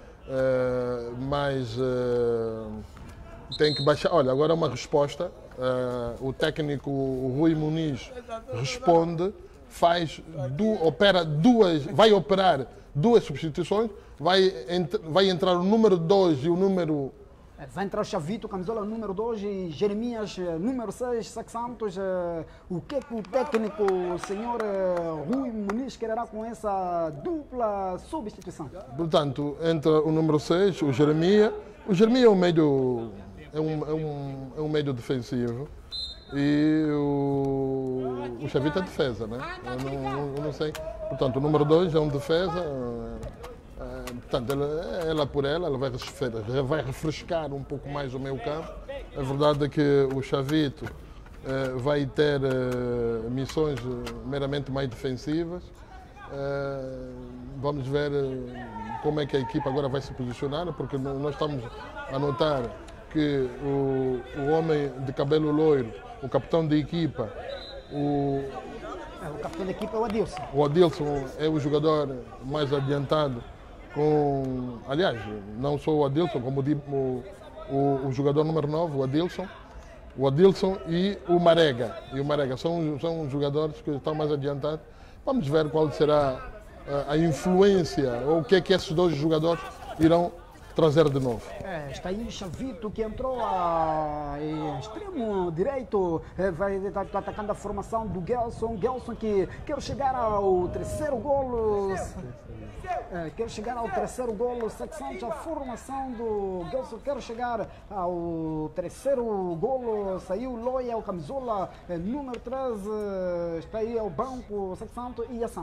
Speaker 3: uh, mais... Uh, tem que baixar... Olha, agora uma resposta. Uh, o técnico Rui Muniz responde, faz, du, opera duas, vai operar duas substituições, vai, ent, vai entrar o número dois e o número...
Speaker 2: Vai entrar o Chavito, camisola número dois, e Jeremias, número seis, Saque Santos. O que, que o técnico, o senhor Rui Muniz, quererá com essa dupla substituição?
Speaker 3: Portanto, entra o número seis, o Jeremias. O Jeremias é um médio, é um, é um, é um médio defensivo. E o, o Chavito é defesa, né? Eu não, eu não sei. Portanto, o número dois é um defesa. É, portanto, ela, ela por ela, ela vai, vai refrescar um pouco mais o meio campo. A verdade é que o Chavito é, vai ter é, missões meramente mais defensivas. É, vamos ver como é que a equipa agora vai se posicionar, porque nós estamos a notar que o, o homem de cabelo loiro, o capitão da equipa, o,
Speaker 2: o capitão da equipa é o Adilson.
Speaker 3: O Adilson é o jogador mais adiantado, com, aliás, não só o Adilson, como o, o, o jogador número nove, o Adilson, o Adilson e o Marega. E o Marega são, são jogadores que estão mais adiantados. Vamos ver qual será a, a influência, ou o que é que esses dois jogadores irão trazer de novo.
Speaker 2: É, está aí o Chavito, que entrou a extremo direito, é, vai estar tá, atacando a formação do Gelson. Gelson que quer chegar ao terceiro golo. É, quer chegar ao terceiro golo. Saque Santos, a formação do Gelson quer chegar ao terceiro golo. Saiu Loia, o camisola é, número treze, está aí ao banco, Saque Santos e Yassan.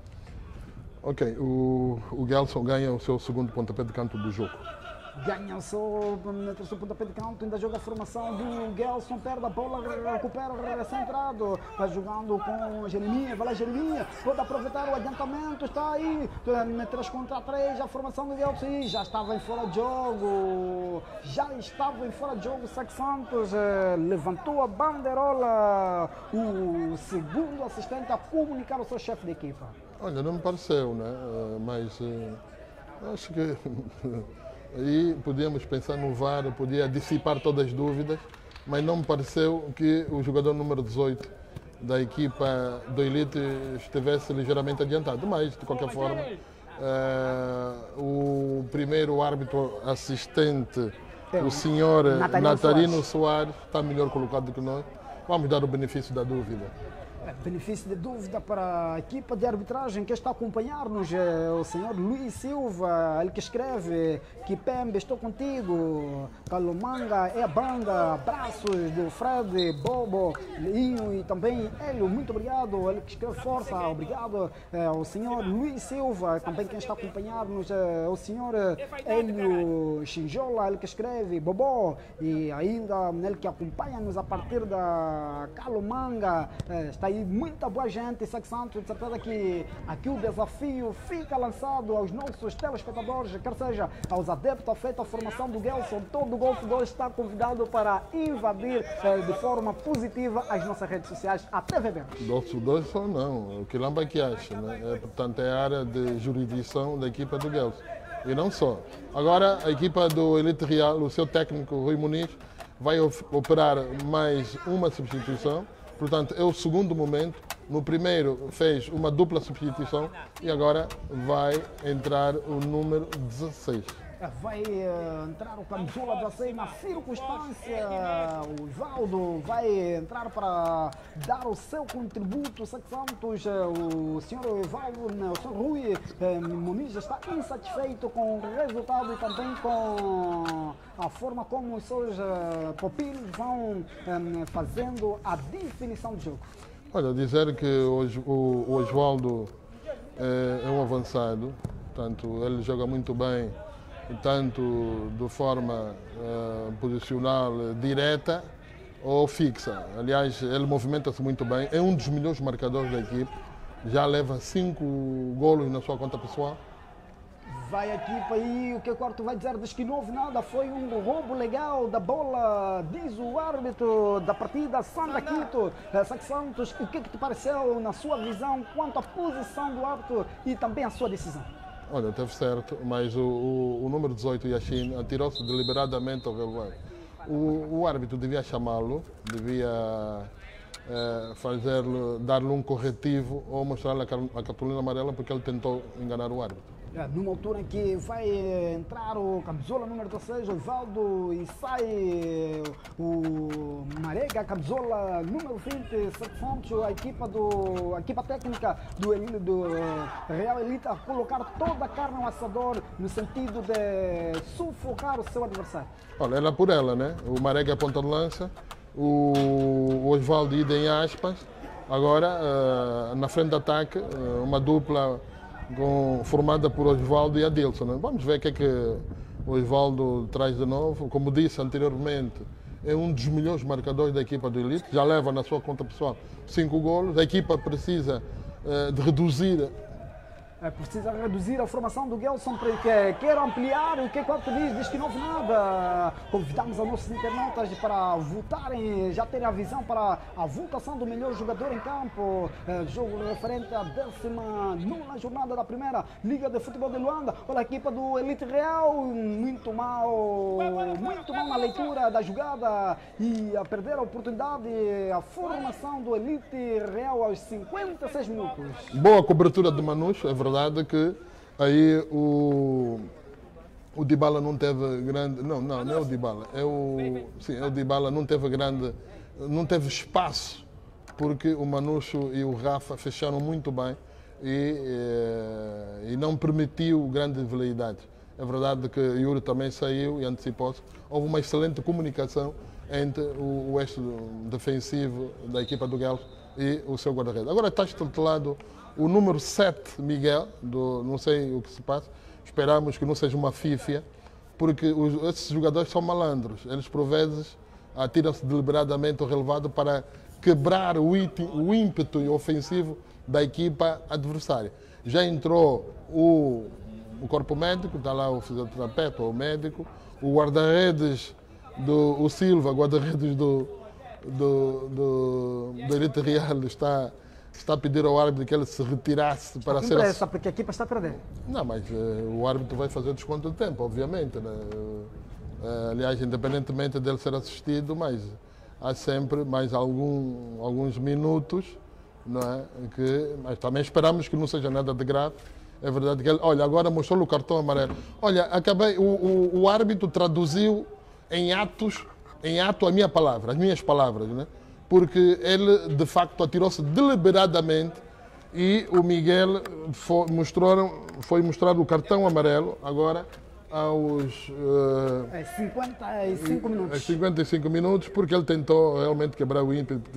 Speaker 3: Ok, o, o Gelson ganha o seu segundo pontapé de canto do jogo.
Speaker 2: Ganha o seu, seu pontapé de canto, ainda joga a formação do Gelson, perde a bola, recupera, centrado, vai jogando com Jeremias, vai lá Jeremias, pode aproveitar o adiantamento, está aí, três contra três, a formação do Gelson, e já estava em fora de jogo, já estava em fora de jogo, Saque Santos eh, levantou a bandeirola, o segundo assistente a comunicar o seu chefe de equipa.
Speaker 3: Olha, não me pareceu, né? Mas uh, acho que aí podíamos pensar no V A R, podia dissipar todas as dúvidas, mas não me pareceu que o jogador número dezoito da equipa do Elite estivesse ligeiramente adiantado. Mas, de qualquer forma, uh, o primeiro árbitro assistente, o senhor Natarino, Natarino Soares. Soares, está melhor colocado do que nós. Vamos dar o benefício da dúvida.
Speaker 2: Benefício de dúvida para a equipa de arbitragem que está a acompanhar-nos, é o senhor Luiz Silva, ele que escreve: Kipembe, estou contigo, Calomanga é a banda, abraços do Fred, Bobo, Linho e também Hélio, muito obrigado, ele que escreve força, obrigado, é, o senhor Luiz Silva, também quem está a acompanhar-nos, é o senhor Hélio Xinjola, ele que escreve Bobo, e ainda ele que acompanha-nos a partir da Calomanga, é, está aí muita boa gente, Saque Santos, de certeza que aqui o desafio fica lançado aos nossos telespectadores, quer seja aos adeptos, afetos à formação do Gelson, todo o Golfo dois está convidado para invadir eh, de forma positiva as nossas redes sociais, a T V B.
Speaker 3: Golfo dois só não, o Quilamba que acha, né? É, portanto é a área de jurisdição da equipa do Gelson. E não só. Agora a equipa do Elite Real, o seu técnico Rui Muniz, vai operar mais uma substituição. Portanto, é o segundo momento. No primeiro fez uma dupla substituição e agora vai entrar o número dezesseis.
Speaker 2: Vai uh, entrar o camisola dezesseis na circunstância, o Ivaldo vai entrar para dar o seu contributo, Saque Santos, uh, o senhor Ivaldo, o senhor Rui uh, Muniz está insatisfeito com o resultado e também com a forma como os seus uh, pupilos vão um, fazendo a definição do jogo.
Speaker 3: Olha, dizer que hoje o, o Osvaldo é, é um avançado, portanto ele joga muito bem, tanto de forma uh, posicional direta ou fixa. Aliás, ele movimenta-se muito bem, é um dos melhores marcadores da equipe, já leva cinco golos na sua conta pessoal
Speaker 2: Vai a equipa aí, o que o quarto vai dizer? Diz que não houve nada, foi um roubo legal da bola, diz o árbitro da partida, Sandra Quito. Saque Santos, o que, que te pareceu na sua visão quanto à posição do árbitro e também a sua decisão?
Speaker 3: Olha, teve certo, mas o, o, o número dezoito, Yashin, atirou-se deliberadamente ao relevado. O, o árbitro devia chamá-lo, devia eh, fazer-lhe, dar-lhe um corretivo ou mostrar-lhe a cartolina amarela porque ele tentou enganar o árbitro.
Speaker 2: Numa altura em que vai entrar o camisola número dezesseis, o Ivaldo, e sai o Marega, camisola número vinte, Saque Santos, a equipa, do, a equipa técnica do, do Real Elite a colocar toda a carne ao assador no sentido de sufocar o seu adversário.
Speaker 3: Olha, era por ela, né? O Marega é ponta de lança, o, o Osvaldo ida em aspas, agora uh, na frente de ataque, uh, uma dupla Com, formada por Osvaldo e Adilson. Né? Vamos ver o que é que o Osvaldo traz de novo. Como disse anteriormente, é um dos melhores marcadores da equipa do Elite, já leva na sua conta pessoal cinco golos. A equipa precisa uh, de reduzir.
Speaker 2: É, precisa reduzir a formação do Gelson para que quer ampliar. O que é que o diz? Diz que não houve nada. Convidamos os nossos internautas para votarem, já terem a visão para a votação do melhor jogador em campo. É, jogo referente à décima nona jornada da primeira Liga de Futebol de Luanda. Olha a equipa do Elite Real, muito mal, muito mal na leitura da jogada e a perder a oportunidade. A formação do Elite Real aos cinquenta e seis minutos.
Speaker 3: Boa cobertura de Manus, é verdade. Verdade que aí o, o Dybala não teve grande, não, não, não é o Dybala, é o, sim, é o Dybala não teve grande, não teve espaço porque o Manucho e o Rafa fecharam muito bem e, e, e não permitiu grande veleidade. É verdade que Yuri também saiu e antecipou-se. Houve uma excelente comunicação entre o, o eixo defensivo da equipa do Gales e o seu guarda-redes. Agora está estrelado o número sete, Miguel, do, não sei o que se passa, esperamos que não seja uma fífia, porque os, esses jogadores são malandros, eles por vezes atiram-se deliberadamente ao relevado para quebrar o, it, o ímpeto ofensivo da equipa adversária. Já entrou o, o corpo médico, está lá o fisioterapeuta, o médico, o guarda-redes, do, o Silva, guarda-redes do, do, do, do Elite Real, está... está a pedir ao árbitro que ele se retirasse para ser...
Speaker 2: Pressa, porque a equipa está a perder.
Speaker 3: Não, mas uh, o árbitro vai fazer desconto de tempo, obviamente. Né? Uh, aliás, independentemente dele ser assistido, mas há sempre mais algum, alguns minutos, não é? Que, mas também esperamos que não seja nada de grave. É verdade que ele... Olha, agora mostrou o cartão amarelo. Olha, acabei... O, o, o árbitro traduziu em atos, em ato a minha palavra, as minhas palavras, né? Porque ele, de facto, atirou-se deliberadamente e o Miguel foi, mostrou, foi mostrar o cartão amarelo agora aos
Speaker 2: uh, é cinquenta e cinco minutos.
Speaker 3: cinquenta e cinco minutos, porque ele tentou realmente quebrar o ímpeto.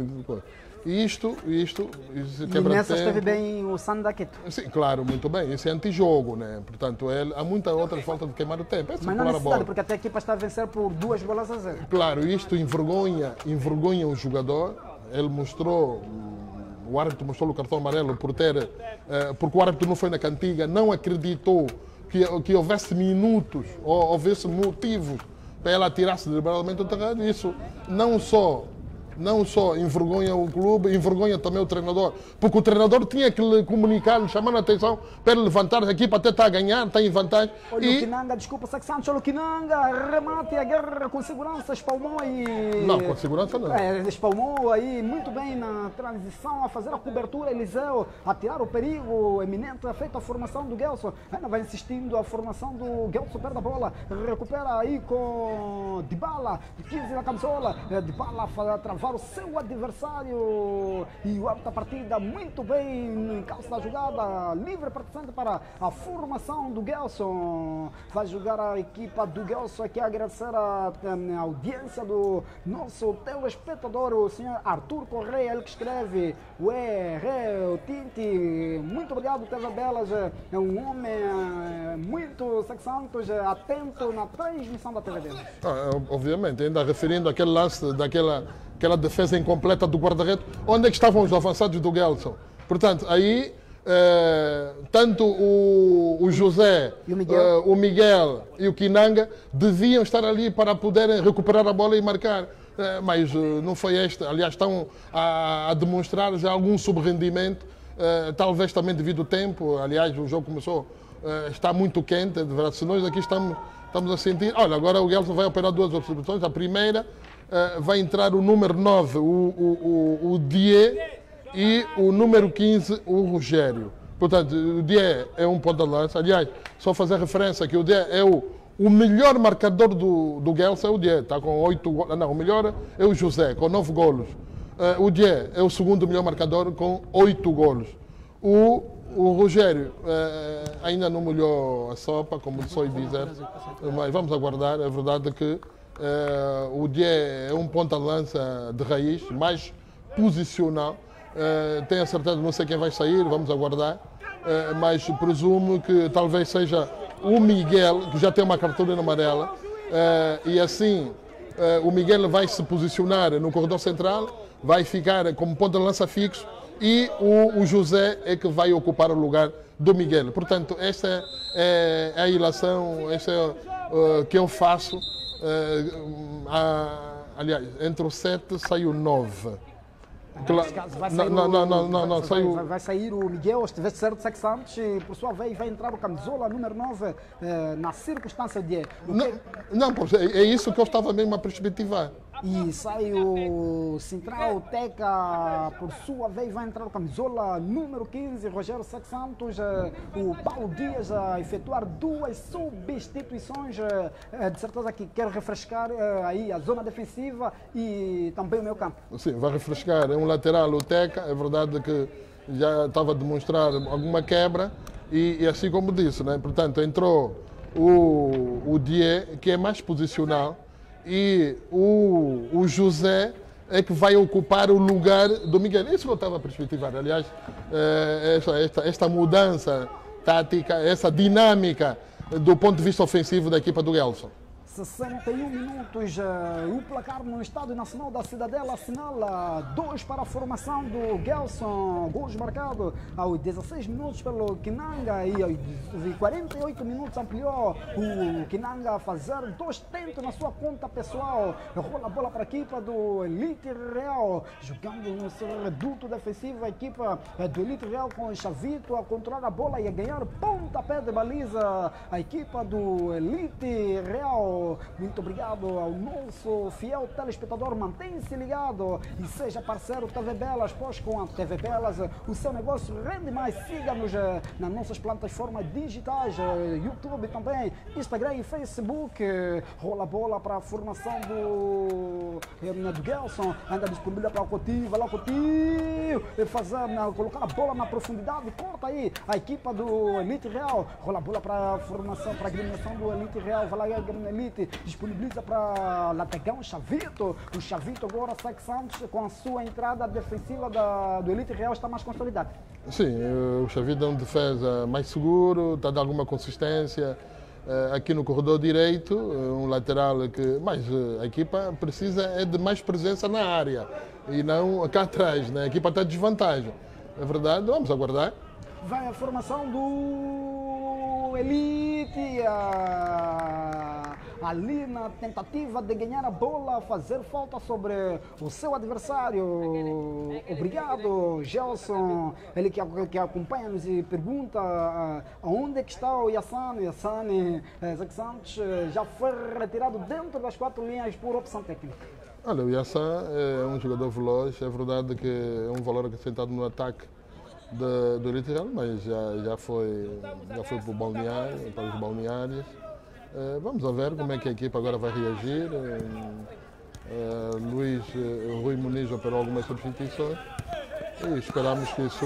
Speaker 3: E isto, isto, isto
Speaker 2: e nessa esteve bem o Sandra Quito.
Speaker 3: Sim, claro, muito bem. Isso é antijogo, né? Portanto, ele, há muita outra falta de queimar o tempo. É
Speaker 2: mas não necessidade, porque até a equipa está a vencer por duas bolas a zero.
Speaker 3: Claro, isto envergonha, envergonha o jogador. Ele mostrou, o árbitro mostrou o cartão amarelo por ter, porque o árbitro não foi na cantiga, não acreditou que, que houvesse minutos ou houvesse motivos para ela atirar-se deliberadamente do terreno. Isso não só... Não só envergonha o clube, envergonha também o treinador. Porque o treinador tinha que lhe comunicar, lhe chamar a atenção para ele levantar a equipa, até está a ganhar, está em vantagem.
Speaker 2: Olha e... o Kinanga, desculpa, Saque Santos, olha o Kinanga, remate a guerra com segurança, espalmou e...
Speaker 3: Não, com segurança não.
Speaker 2: É, espalmou aí muito bem na transição, a fazer a cobertura, Eliseu, a tirar o perigo eminente, a feita a formação do Gelson. Ainda vai insistindo a formação do Gelson, perde a bola, recupera aí com Dybala, quinze na camisola, Dybala através o seu adversário e o árbitro da partida muito bem no encalço da jogada, livre participante para a formação do Gelson. Vai jogar a equipa do Gelson aqui, agradecer a, a audiência do nosso telespectador, o senhor Arthur Correia, ele que escreve o E, Re, o Tinti, muito obrigado, Teve Belas, é um homem muito Saque Santos, atento na transmissão da T V deles.
Speaker 3: Ah, obviamente, ainda referindo aquele lance daquela aquela defesa incompleta do guarda-redes, onde é que estavam os avançados do Gelson? Portanto, aí eh, tanto o, o José,
Speaker 2: E o Miguel.
Speaker 3: eh, o Miguel e o Kinanga deviam estar ali para poderem recuperar a bola e marcar. Eh, mas eh, não foi esta. Aliás, estão a, a demonstrar já algum subrendimento, eh, talvez também devido ao tempo. Aliás, o jogo começou, eh, está muito quente, de verdade. Se nós aqui estamos, estamos a sentir. Olha, agora o Gelson vai operar duas observações. A primeira, eh, vai entrar o número nove, o, o, o, o Die, e o número quinze, o Rogério. Portanto, o Die é um ponta de lança. Aliás, só fazer referência que o Die é o, o melhor marcador do, do Gelson, é o Die, está com oito golos. Não, o melhor é o José, com nove golos. Uh, o Die é o segundo melhor marcador, com oito golos. O, o Rogério uh, ainda não molhou a sopa, como sou dizer, mas vamos aguardar. É verdade que uh, o Die é um ponta de lança de raiz, mais posicional. Uh, tenho a certeza, não sei quem vai sair, vamos aguardar, uh, mas presumo que talvez seja o Miguel, que já tem uma cartolina amarela, uh, e assim uh, o Miguel vai se posicionar no corredor central, vai ficar como ponta de lança fixo, e o, o José é que vai ocupar o lugar do Miguel. Portanto, esta é a ilação, esta é uh, que eu faço. Uh, a, aliás, entre o sete sai o nove.
Speaker 2: Nesse caso, vai sair
Speaker 3: Não,
Speaker 2: o-
Speaker 3: não, não, não, não,
Speaker 2: vai-
Speaker 3: saiu.
Speaker 2: vai, vai sair o Miguel, se estiver certo, Sex Santos, e por sua vez vai entrar o camisola número nove eh, na circunstância de. O
Speaker 3: Não,
Speaker 2: que-
Speaker 3: não, pois, é, é isso que eu estava mesmo a perspectivar.
Speaker 2: E sai o Central Teca, por sua vez vai entrar o camisola número quinze, Rogério Sex Santos, eh, o Paulo Dias a efetuar duas substituições, eh, eh, de certeza que quer refrescar eh, aí a zona defensiva e também o meio campo.
Speaker 3: Sim, vai refrescar. É um lateral, o Teca, é verdade que já estava a demonstrar alguma quebra e, e assim como disse, né? Portanto, entrou o, o Die, que é mais posicional, e o, o José é que vai ocupar o lugar do Miguel. Isso que eu estava a perspectivar. Aliás, eh, esta, esta, esta mudança tática, essa dinâmica do ponto de vista ofensivo da equipa do Gelson.
Speaker 2: sessenta e um minutos, eh, o placar no Estádio Nacional da Cidadela assinala dois para a formação do Gelson, gols marcados aos dezesseis minutos pelo Kinanga e aos quarenta e oito minutos ampliou o Kinanga a fazer dois tentos na sua conta pessoal, rola a bola para a equipa do Elite Real, jogando no seu reduto defensivo, a equipa eh, do Elite Real com o Chavito a controlar a bola e a ganhar pontapé de baliza, a equipa do Elite Real. Muito obrigado ao nosso fiel telespectador. Mantenha-se ligado e seja parceiro T V Belas, pois com a T V Belas o seu negócio rende mais. Siga-nos eh, nas nossas plataformas digitais, eh, YouTube também, Instagram e Facebook. Eh, Rola a bola para a formação do, eh, do Gelson. Anda disponível para o Coutinho. Vai lá, Coutinho. eh, Fazer, na- colocar a bola na profundidade. Corta aí a equipa do Elite Real. Rola a bola para a formação, para a agremiação do Elite Real. Vai lá, Elite. Disponibiliza para Lategão Chavito. O Chavito agora, Sex Santos, com a sua entrada defensiva da, do Elite Real, está mais consolidado.
Speaker 3: Sim, eh, o Chavito é um defesa mais seguro, está dando alguma consistência eh, aqui no corredor direito, eh, um lateral que. Mas eh, a equipa precisa é de mais presença na área e não cá atrás, né? A equipa está de desvantagem. É verdade, vamos aguardar.
Speaker 2: Vai a formação do Elite. A... Ali na tentativa de ganhar a bola, fazer falta sobre o seu adversário. Obrigado, Gelson. Ele que, que acompanha-nos e pergunta ah, aonde é que está o Yassane. Yassane eh, Sex Santos eh, já foi retirado dentro das quatro linhas por opção técnica.
Speaker 3: Olha, o Yassan é um jogador veloz, é verdade que é um valor acrescentado no ataque de, do Elite Real, mas já, já foi, já foi para o balneário, para os balneários. Eh, vamos a ver como é que a equipa agora vai reagir. Eh, eh, Luís, eh, Rui Muniz operou algumas substituições e esperamos que isso.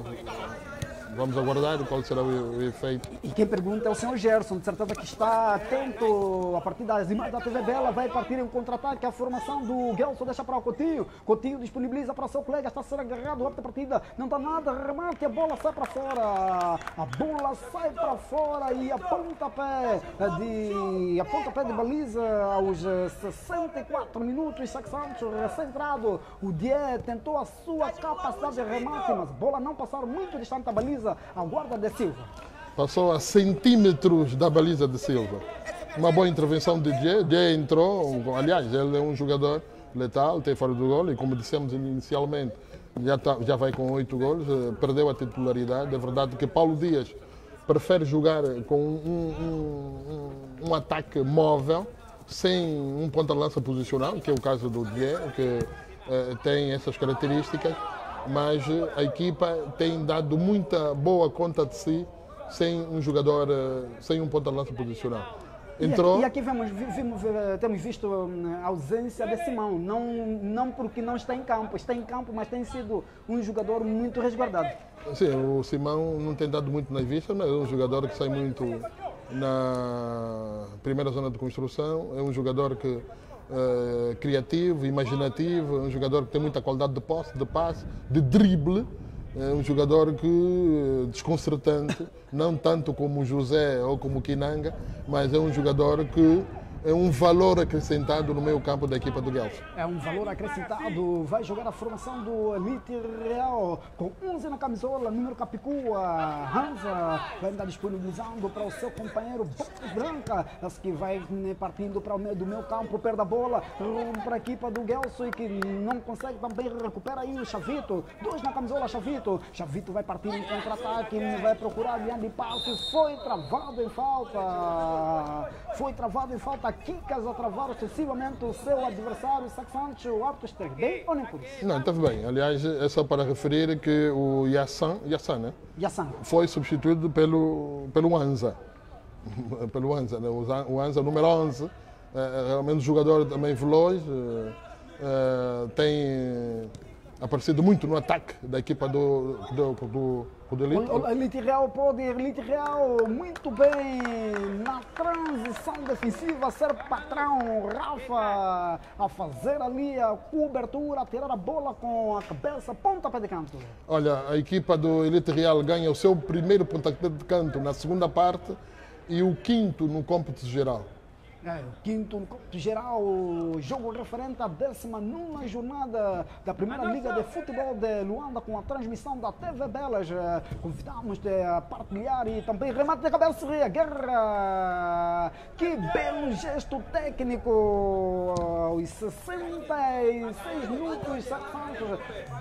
Speaker 3: Vamos aguardar qual será o, o efeito.
Speaker 2: E quem pergunta é o senhor Gerson, de certeza que está atento a partir das imagens da T V Bela, vai partir em um contra-ataque, a formação do Gelson deixa para o Coutinho, Coutinho disponibiliza para o seu colega, está a ser agarrado, outra partida, não dá nada, remate, a bola sai para fora, a bola sai para fora e a pontapé de, a pontapé de baliza aos sessenta e quatro minutos, Sex Santos recentrado, o Die tentou a sua capacidade de remate, mas a bola não passar muito distante da baliza, baliza a guarda de Silva.
Speaker 3: Passou a centímetros da baliza de Silva. Uma boa intervenção de Dje. Dje entrou, aliás, ele é um jogador letal, tem fora do gol e, como dissemos inicialmente, já, tá, já vai com oito gols, perdeu a titularidade. É verdade que Paulo Dias prefere jogar com um, um, um, um ataque móvel, sem um ponta-lança posicional, que é o caso do Dje, que uh, tem essas características, mas a equipa tem dado muita boa conta de si sem um jogador, uh, sem um ponta-lança posicional. Entrou...
Speaker 2: E aqui vemos, vimos, temos visto a ausência de Simão, não, não porque não está em campo, está em campo, mas tem sido um jogador muito resguardado.
Speaker 3: Sim, o Simão não tem dado muito nas vistas, mas é um jogador que sai muito na primeira zona de construção, é um jogador que é criativo, imaginativo, é um jogador que tem muita qualidade de posse, de passe, de drible. É um jogador que desconcertante, não tanto como o José ou como o Kinanga, mas é um jogador que é um valor acrescentado no meio campo da equipa do Guelph.
Speaker 2: É um valor acrescentado, vai jogar a formação do Elite Real com onze na camisola, número Capicua, Hansa vai estar disponibilizando para o seu companheiro Botas Branca, que vai partindo para o meio do meu campo, perde a bola para a equipa do Guelph e que não consegue também recuperar aí o Chavito, dois na camisola Chavito, Chavito vai partir em contra-ataque, vai procurar linha de passe, foi travado em falta, foi travado em falta. Kikas a travar sucessivamente o seu adversário, Saxante, o árbitro esteve bem ou nem por isso?
Speaker 3: Não, esteve bem. Aliás, é só para referir que o Yassan, Yassan, né?
Speaker 2: Yassan
Speaker 3: foi substituído pelo, pelo Anza. pelo Anza, né? O Anza, número onze, é realmente um jogador também veloz, é, tem aparecido muito no ataque da equipa do, do, do, do Elite.
Speaker 2: O Elite Real pode, Elite Real muito bem na transição defensiva, ser patrão, Rafa, a fazer ali a cobertura, a tirar a bola com a cabeça, pontapé de canto.
Speaker 3: Olha, a equipa do Elite Real ganha o seu primeiro pontapé de canto na segunda parte e o quinto no cômputo geral.
Speaker 2: É, o quinto no cômputo geral, jogo referente à décima nona jornada da Primeira Liga de Futebol de Luanda, com a transmissão da T V Belas. Convidamos-te a partilhar e também remate de cabeça, Guerra. Que belo gesto técnico, aos sessenta e seis minutos, Santos.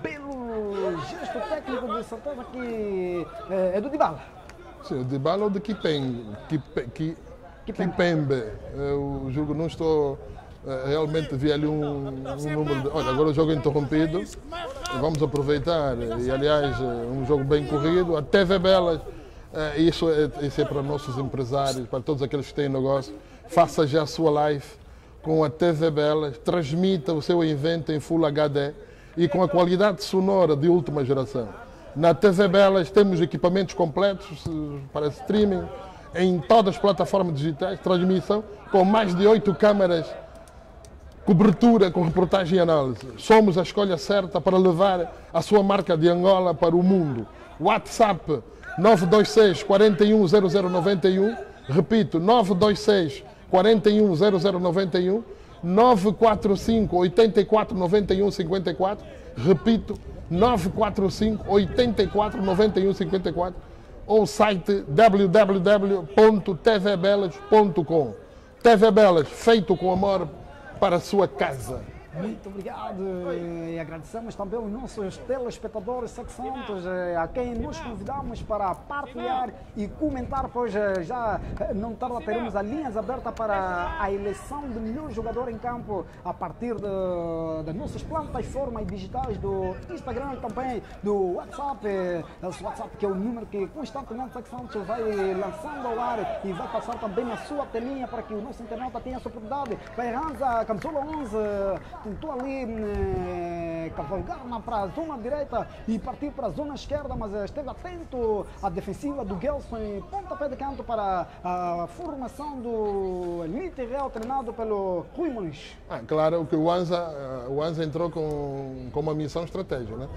Speaker 2: Belo gesto técnico, de certeza que é, é do Dybala.
Speaker 3: Sim, o Dybala ou de Kipembe. Kipembe. Kipembe. Eu julgo, não estou. Realmente vi ali um, um número de. Olha, agora o jogo é interrompido. Vamos aproveitar. E aliás, um jogo bem corrido. A T V Belas, isso é, isso é para nossos empresários, para todos aqueles que têm negócio. Faça já a sua live com a T V Belas, transmita o seu evento em Full H D e com a qualidade sonora de última geração. Na T V Belas temos equipamentos completos para streaming, em todas as plataformas digitais, transmissão com mais de oito câmaras, cobertura com reportagem e análise. Somos a escolha certa para levar a sua marca de Angola para o mundo. WhatsApp nove dois seis, quatro um zero zero nove um, repito, nove dois seis, quatro um zero zero nove um, nove quatro cinco, oito quatro nove um cinco quatro, repito, nove quatro cinco, oito quatro nove um cinco quatro, ou o site w w w ponto t v belas ponto com. T V Belas, feito com amor para a sua casa.
Speaker 2: Muito obrigado e agradecemos também aos nossos telespectadores Santos, a quem nos convidamos para partilhar e comentar, pois já não tarda teremos as linhas abertas para a eleição do melhor jogador em campo a partir de, de nossas plataformas digitais do Instagram e também do WhatsApp. Esse WhatsApp que é o número que constantemente Santos vai lançando ao ar e vai passar também na sua telinha para que o nosso internauta tenha a sua oportunidade. Vai Hansa, camisola onze, tentou ali eh, cavalgar para a zona direita e partir para a zona esquerda, mas esteve atento à defensiva do Gelson e pontapé de canto para a formação do Elite Real, treinado pelo Rui Muniz.
Speaker 3: Ah, claro que o Anza, o Anza entrou com, com uma missão estratégica, né?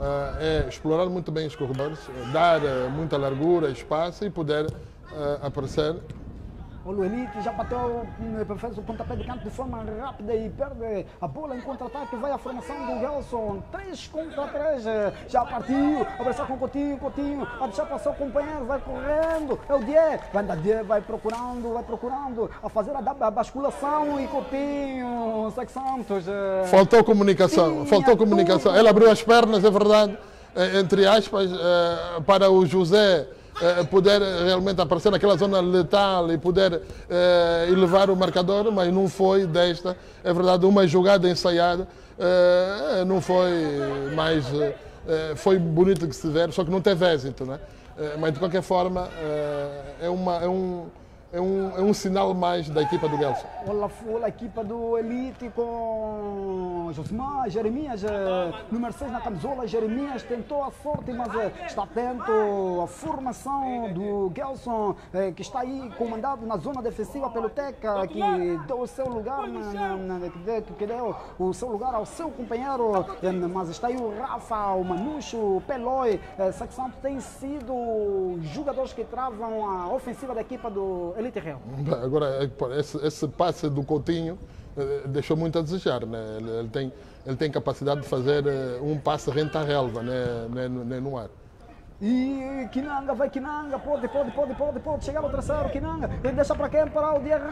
Speaker 3: É explorar muito bem os corredores, dar muita largura, espaço e poder aparecer
Speaker 2: O Elite já bateu, fez o pontapé de canto de forma rápida e perde a bola em contra-ataque. Vai a formação do Gelson. três contra três. Já partiu. Abraçar com o Coutinho. Coutinho a deixar para o seu companheiro. Vai correndo. É o Die. Vai, Die vai procurando, vai procurando a fazer a, a basculação. E Coutinho, Sex Santos.
Speaker 3: Faltou comunicação. Faltou comunicação. Ele abriu as pernas, é verdade, entre aspas, para o José poder realmente aparecer naquela zona letal e poder eh, elevar o marcador, mas não foi desta. É verdade, uma jogada ensaiada, eh, não foi mais. Eh, foi bonito que se ver, só que não teve êxito, né? Eh, mas de qualquer forma, eh, é, uma, é, um, é, um, é um sinal mais da equipa do Gelson.
Speaker 2: Olha, olha a equipa do Elite com Josimar, Jeremias, número seis na camisola. Jeremias tentou a sorte, mas está atento à formação do Gelson, que está aí comandado na zona defensiva pelo Teca, que deu o seu lugar, na, na, que deu o seu lugar ao seu companheiro, mas está aí o Rafa, o Manucho, o Pelói. Sex Santos tem sido jogadores que travam a ofensiva da equipa do Elite Real.
Speaker 3: Agora, esse, esse passe do Coutinho deixou muito a desejar, né? Ele, ele, tem, ele tem capacidade de fazer um passe renta à relva, né? né, né no ar.
Speaker 2: E Kinanga, vai Kinanga, pode, pode, pode, pode, pode chegar ao terceiro, Kinanga, ele deixa para quem? Para o dia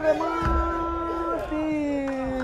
Speaker 2: remate,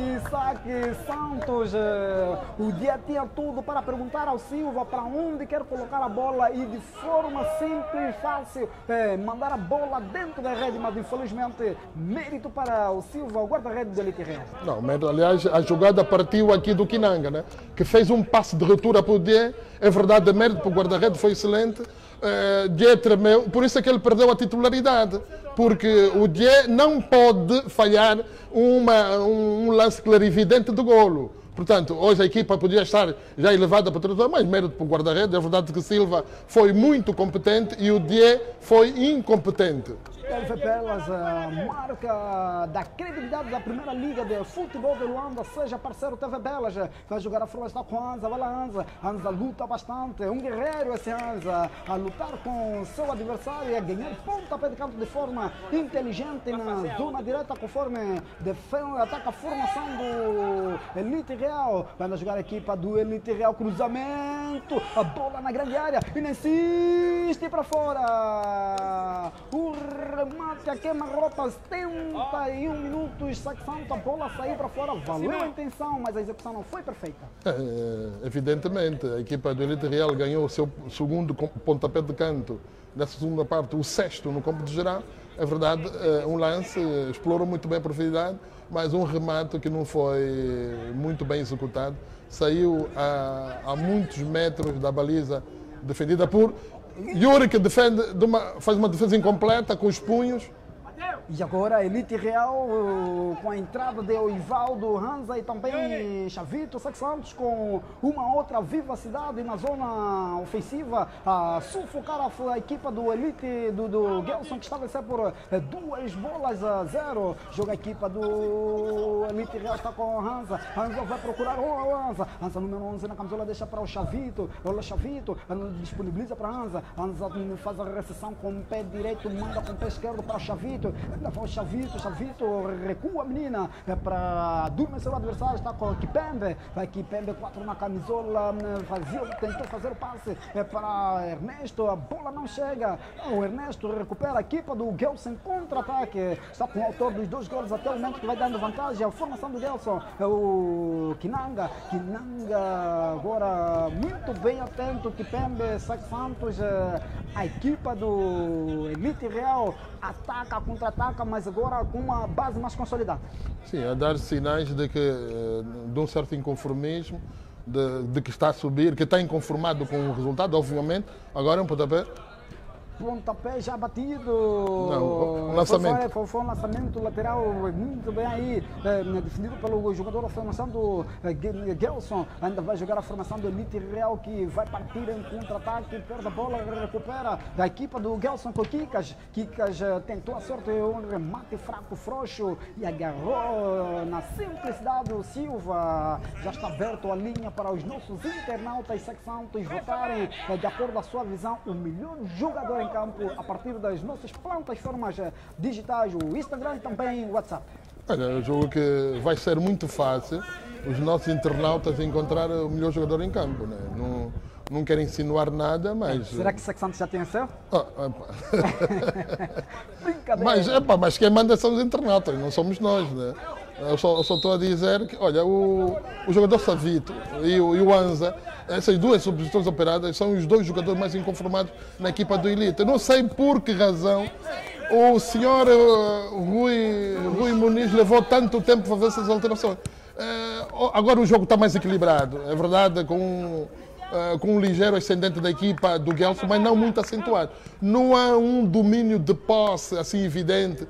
Speaker 2: saque Santos. O dia tinha tudo para perguntar ao Silva para onde quer colocar a bola e de forma simples, fácil, é, mandar a bola dentro da rede, mas infelizmente mérito para o Silva, o guarda-rede do Elite Real.
Speaker 3: Não, mas aliás a jogada partiu aqui do Kinanga, né? Que fez um passe de ruptura para o Die. É verdade, o mérito para o guarda-rede foi excelente. Uh, Die tremeu, por isso é que ele perdeu a titularidade, porque o Die não pode falhar uma, um, um lance clarividente do golo. Portanto, hoje a equipa podia estar já elevada para o treinador, mas mérito para o guarda-redes. É verdade que Silva foi muito competente e o Die foi incompetente.
Speaker 2: T V Pelas, a marca da credibilidade da primeira liga de futebol de Luanda, seja parceiro T V Pelas, vai jogar a forma, está com Anza, vai lá Anza, Anza luta bastante, é um guerreiro esse Anza, a lutar com seu adversário e a ganhar pontapé de canto de forma inteligente na zona direta, conforme defende, ataca a formação do Elite Real, vai jogar a equipa do Elite Real, cruzamento, a bola na grande área, e nem insiste para fora, o remate a queima-roupas, setenta e um minutos, Sex Santos, a bola saiu para fora, valeu a intenção, mas a execução não foi perfeita.
Speaker 3: É, evidentemente, a equipa do Elite Real ganhou o seu segundo pontapé de canto nessa segunda parte, o sexto no campo de geral. É verdade, um lance, explorou muito bem a profundidade, mas um remate que não foi muito bem executado, saiu a, a muitos metros da baliza defendida por Yuri, que defende de uma, faz uma defesa incompleta com os punhos.
Speaker 2: E agora Elite Real com a entrada de Ivaldo, Hansa e também Chavito, Sex Santos com uma outra vivacidade na zona ofensiva a sufocar a, a equipa do Elite, do, do Gelson, que está a vencer por duas bolas a zero. Joga a equipa do Elite Real, está com Hansa, Hansa vai procurar o Hansa, Hansa número onze na camisola, deixa para o Chavito, olha o Chavito, disponibiliza para Hansa, Hansa faz a recepção com o pé direito, manda com o pé esquerdo para o Chavito, o Chavito, Chavito recua a menina é para adormecer o adversário, está com o Kipembe, vai Kipembe, quatro na camisola, fazia, tentou fazer o passe é para Ernesto, a bola não chega, o Ernesto recupera a equipa do Gelson, contra-ataque, está com o autor dos dois gols até o momento que vai dando vantagem, a formação do Gelson, é o Kinanga, Kinanga agora muito bem atento, Kipembe, Sex Santos, a equipa do Elite Real ataca, contra-ataca, mas agora com uma base mais consolidada.
Speaker 3: Sim, a dar sinais de que de um certo inconformismo, de, de que está a subir, que está inconformado com o resultado, obviamente. Agora é um pontapé.
Speaker 2: Pontapé já batido.
Speaker 3: Não, um lançamento.
Speaker 2: Foi, foi um lançamento lateral muito bem aí, é, defendido pelo jogador da formação do é, Gelson. Ainda vai jogar a formação do Elite Real, que vai partir em contra-ataque, perde a bola, recupera da equipa do Gelson com o Kikas. Kikas é, tentou a sorte, um remate fraco, frouxo e agarrou na simplicidade o Silva. Já está aberto a linha para os nossos internautas Sex Santos votarem é, de acordo com a sua visão, o melhor jogador em campo a partir das nossas plataformas digitais, o Instagram e também o WhatsApp.
Speaker 3: Olha, eu julgo que vai ser muito fácil os nossos internautas encontrar o melhor jogador em campo. Né? Não, não quero insinuar nada, mas...
Speaker 2: Será que o Sex Santos já tem seu?
Speaker 3: Ah,
Speaker 2: Brincadeira.
Speaker 3: mas, epa, mas quem manda são os internautas, não somos nós. Né? Eu só, eu só estou a dizer que, olha, o, o jogador Savito e o, e o Anza, essas duas substituições operadas, são os dois jogadores mais inconformados na equipa do Elite. Eu não sei por que razão o senhor uh, Rui, Rui Muniz levou tanto tempo para fazer essas alterações. Uh, agora o jogo está mais equilibrado, é verdade, com, uh, com um ligeiro ascendente da equipa do Gelson, mas não muito acentuado. Não há um domínio de posse assim evidente.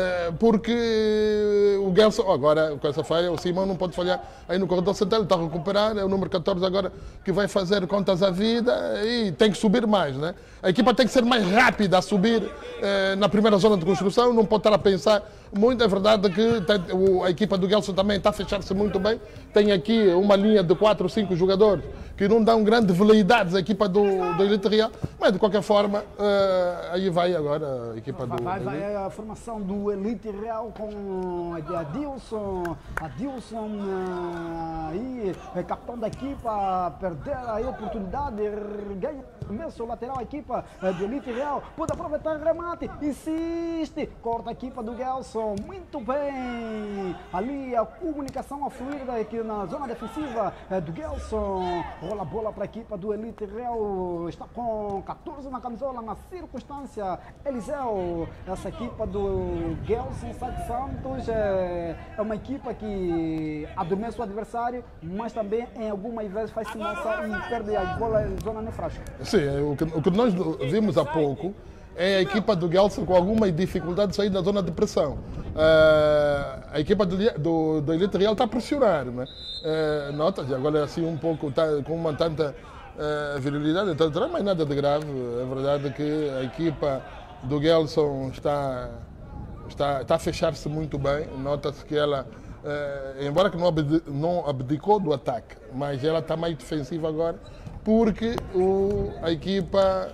Speaker 3: Porque o Gelson, agora com essa falha, o Simão não pode falhar aí no corredor central, ele está a recuperar, é o número catorze agora que vai fazer contas à vida e tem que subir mais, né? A equipa tem que ser mais rápida a subir eh, na primeira zona de construção, não pode estar a pensar muito. É verdade que tem, o, a equipa do Gelson também está a fechar-se muito bem, tem aqui uma linha de quatro ou cinco jogadores que não dão grandes veleidades à equipa do, do Elite Real, mas de qualquer forma, uh, aí vai agora a equipa do...
Speaker 2: Vai, vai a formação do Elite Real com Adilson, Adilson uh, aí, capitão da equipa, perder a oportunidade, ganha começa o lateral, a equipa do Elite Real, pode aproveitar o remate, insiste, corta a equipa do Gelson, muito bem, ali a comunicação a fluir aqui na zona defensiva do Gelson, rola a bola para a equipa do Elite Real, está com catorze na camisola, na circunstância, Eliseu, essa equipa do Gelson Sex Santos é, é uma equipa que adormece o adversário, mas também em algumas vezes faz-se moça e perde a bola em zona nefrástica.
Speaker 3: Sim, o que, o que nós vimos há pouco é a equipa do Gelson com alguma dificuldade de sair da zona de pressão. Uh, a equipa do, do, do Elite Real está a pressionar, né? Uh, notas, agora assim um pouco, tá, com uma tanta uh, virilidade, etc, mas nada de grave. É verdade que a equipa do Gelson está, está, está a fechar-se muito bem, nota-se que ela, uh, embora que não, abdi, não abdicou do ataque, mas ela está mais defensiva agora, porque o, a equipa...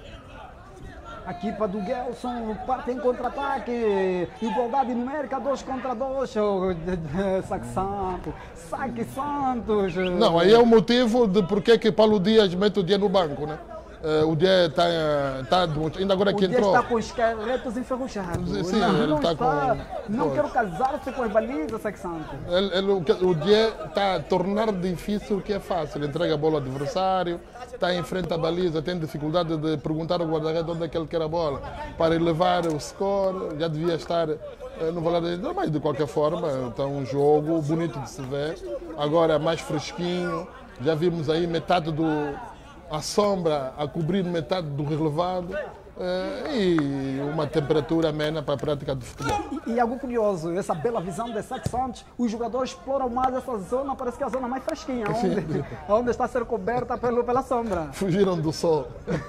Speaker 2: A equipa do Gelson parte em contra-ataque, igualdade numérica, dois contra dois, Saque Santos, Saque Santos.
Speaker 3: Não, aí é o motivo de porque que Paulo Dias mete o dia no banco, né? Uh, o dia está tá, ainda agora que entrou.
Speaker 2: O dia está com os carretos enferrujados.
Speaker 3: Sim,
Speaker 2: não,
Speaker 3: ele
Speaker 2: não
Speaker 3: está
Speaker 2: está,
Speaker 3: com...
Speaker 2: Não
Speaker 3: Pois.
Speaker 2: quero casar-se com as balizas, Saque Santos.
Speaker 3: Ele, ele, o dia está a tornar difícil o que é fácil. Ele entrega a bola ao adversário, está em frente à baliza, tem dificuldade de perguntar ao guarda-redes onde é que ele quer a bola para elevar o score. Já devia estar uh, no valor de... Mas de qualquer forma, está um jogo bonito de se ver. Agora mais fresquinho. Já vimos aí metade do... a sombra a cobrir metade do relevado eh, e uma temperatura amena para a prática de futebol.
Speaker 2: E, e algo curioso, essa bela visão de Saque Santos, os jogadores exploram mais essa zona, parece que é a zona mais fresquinha, onde, onde está a ser coberta pelo, pela sombra.
Speaker 3: Fugiram do sol.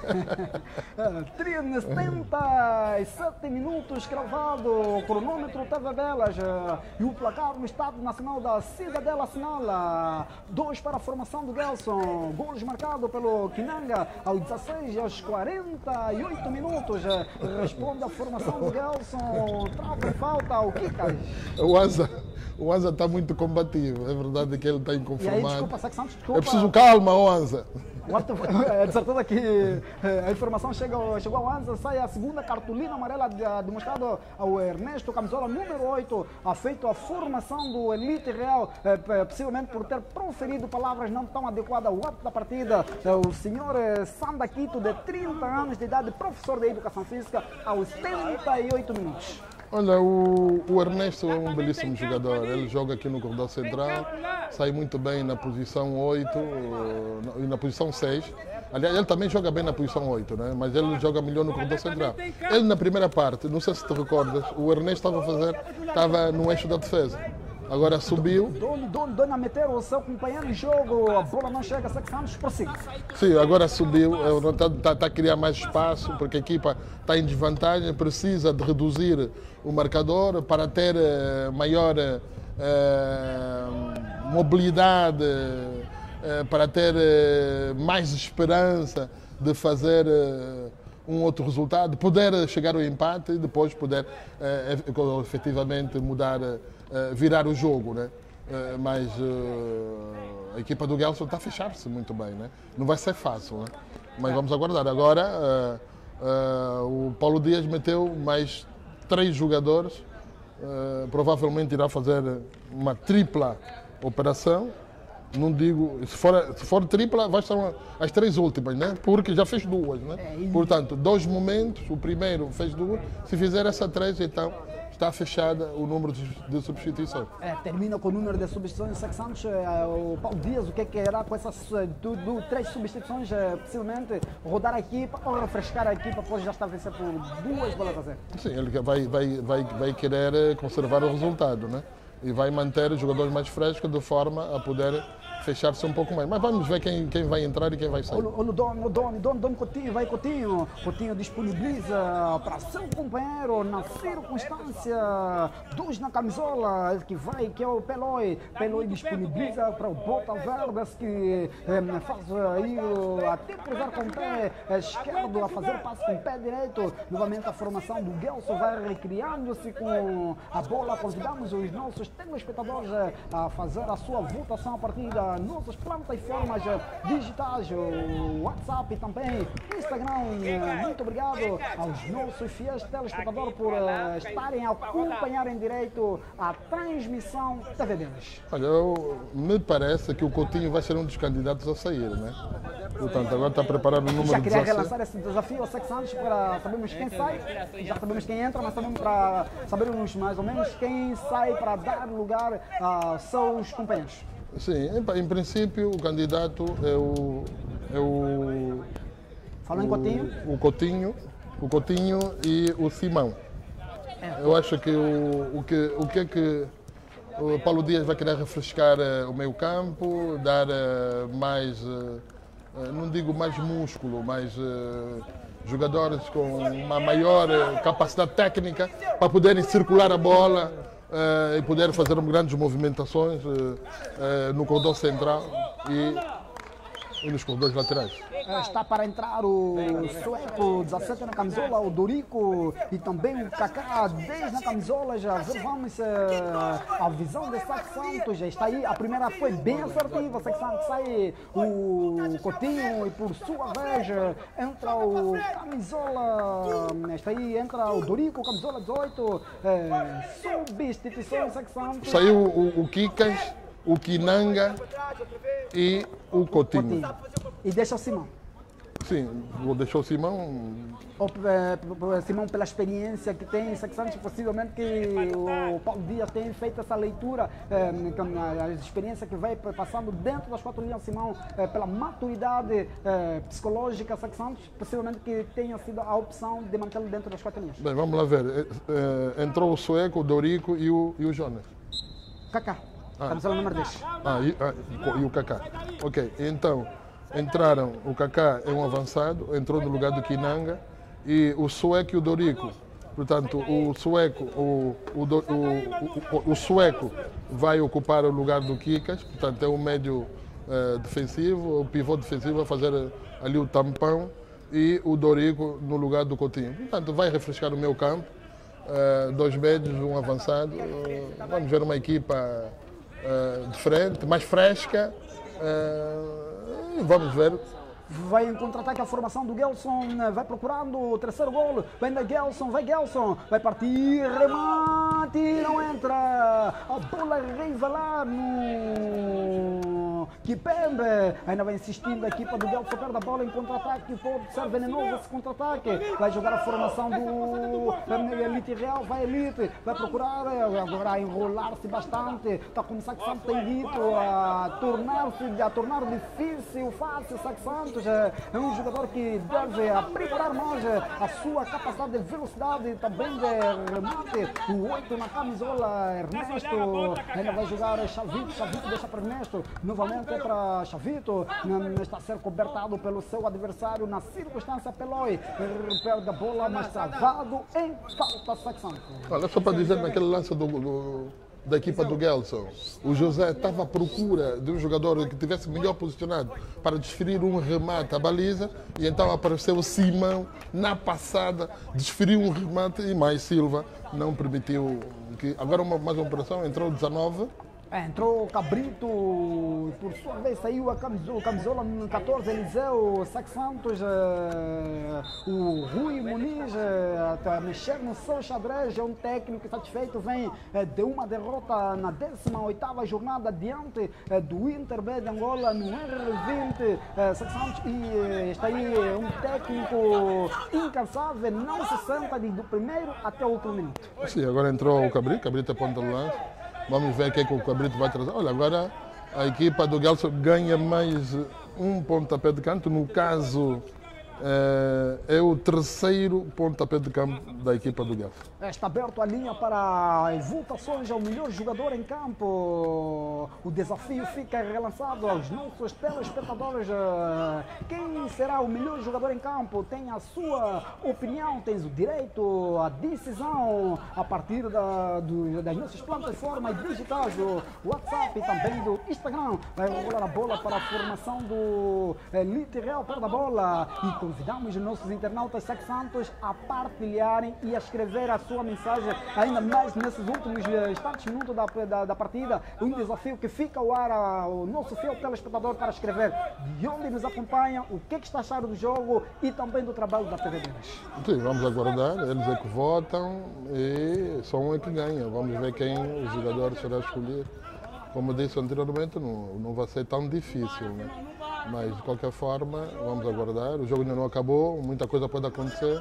Speaker 2: setenta e sete minutos cravado, cronômetro T V Belas e o placar no Estádio Nacional da Cidadela assinala dois para a formação do Gelson, gols marcado pelo Kinanga aos dezesseis e aos quarenta e oito minutos, responde a formação do Gelson, trava e falta o Kikas.
Speaker 3: O Anza, o Anza está muito combativo, é verdade que ele está inconformado.
Speaker 2: E aí, desculpa, Saque Santos, desculpa.
Speaker 3: É preciso calma, o Anza.
Speaker 2: É de certeza que a informação chega, chegou ao Anza, sai a segunda cartolina amarela demonstrada ao Ernesto, camisola número oito, a feito a formação do Elite Real, é, possivelmente por ter proferido palavras não tão adequadas ao ato da partida. É, o senhor Sanda Quito, de trinta anos de idade, professor de Educação Física, aos setenta e oito minutos.
Speaker 3: Olha, o, o Ernesto é um belíssimo jogador, ele joga aqui no corredor central, sai muito bem na posição oito e na posição seis. Aliás, ele também joga bem na posição oito, né? Mas ele joga melhor no corredor central. Ele na primeira parte, não sei se te recordas, o Ernesto estava a fazer, estava no eixo da defesa. Agora subiu.
Speaker 2: Dono, dono, dono a meter o seu companheiro em jogo, a bola não chega, Saque Santos prossiga.
Speaker 3: Sim, agora subiu, está tá, tá a criar mais espaço, porque a equipa está em desvantagem, precisa de reduzir o marcador para ter uh, maior uh, mobilidade, uh, para ter uh, mais esperança de fazer uh, um outro resultado, poder chegar ao empate e depois poder eh, efetivamente mudar, eh, virar o jogo, né? Eh, mas eh, a equipa do Gelson está a fechar-se muito bem, né? Não vai ser fácil, né? Mas vamos aguardar. Agora eh, eh, o Paulo Dias meteu mais três jogadores, eh, provavelmente irá fazer uma tripla operação. Não digo, se for, se for tripla, vai ser uma, as três últimas, né? Porque já fez duas, né? Portanto, dois momentos, o primeiro fez duas, se fizer essa três, então está fechada o número de, de substituições.
Speaker 2: É, termina com o número de substituições, Sex Santos, é, o Paulo Dias, o que é que irá com essas do, do, três substituições, é, possivelmente rodar a equipa ou refrescar a equipa, pois já está a vencer por duas bolas a zero?
Speaker 3: Sim, ele vai, vai, vai, vai querer conservar o resultado, né? E vai manter os jogadores mais frescos de forma a poder fechar-se um pouco mais. Mas vamos ver quem, quem vai entrar e quem vai sair.
Speaker 2: Olha o Dom, o Dom, Dom, Dom Coutinho, vai Coutinho. Coutinho disponibiliza para seu companheiro na circunstância, dois na camisola, que vai, que é o Peloi. Peloi disponibiliza para o Bota Verdes, que eh, faz aí, até cruzar com o pé esquerdo, a fazer passe com o pé direito. Novamente a formação do Gelson vai recriando-se com a bola. Convidamos os nossos telespectadores a fazer a sua votação a partir da nossas plataformas digitais, o WhatsApp e também Instagram. Muito obrigado aos nossos fiéis telespectadores por uh, estarem a acompanhar em direito a transmissão T V deles.
Speaker 3: Olha, eu, me parece que o Coutinho vai ser um dos candidatos a sair, né? Portanto, agora está preparado o número
Speaker 2: Já queria
Speaker 3: dezassete.
Speaker 2: relançar esse desafio ao Sex Santos para sabermos quem sai, já sabemos quem entra, mas sabemos para sabermos mais ou menos quem sai para dar lugar a seus companheiros.
Speaker 3: Sim, em, em princípio o candidato é o... É o
Speaker 2: Falando em Coutinho?
Speaker 3: O Coutinho, o Coutinho e o Simão.
Speaker 2: É.
Speaker 3: Eu acho que o, o que o que é que o Paulo Dias vai querer refrescar uh, o meio campo, dar uh, mais, uh, uh, não digo mais músculo, mas uh, jogadores com uma maior uh, capacidade técnica para poderem circular a bola. Uh, e poder fazer grandes movimentações uh, uh, no corredor central e, e nos corredores laterais.
Speaker 2: Está para entrar o sueco dezassete na camisola, o Dorico e também o Kaká dez na camisola. Já vamos uh, a visão de Sex Santos. Já está aí, a primeira foi bem assertiva. Sex Santos sai o Coutinho e por sua vez entra o camisola. Está aí, entra o Dorico, camisola dezoito. Uh, substituição Sex Santos.
Speaker 3: Saiu o, o Kikas, o Kinanga e o Coutinho.
Speaker 2: Coutinho. E deixa o Simão.
Speaker 3: Sim, vou deixar o Simão.
Speaker 2: Ou, é, Simão, pela experiência que tem, Sex Santos, possivelmente que o Paulo Dias tem feito essa leitura, é, a experiência que vai passando dentro das quatro linhas, Simão, é, pela maturidade é, psicológica, Sex Santos, possivelmente que tenha sido a opção de mantê-lo dentro das quatro linhas.
Speaker 3: Bem, vamos lá ver. É, é, entrou o Sueco, o Dorico e o, e o Jonas.
Speaker 2: Kaká, ah. Camisola número dez.
Speaker 3: Ah, e, ah, e o Kaká. Ok, então entraram, o Kaká é um avançado, entrou no lugar do Kinanga, e o Sueco e o Dorico. Portanto, o Sueco, o, o, o, o, o Sueco vai ocupar o lugar do Kikas, portanto é um médio uh, defensivo, o pivô defensivo vai fazer ali o tampão, e o Dorico no lugar do Coutinho. Portanto, vai refrescar o meu campo, uh, dois médios, um avançado. Uh, vamos ver uma equipa uh, diferente, mais fresca. Uh, Vamos ver.
Speaker 2: Vai em contra-ataque a formação do Gelson, vai procurando o terceiro golo, vem da Gelson, vai Gelson, vai partir, remate, não entra, a bola reiva lá no Kipembe, ainda vai insistindo a equipa do Gelson, perde a bola em contra-ataque, pode ser venenoso esse contra-ataque, vai jogar a formação do Elite Real, vai Elite, vai procurar, agora enrolar-se bastante, está como o Sex Santos tem dito, a tornar-se, a tornar difícil, fácil, Sex Santos. É um jogador que deve aprimorar mais a sua capacidade de velocidade e também de remate. O oito na camisola, Ernesto, ainda vai jogar Chavito, Chavito deixa para Ernesto, novamente é para Chavito, está a ser cobertado pelo seu adversário na circunstância Peloi, perde a bola, mas travado em falta Sex Santos.
Speaker 3: Olha, só para dizer, naquele lance do, do, da equipa do Gelson. O José estava à procura de um jogador que tivesse melhor posicionado para desferir um remate à baliza e então apareceu o Simão na passada, desferiu um remate e mais Silva não permitiu que... Agora uma, mais uma operação, entrou dezanove.
Speaker 2: É, entrou o Cabrito, por sua vez saiu a camisola, camisola catorze, Eliseu, Sac Santos, uh, o Rui Muniz, uh, a mexer no seu xadrez, é um técnico satisfeito, vem uh, de uma derrota na décima oitava jornada diante uh, do Inter B de Angola no R vinte, uh, Sac Santos, e uh, está aí um técnico incansável, não se senta do primeiro até o último minuto.
Speaker 3: Sim, agora entrou o Cabrito, Cabrito é ponta de lança. Vamos ver o que, é que o Cabrito vai trazer. Olha, agora a equipa do Gelson ganha mais um pontapé de canto. No caso, é, é o terceiro pontapé de campo da equipa do Gelson.
Speaker 2: Está aberto a linha para as votações ao melhor jogador em campo. O desafio fica relançado aos nossos telespectadores. Quem será o melhor jogador em campo? Tem a sua opinião, tens o direito à decisão a partir da, do, das nossas plataformas digitais, do WhatsApp e também do Instagram. Vai rolar a bola para a formação do é, Lite Real para a bola e convidamos os nossos internautas Sac Santos a partilharem e a escrever a sua mensagem, ainda mais nesses últimos instantes, minutos da, da, da partida. Um desafio que fica ao ar ao nosso fiel telespectador para escrever de onde nos acompanha, o que, é que está achando do jogo e também do trabalho da T V deles.
Speaker 3: Sim, vamos aguardar, eles é que votam e só um é que ganha. Vamos ver quem o jogador será escolher. Como disse anteriormente, não, não vai ser tão difícil, né? Mas de qualquer forma, vamos aguardar. O jogo ainda não acabou, muita coisa pode acontecer.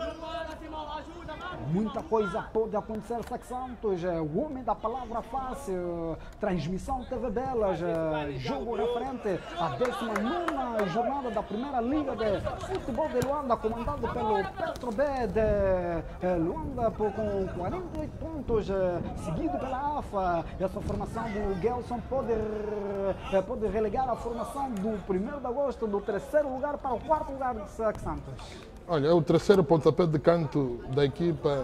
Speaker 2: Muita coisa pode acontecer, Sac Santos, o homem da palavra fácil, transmissão T V Belas, jogo referente à décima nona jornada da primeira liga de futebol de Luanda, comandado pelo Petro B de Luanda com quarenta e oito pontos, seguido pela A F A. Essa formação do Gelson pode, pode relegar a formação do primeiro de agosto, do terceiro lugar para o quarto lugar de Sac Santos.
Speaker 3: Olha, é o terceiro pontapé de canto da equipa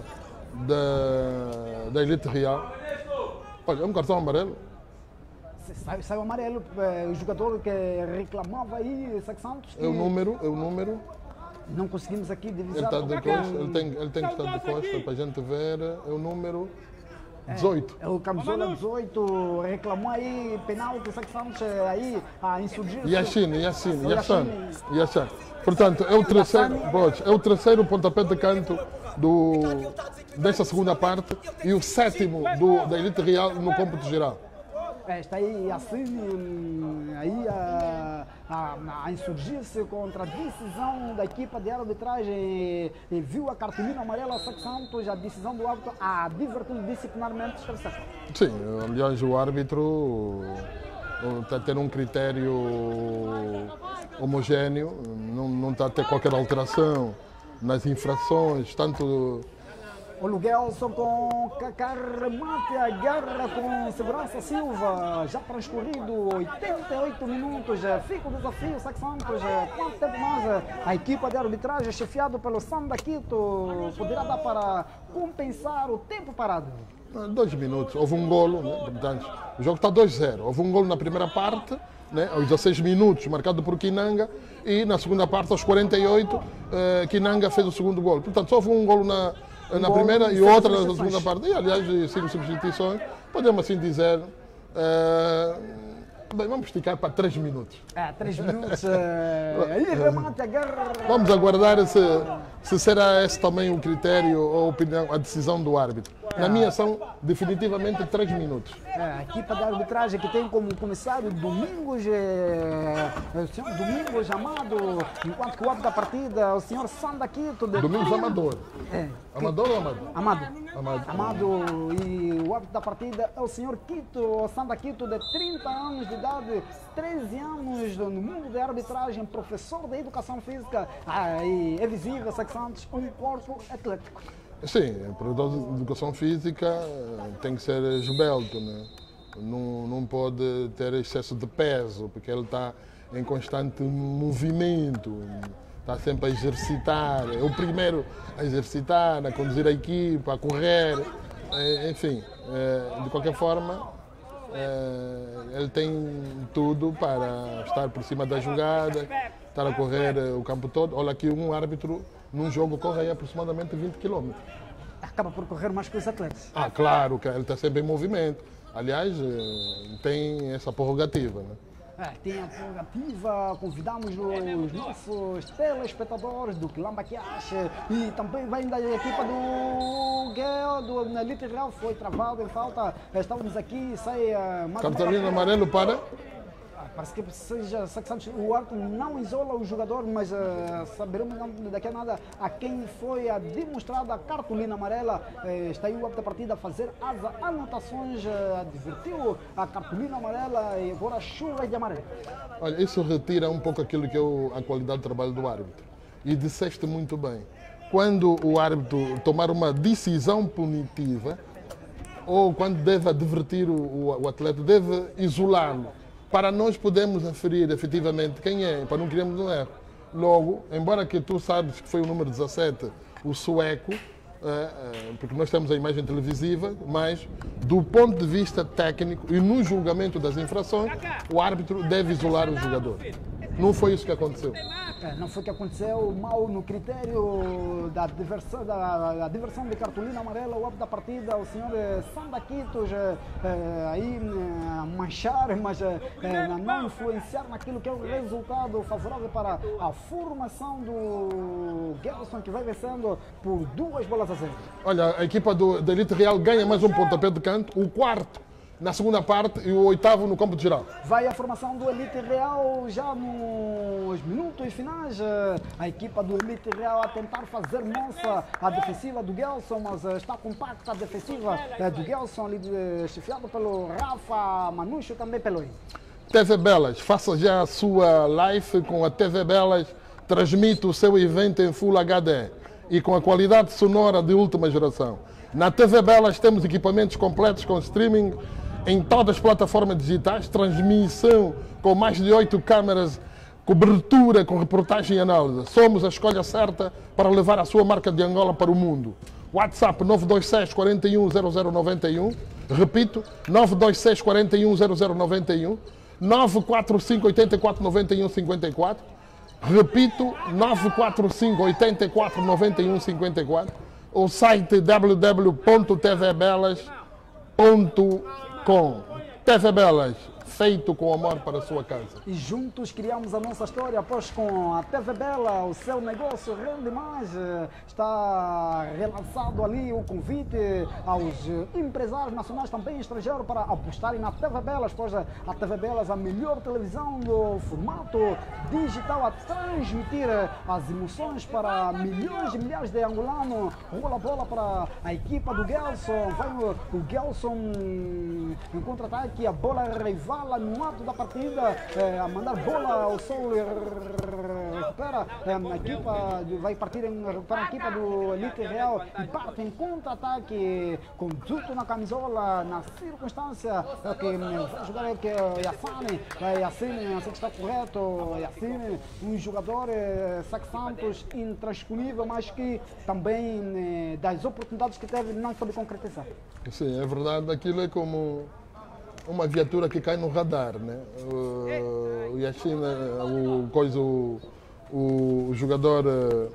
Speaker 3: da, da Elite Real. Olha, é um cartão amarelo.
Speaker 2: Saiu, saiu amarelo, o jogador que reclamava aí, Sac Santos.
Speaker 3: É o número, é o número.
Speaker 2: Não conseguimos aqui divisar.
Speaker 3: Ele está de costas, ele tem, ele tem que estar de costas para a gente ver, é o número dezoito.
Speaker 2: É, o camisola dezoito reclamou aí, penalti, Sac Santos aí a insurgir.
Speaker 3: Yashin, Yashin, Yashan, Yashan. Portanto, é o terceiro, é o terceiro pontapé de canto do, desta segunda parte e o sétimo do, da Elite Real no cômputo geral.
Speaker 2: É, está aí assim, aí a, a, a insurgir-se contra a decisão da equipa de arbitragem e, e viu a cartolina amarela Sac Santos, a decisão do árbitro a advertir disciplinarmente.
Speaker 3: Sim, aliás, o árbitro está a ter um critério homogéneo, não, não está a ter qualquer alteração nas infrações, tanto...
Speaker 2: O Gelson com Kaká remate a guerra com Segurança Silva, já transcorrido oitenta e oito minutos, fica o desafio, Sac Santos, quanto tempo mais a equipa de arbitragem chefiado pelo Sanda Quito poderá dar para compensar o tempo parado?
Speaker 3: Dois minutos, houve um golo, né? Portanto, o jogo está dois a zero, houve um golo na primeira parte, né? Aos dezesseis minutos, marcado por Kinanga, e na segunda parte, aos quarenta e oito, eh, Kinanga fez o segundo golo. Portanto, só houve um golo na, um na primeira e outra na segunda parte. E, aliás, cinco substituições, podemos assim dizer. Eh, bem, vamos esticar para três minutos.
Speaker 2: É, três minutos. Eh, aí remate a guerra.
Speaker 3: Vamos aguardar se, se será esse também o critério ou a opinião, a decisão do árbitro. Na minha são definitivamente três minutos.
Speaker 2: É, a equipa de arbitragem que tem como comissário Domingos, é, o senhor Domingos Amado, enquanto que o árbitro da partida é o senhor Sanda Quito. De...
Speaker 3: Domingos Amador.
Speaker 2: É.
Speaker 3: Amador ou Amado?
Speaker 2: Amado.
Speaker 3: Amado.
Speaker 2: Amado. E o árbitro da partida é o senhor Quito, Sanda Quito, de trinta anos de idade, treze anos no mundo de arbitragem, professor de educação física. Ah, e é visível, Sac Santos, um corpo atlético.
Speaker 3: Sim, o professor de educação física tem que ser esbelto, né? Não, não pode ter excesso de peso, porque ele está em constante movimento, está sempre a exercitar, é o primeiro a exercitar, a conduzir a equipa, a correr, É, enfim, é, de qualquer forma, é, ele tem tudo para estar por cima da jogada, estar a correr o campo todo. Olha aqui, um árbitro num jogo corre aí aproximadamente vinte quilômetros.
Speaker 2: Acaba por correr mais que os atletas.
Speaker 3: Ah, claro, que ele está sempre em movimento. Aliás, eh, tem essa prerrogativa, né?
Speaker 2: É, tem a prerrogativa, convidamos os nossos telespectadores do Quilamba que acha e também vem da equipa do Guel, do Elite Real, foi travado em falta. Estávamos aqui, sai uh, mais
Speaker 3: Cartolino amarelo para?
Speaker 2: Parece que seja Santos. O árbitro não isola o jogador, mas uh, saberemos daqui a nada a quem foi a demonstrada a cartolina amarela. Uh, está aí o árbitro da partida a fazer as anotações, uh, advertiu a cartolina amarela e agora chuva de amarelo.
Speaker 3: Olha, isso retira um pouco aquilo que é o, a qualidade do trabalho do árbitro. E disseste muito bem. Quando o árbitro tomar uma decisão punitiva, ou quando deve advertir o, o, o atleta, deve isolá-lo, para nós podermos aferir efetivamente quem é, para não criarmos um erro. Logo, embora que tu sabes que foi o número dezassete, o sueco, é, é, porque nós temos a imagem televisiva, mas do ponto de vista técnico e no julgamento das infrações, o árbitro deve isolar o jogador. Não foi isso que aconteceu.
Speaker 2: É, não foi o que aconteceu, mal no critério da diversão, da, da diversão de cartolina amarela, o árbitro da partida, o senhor eh, Sandaquitos, eh, eh, aí eh, manchar, mas eh, não influenciar naquilo que é o resultado favorável para a formação do Gerson, que vai vencendo por duas bolas a zero.
Speaker 3: Olha, a equipa do, da Elite Real ganha mais um pontapé de canto, o quarto na segunda parte e o oitavo no campo de geral.
Speaker 2: Vai a formação do Elite Real já nos minutos finais. A equipa do Elite Real a tentar fazer moça a defensiva do Gelson, mas está compacta a defensiva do Gelson, ali chefiado pelo Rafa Manucho, também pelo I.
Speaker 3: T V Belas, faça já a sua live com a T V Belas, transmite o seu evento em Full H D e com a qualidade sonora de última geração. Na T V Belas temos equipamentos completos com streaming em todas as plataformas digitais, transmissão com mais de oito câmeras, cobertura com reportagem e análise. Somos a escolha certa para levar a sua marca de Angola para o mundo. WhatsApp nove dois seis, quatro um zero zero nove um, repito, nove dois seis, quatro um zero zero nove um, nove quatro cinco, oito quatro nove um cinco quatro, repito, nove quatro cinco, oito quatro nove um cinco quatro, o site w w w ponto t v belas ponto com. T V Belas, feito com amor para a sua casa.
Speaker 2: E juntos criamos a nossa história, pois com a T V Bela o seu negócio rende mais. Está relançado ali o convite aos empresários nacionais, também estrangeiros, para apostarem na T V Belas, pois a T V Belas, a melhor televisão do formato digital a transmitir as emoções para milhões e milhares de angolanos. Rola a bola para a equipa do Gelson, vai o, o Gelson em contra-ataque, a bola rival no ato da partida, é, a mandar bola ao sol, recupera é, a equipa, vai partir em, recupera a equipa do Elite Real e parte em contra-ataque, conjunto na camisola, na circunstância é, que vai jogar que é Yassine, é, Yassine, não sei que está correto, Yassine, um jogador é, Sac Santos intransponível, mas que também é, das oportunidades que teve não soube concretizar.
Speaker 3: Sim, é verdade, aquilo é como uma viatura que cai no radar, né? O, o Yassine, o, coisa, o, o jogador, uh,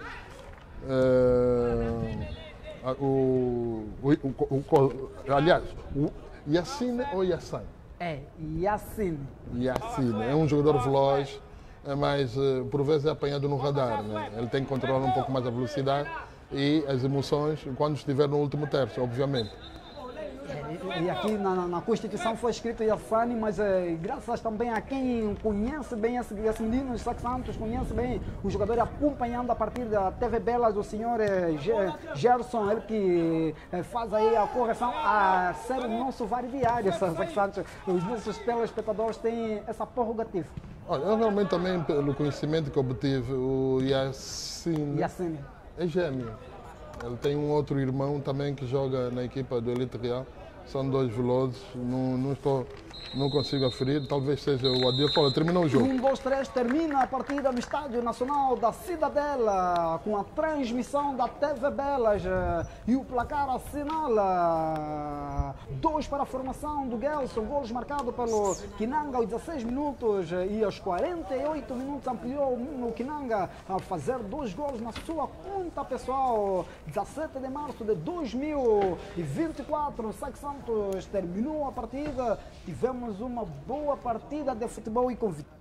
Speaker 3: uh, o, o, o, aliás, o Yassine ou Yassin?
Speaker 2: É, Yassine.
Speaker 3: Yassine, é um jogador veloz, mas uh, por vezes é apanhado no radar, né? Ele tem que controlar um pouco mais a velocidade e as emoções quando estiver no último terço, obviamente.
Speaker 2: E aqui na, na Constituição foi escrito Yassine, mas é, graças também a quem conhece bem esse, esse menino, Sac Santos, conhece bem o jogador, acompanhando a partir da T V Belas, do senhor é, Gerson, ele que é, faz aí a correção a ser o nosso VAR diário, Sac Santos. Os nossos telespectadores têm essa prerrogativa.
Speaker 3: Olha, eu realmente também, pelo conhecimento que obtive, o Yassine,
Speaker 2: Yassine
Speaker 3: é gêmeo. Ele tem um outro irmão também que joga na equipa do Elite Real. São dois velozes, não, não estou Não consigo aferir, talvez seja o Adil. Olha, terminou o jogo.
Speaker 2: um, dois, três, termina a partida no Estádio Nacional da Cidadela, com a transmissão da T V Belas, eh, e o placar assinala dois para a formação do Gelson, golos marcados pelo Kinanga aos dezesseis minutos, eh, e aos quarenta e oito minutos ampliou o Kinanga a fazer dois golos na sua conta pessoal. dezessete de março de dois mil e vinte e quatro, o Sete Santos terminou a partida, tivemos uma boa partida de futebol e com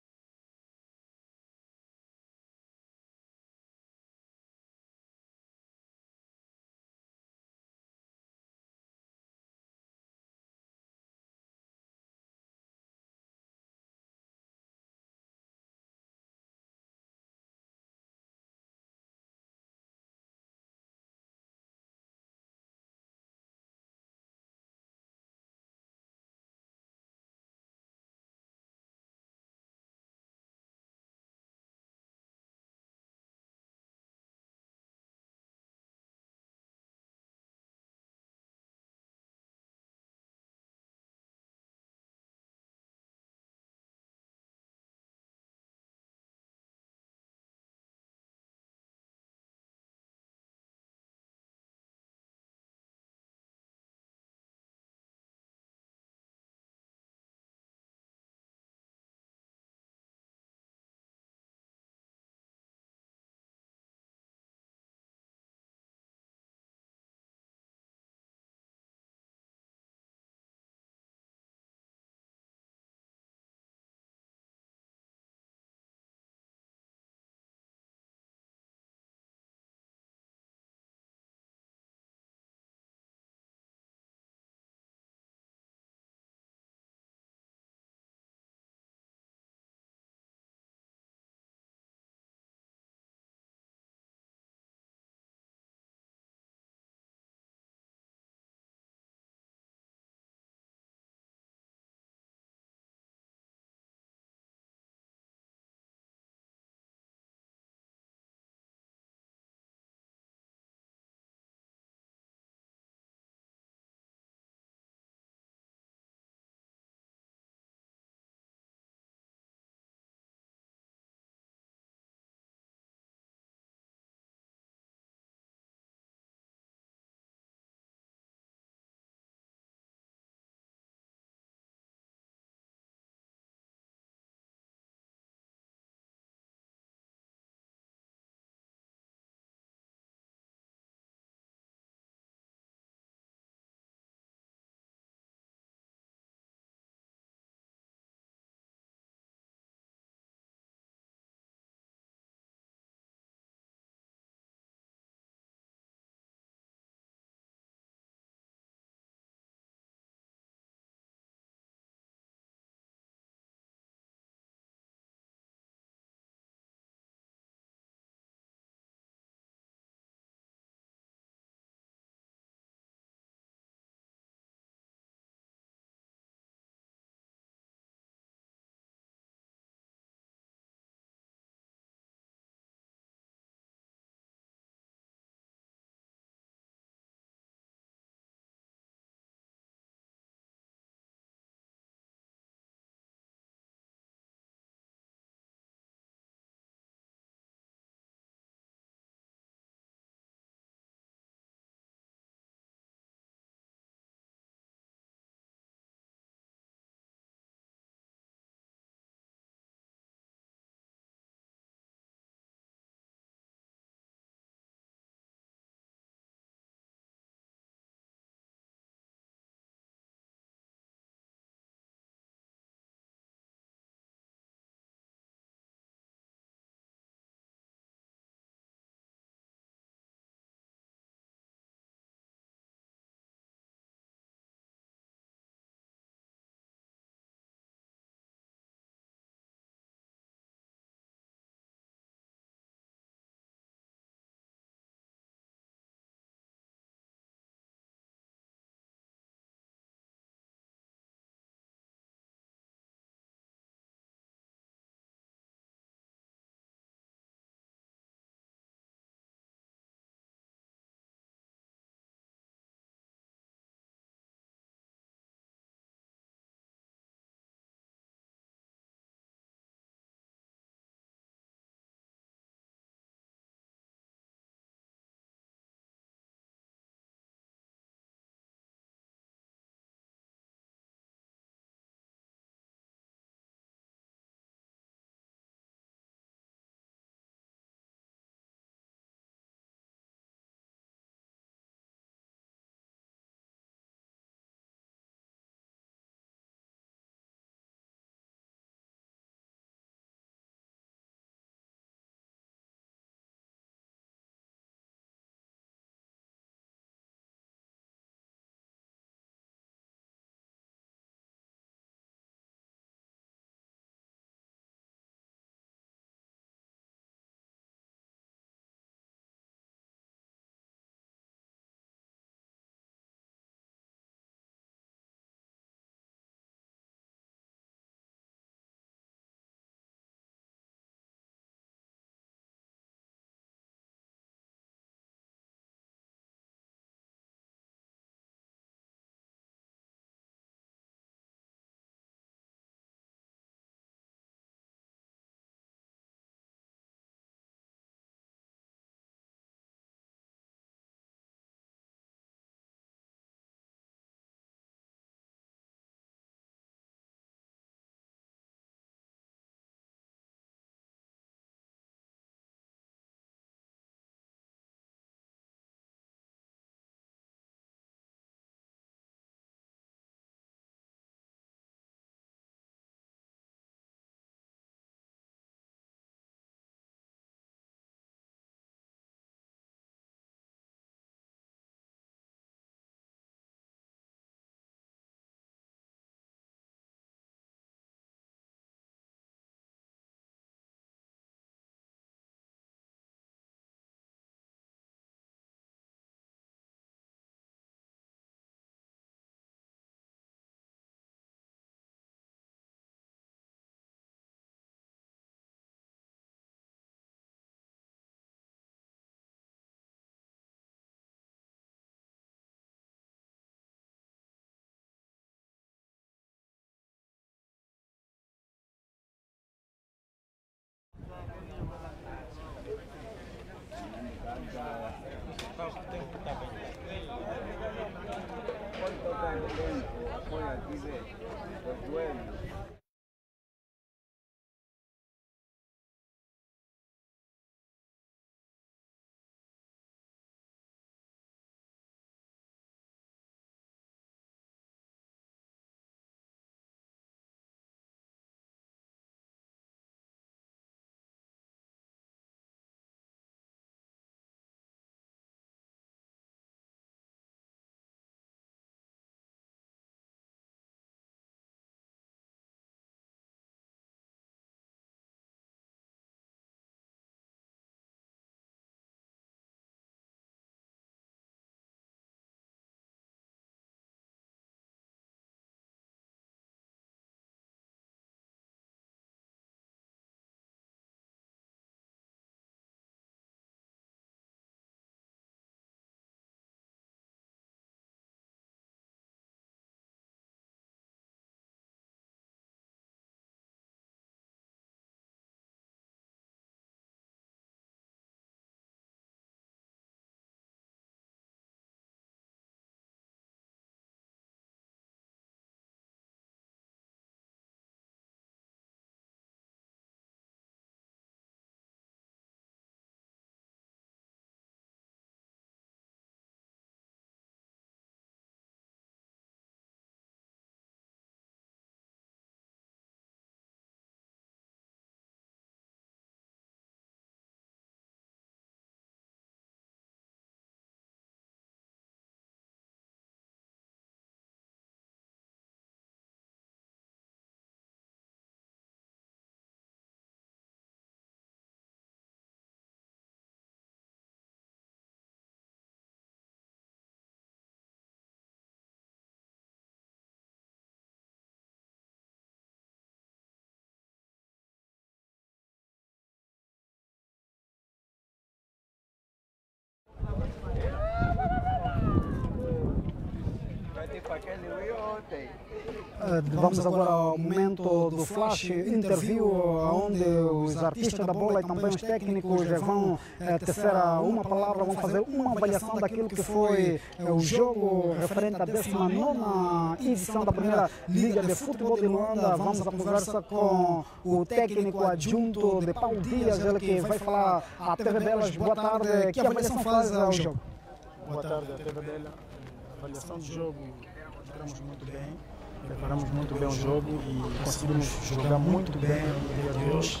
Speaker 2: Vamos agora ao momento do flash interview, onde os artistas da bola e também os técnicos vão tecer uma palavra, vão fazer uma avaliação daquilo que foi o jogo referente à décima nona edição da primeira Liga de Futebol de Luanda. Vamos à conversa com o técnico adjunto de Paulo Dias, ele que vai falar à T V Belas. Boa tarde, que avaliação faz ao jogo?
Speaker 6: Boa tarde, a T V Bela. Avaliação do jogo, jogamos muito bem, preparamos muito bem o jogo e conseguimos jogar muito bem no dia de hoje.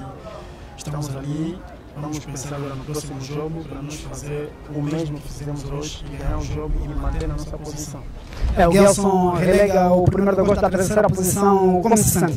Speaker 6: E estamos ali, vamos pensar agora no próximo jogo para nos fazer o mesmo que fizemos hoje e ganhar o jogo e manter a nossa posição.
Speaker 2: É, o Gelson relega o primeiro de agosto à terceira posição, como se sente?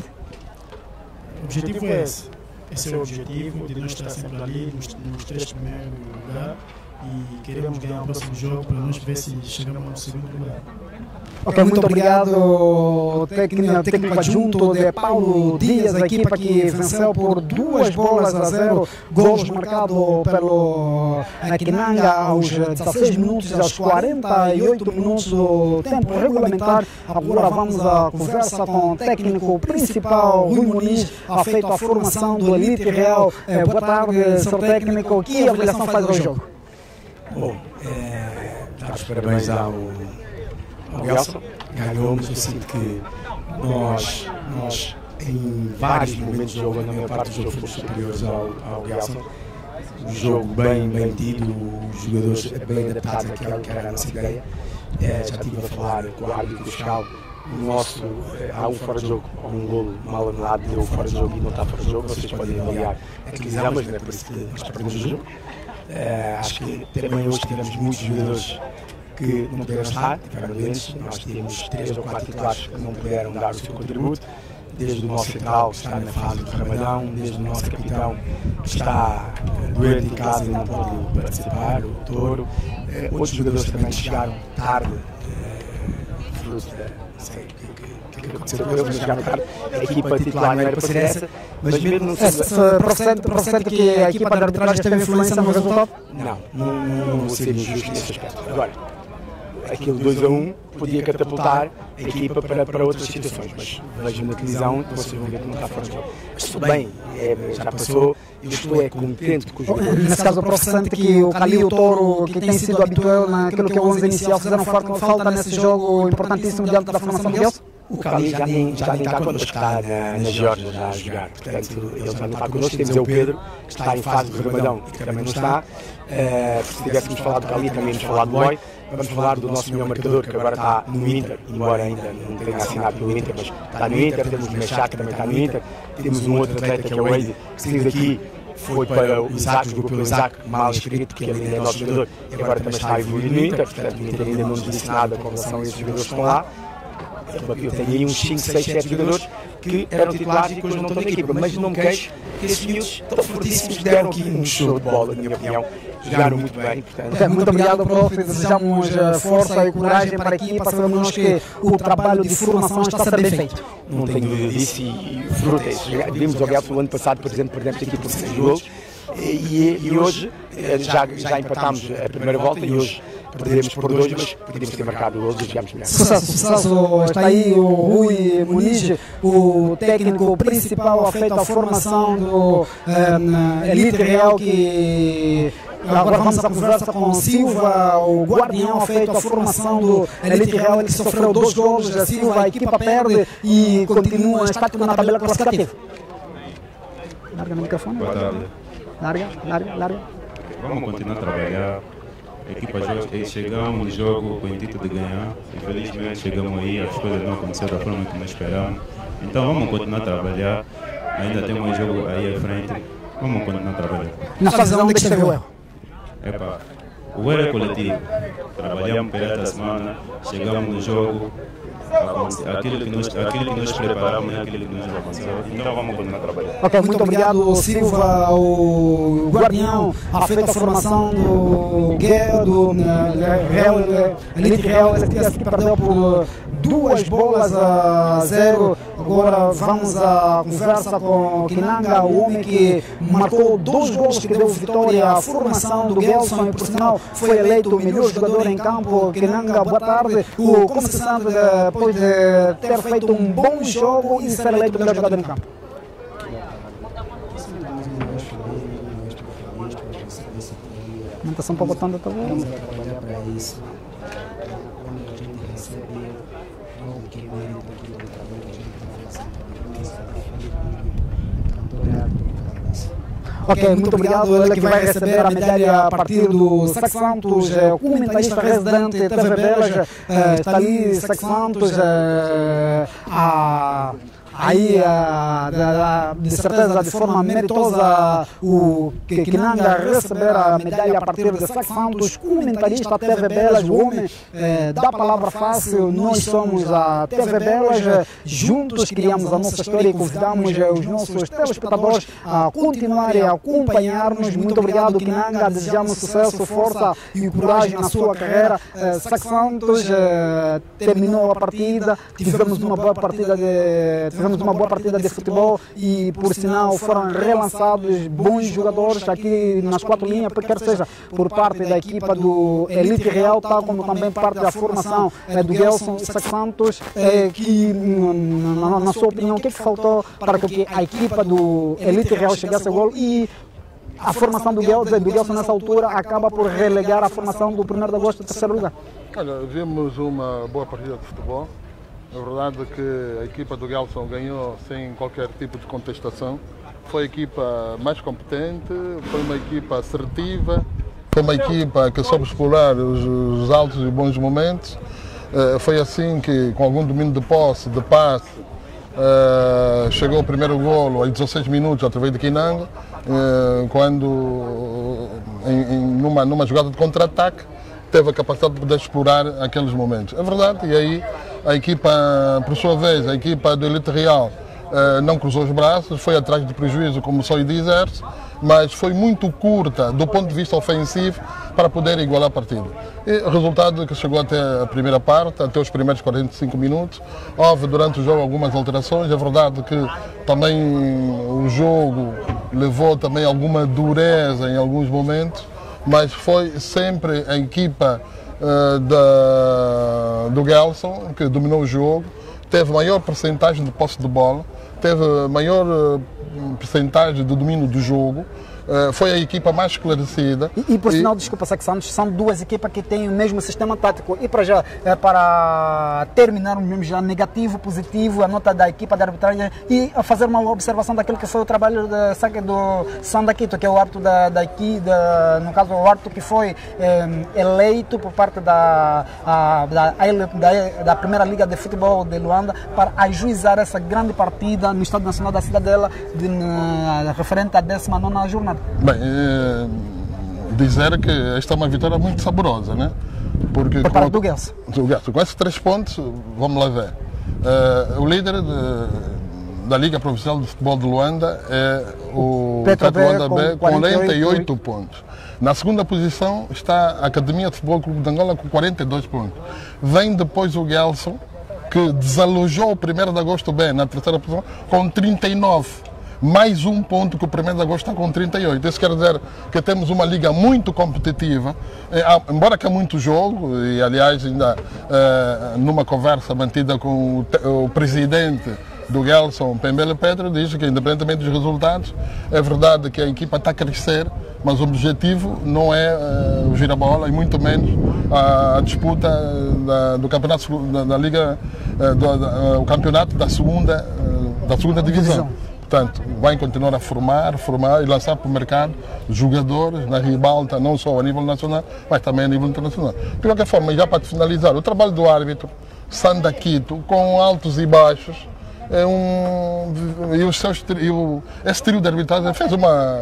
Speaker 6: O objetivo é esse, esse é o objetivo de nós estar sempre ali nos, nos três primeiros lugares. E queremos ganhar o próximo jogo para nós ver se chegamos no segundo lugar.
Speaker 2: Ok, muito obrigado, técnico, técnico adjunto de Paulo Dias, a equipa que venceu por duas bolas a zero, gols marcados pelo Kinanga aos dezasseis minutos e aos quarenta e oito minutos do tempo regulamentar. Agora vamos à conversa com o técnico principal, Rui Muniz, a feito a formação do Elite Real. Boa tarde, senhor técnico, que avaliação faz ao jogo?
Speaker 7: Bom, é, dar os parabéns ao, ao Gelson, ganhou-nos. Eu sinto que nós, nós, em vários momentos do jogo, na maior parte do jogo, fomos superiores ao, ao Gelson. O jogo bem, bem tido, os jogadores bem adaptados àquela que era a nossa ideia. É, já estive a falar com o árbitro fiscal. O nosso, é, há um fora de jogo, há um golo mal anulado, deu fora de jogo e não está fora de jogo. Vocês podem avaliar a televisão, mas não é por isso que nós perdemos o jogo. Uh, acho que também hoje tivemos muitos jogadores que não puderam estar, tiveram doentes. Nós tínhamos três ou quatro titulares que não puderam dar o seu contributo, desde o nosso central que está na fase do Ramadão, desde o nosso capitão que está doente em casa e não pode participar, o Touro. Uh, outros jogadores também chegaram tarde, uh, fruto da, não sei o que, que aconteceu com eles, mas chegaram tarde. A equipa titular não era para ser essa, mas mesmo não
Speaker 2: se procede que a equipa de arbitragem teve influência no resultado?
Speaker 7: Não, não, não vou ser injusto nesse aspecto. Agora, aquele dois a um podia catapultar a equipa para, para outras situações, mas vejo na televisão e vocês vão ver que não está fora de jogo. Mas tudo bem, é, já passou, eu estou é contente com os jogadores.
Speaker 2: Nesse caso, procede que o Cali e o Touro, que tem sido habitual naquilo que é o onze inicial, fizeram falta nesse jogo importantíssimo diante da formação do Gelson?
Speaker 7: O Cali já nem, já nem está connosco, está na, na Geórgia já a jogar, portanto ele já não está connosco. Temos é o Pedro, que está em fase de remadão e que também não está. Uh, se tivéssemos falado do Cali, também íamos falar do Boy. Vamos falar do nosso melhor marcador, que agora está no Inter, embora ainda não tenha assinado pelo Inter, mas está no Inter. Temos o Mechá, que também está no Inter. Temos um outro atleta, que é o Eide, que saiu daqui, foi para o Isaac, jogou pelo Isaac, mal inscrito, porque ele ainda é nosso jogador, e agora também está a evoluir no Inter, portanto o Inter ainda não nos disse nada com relação a esses jogadores que estão lá. Eu tenho aí uns cinco, seis, sete jogadores que eram titulares e que hoje não estão na equipa, mas não me queixo que esses miúdos tão fortíssimos deram aqui um show de bola, na minha opinião. Jogaram muito bem, portanto.
Speaker 2: Okay, muito obrigado, prof. Desejamos força e coragem para a equipa. Sabemos que o trabalho de formação está a ser bem feito.
Speaker 7: Não tenho dúvida disso e frutas. Vimos ao Gelson o ano passado, por exemplo, perdemos aqui por seis golos. E, e hoje já, já empatámos a primeira volta e hoje perdemos por dois, mas podíamos ter marcado gols e jogámos melhor.
Speaker 2: Sucesso, sucesso. Está aí o Rui Muniz, o técnico principal, a feito a formação do um, Elite Real, que agora vamos à conversa com Silva, o guardião, feito a formação do Elite Real, ele sofreu dois gols. A Silva, a equipa perde e continua estático na tabela classificativa. Larga no microfone.
Speaker 8: Boa tarde.
Speaker 2: Larga, larga, larga.
Speaker 8: Vamos continuar a trabalhar. A equipa joga, chegamos no jogo com o intuito de ganhar. Infelizmente chegamos aí, as coisas não aconteceram da forma que nós esperamos. Então vamos continuar a trabalhar. Ainda tem um jogo aí à frente. Vamos continuar a trabalhar.
Speaker 2: Na fase onde é que esteve o erro?
Speaker 8: Epa, o erro é coletivo. Trabalhamos pela esta semana, chegamos no jogo. Aquilo que, nós, aquilo que nós preparamos é aquilo que nos aconteceu. Então vamos continuar a trabalhar.
Speaker 2: Ok, muito obrigado, Silva, o guardião, a feita a formação do Guerra, do Real, Elite Real, que perdeu por duas bolas a zero. Agora vamos à conversa com o Kinanga, o homem que marcou dois gols que deu vitória à formação do Gelson e, por sinal, foi eleito o melhor jogador em campo. Kinanga, boa tarde. O, como se sente depois de ter feito um bom jogo e ser eleito o melhor jogador em campo? A alimentação para botar no trabalho.
Speaker 9: Vamos trabalhar para isso. Quando a gente recebe algo que é mérito do trabalho que a gente está fazendo.
Speaker 2: Ok, muito obrigado. Ele que vai receber a medalha a partir do Sac Santos, o comentarista residente T V Belas, está ali, Sac Santos, a... Aí, a, de certeza, de forma meritosa, o Kinanga receber a medalha a partir de Sac Santos, comentarista T V Belas, o homem eh, da palavra fácil. Nós somos a T V Belas, juntos criamos a nossa história e convidamos os nossos telespectadores a continuarem a acompanhar-nos. Muito obrigado, Kinanga, desejamos sucesso, força e coragem na sua carreira. Eh, Sac Santos eh, terminou a partida, tivemos uma boa partida de... Tivemos uma boa partida de futebol e, por sinal, foram relançados bons jogadores aqui nas quatro linhas, quer seja por parte da equipa do Elite Real, tal como também parte da formação é, do Gelson Sac Santos, é, que, na, na sua opinião, o que, é que faltou para que a equipa do Elite Real chegasse ao gol e a formação do Gelson, do Gelson nessa altura acaba por relegar a formação do primeiro de agosto ao terceiro lugar?
Speaker 3: Olha, vimos uma boa partida de futebol. A verdade é que a equipa do Gelson ganhou sem qualquer tipo de contestação. Foi a equipa mais competente, foi uma equipa assertiva, foi uma equipa que soube explorar os, os altos e bons momentos. Uh, foi assim que, com algum domínio de posse, de passe, uh, chegou o primeiro golo aos dezasseis minutos através de Kinanga, uh, quando, em, em, numa, numa jogada de contra-ataque, teve a capacidade de poder explorar aqueles momentos. É verdade, e aí a equipa, por sua vez, a equipa do Elite Real eh, não cruzou os braços, foi atrás de prejuízo, como só dizer-se, mas foi muito curta do ponto de vista ofensivo para poder igualar a partida. E o resultado é que chegou até a primeira parte, até os primeiros quarenta e cinco minutos. Houve durante o jogo algumas alterações, é verdade que também o jogo levou também alguma dureza em alguns momentos, mas foi sempre a equipa uh, da, do Gelson que dominou o jogo, teve maior percentagem de posse de bola, teve maior uh, percentagem de domínio do jogo, Uh, foi a equipa mais esclarecida.
Speaker 2: E, e por sinal, desculpa, Saki Santos, são duas equipas que têm o mesmo sistema tático. E para já, é, para terminarmos mesmo já negativo, positivo, a nota da equipa de arbitragem e a fazer uma observação daquilo que foi o trabalho da, sabe, do Sanda Quito, que é o árbitro da, da, da, no caso, o árbitro que foi é, eleito por parte da, a, da, da, da Primeira Liga de Futebol de Luanda para ajuizar essa grande partida no Estádio Nacional da Cidadela, de, na, referente à décima nona jornada.
Speaker 3: Bem, é, dizer que esta é uma vitória muito saborosa, né? Porque
Speaker 2: por parte do Gelson.
Speaker 3: Com esses três pontos, vamos lá ver. Uh, o líder de, da Liga Profissional de Futebol de Luanda é o
Speaker 2: Petro
Speaker 3: Luanda B com quarenta e oito
Speaker 2: oito
Speaker 3: pontos. Na segunda posição está a Academia de Futebol Clube de Angola com quarenta e dois pontos. Vem depois o Gelson, que desalojou o primeiro de agosto B na terceira posição com trinta e nove. Mais um ponto que o primeiro de agosto está com trinta e oito. Isso quer dizer que temos uma liga muito competitiva, embora que há muito jogo, e aliás ainda numa conversa mantida com o presidente do Gelson, Pembele Pedro, diz que independentemente dos resultados, é verdade que a equipa está a crescer, mas o objetivo não é o girabola e muito menos a disputa da, do campeonato da, da liga, do, da, o campeonato da segunda, da segunda divisão. Portanto, vai continuar a formar, formar e lançar para o mercado jogadores na ribalta, não só a nível nacional, mas também a nível internacional. De qualquer forma, já para finalizar, o trabalho do árbitro, Sanda Quito, com altos e baixos, é um, e, os seus, e o, esse trio de arbitragem fez uma...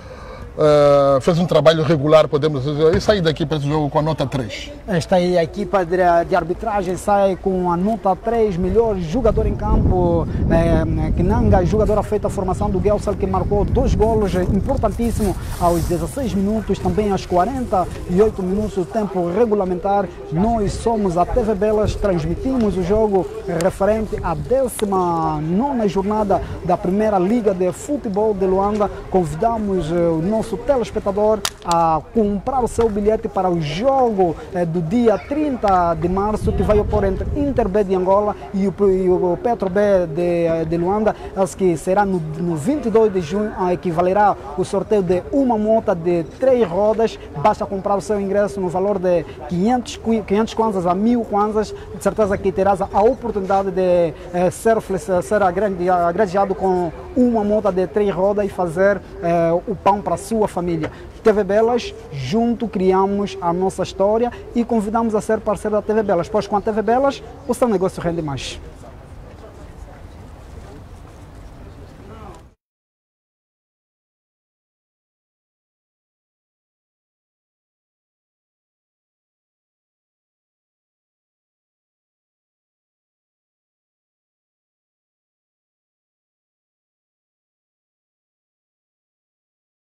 Speaker 3: Uh, fez um trabalho regular, podemos dizer, e sair daqui para esse jogo com a nota três.
Speaker 2: Esta aí, a equipa de, de arbitragem sai com a nota três, melhor jogador em campo, é, Kinanga, jogador feita a formação do Gelson, que marcou dois golos importantíssimos aos dezesseis minutos, também aos quarenta e oito minutos do tempo regulamentar. Nós somos a T V Belas, transmitimos o jogo referente à décima nona jornada da Primeira Liga de Futebol de Luanda. Convidamos uh, o nosso nosso telespectador a comprar o seu bilhete para o jogo eh, do dia trinta de março, que vai opor entre Inter B de Angola e o, e o Petro B de, de Luanda, que será no, no vinte e dois de junho, equivalerá o sorteio de uma moto de três rodas. Basta comprar o seu ingresso no valor de quinhentos kwanzas a mil kwanzas. De certeza que terás a oportunidade de eh, ser, ser agraciado com uma moto de três rodas e fazer eh, o pão para a sua família. T V Belas, junto criamos a nossa história e convidamos a ser parceiro da T V Belas, pois com a T V Belas o seu negócio rende mais.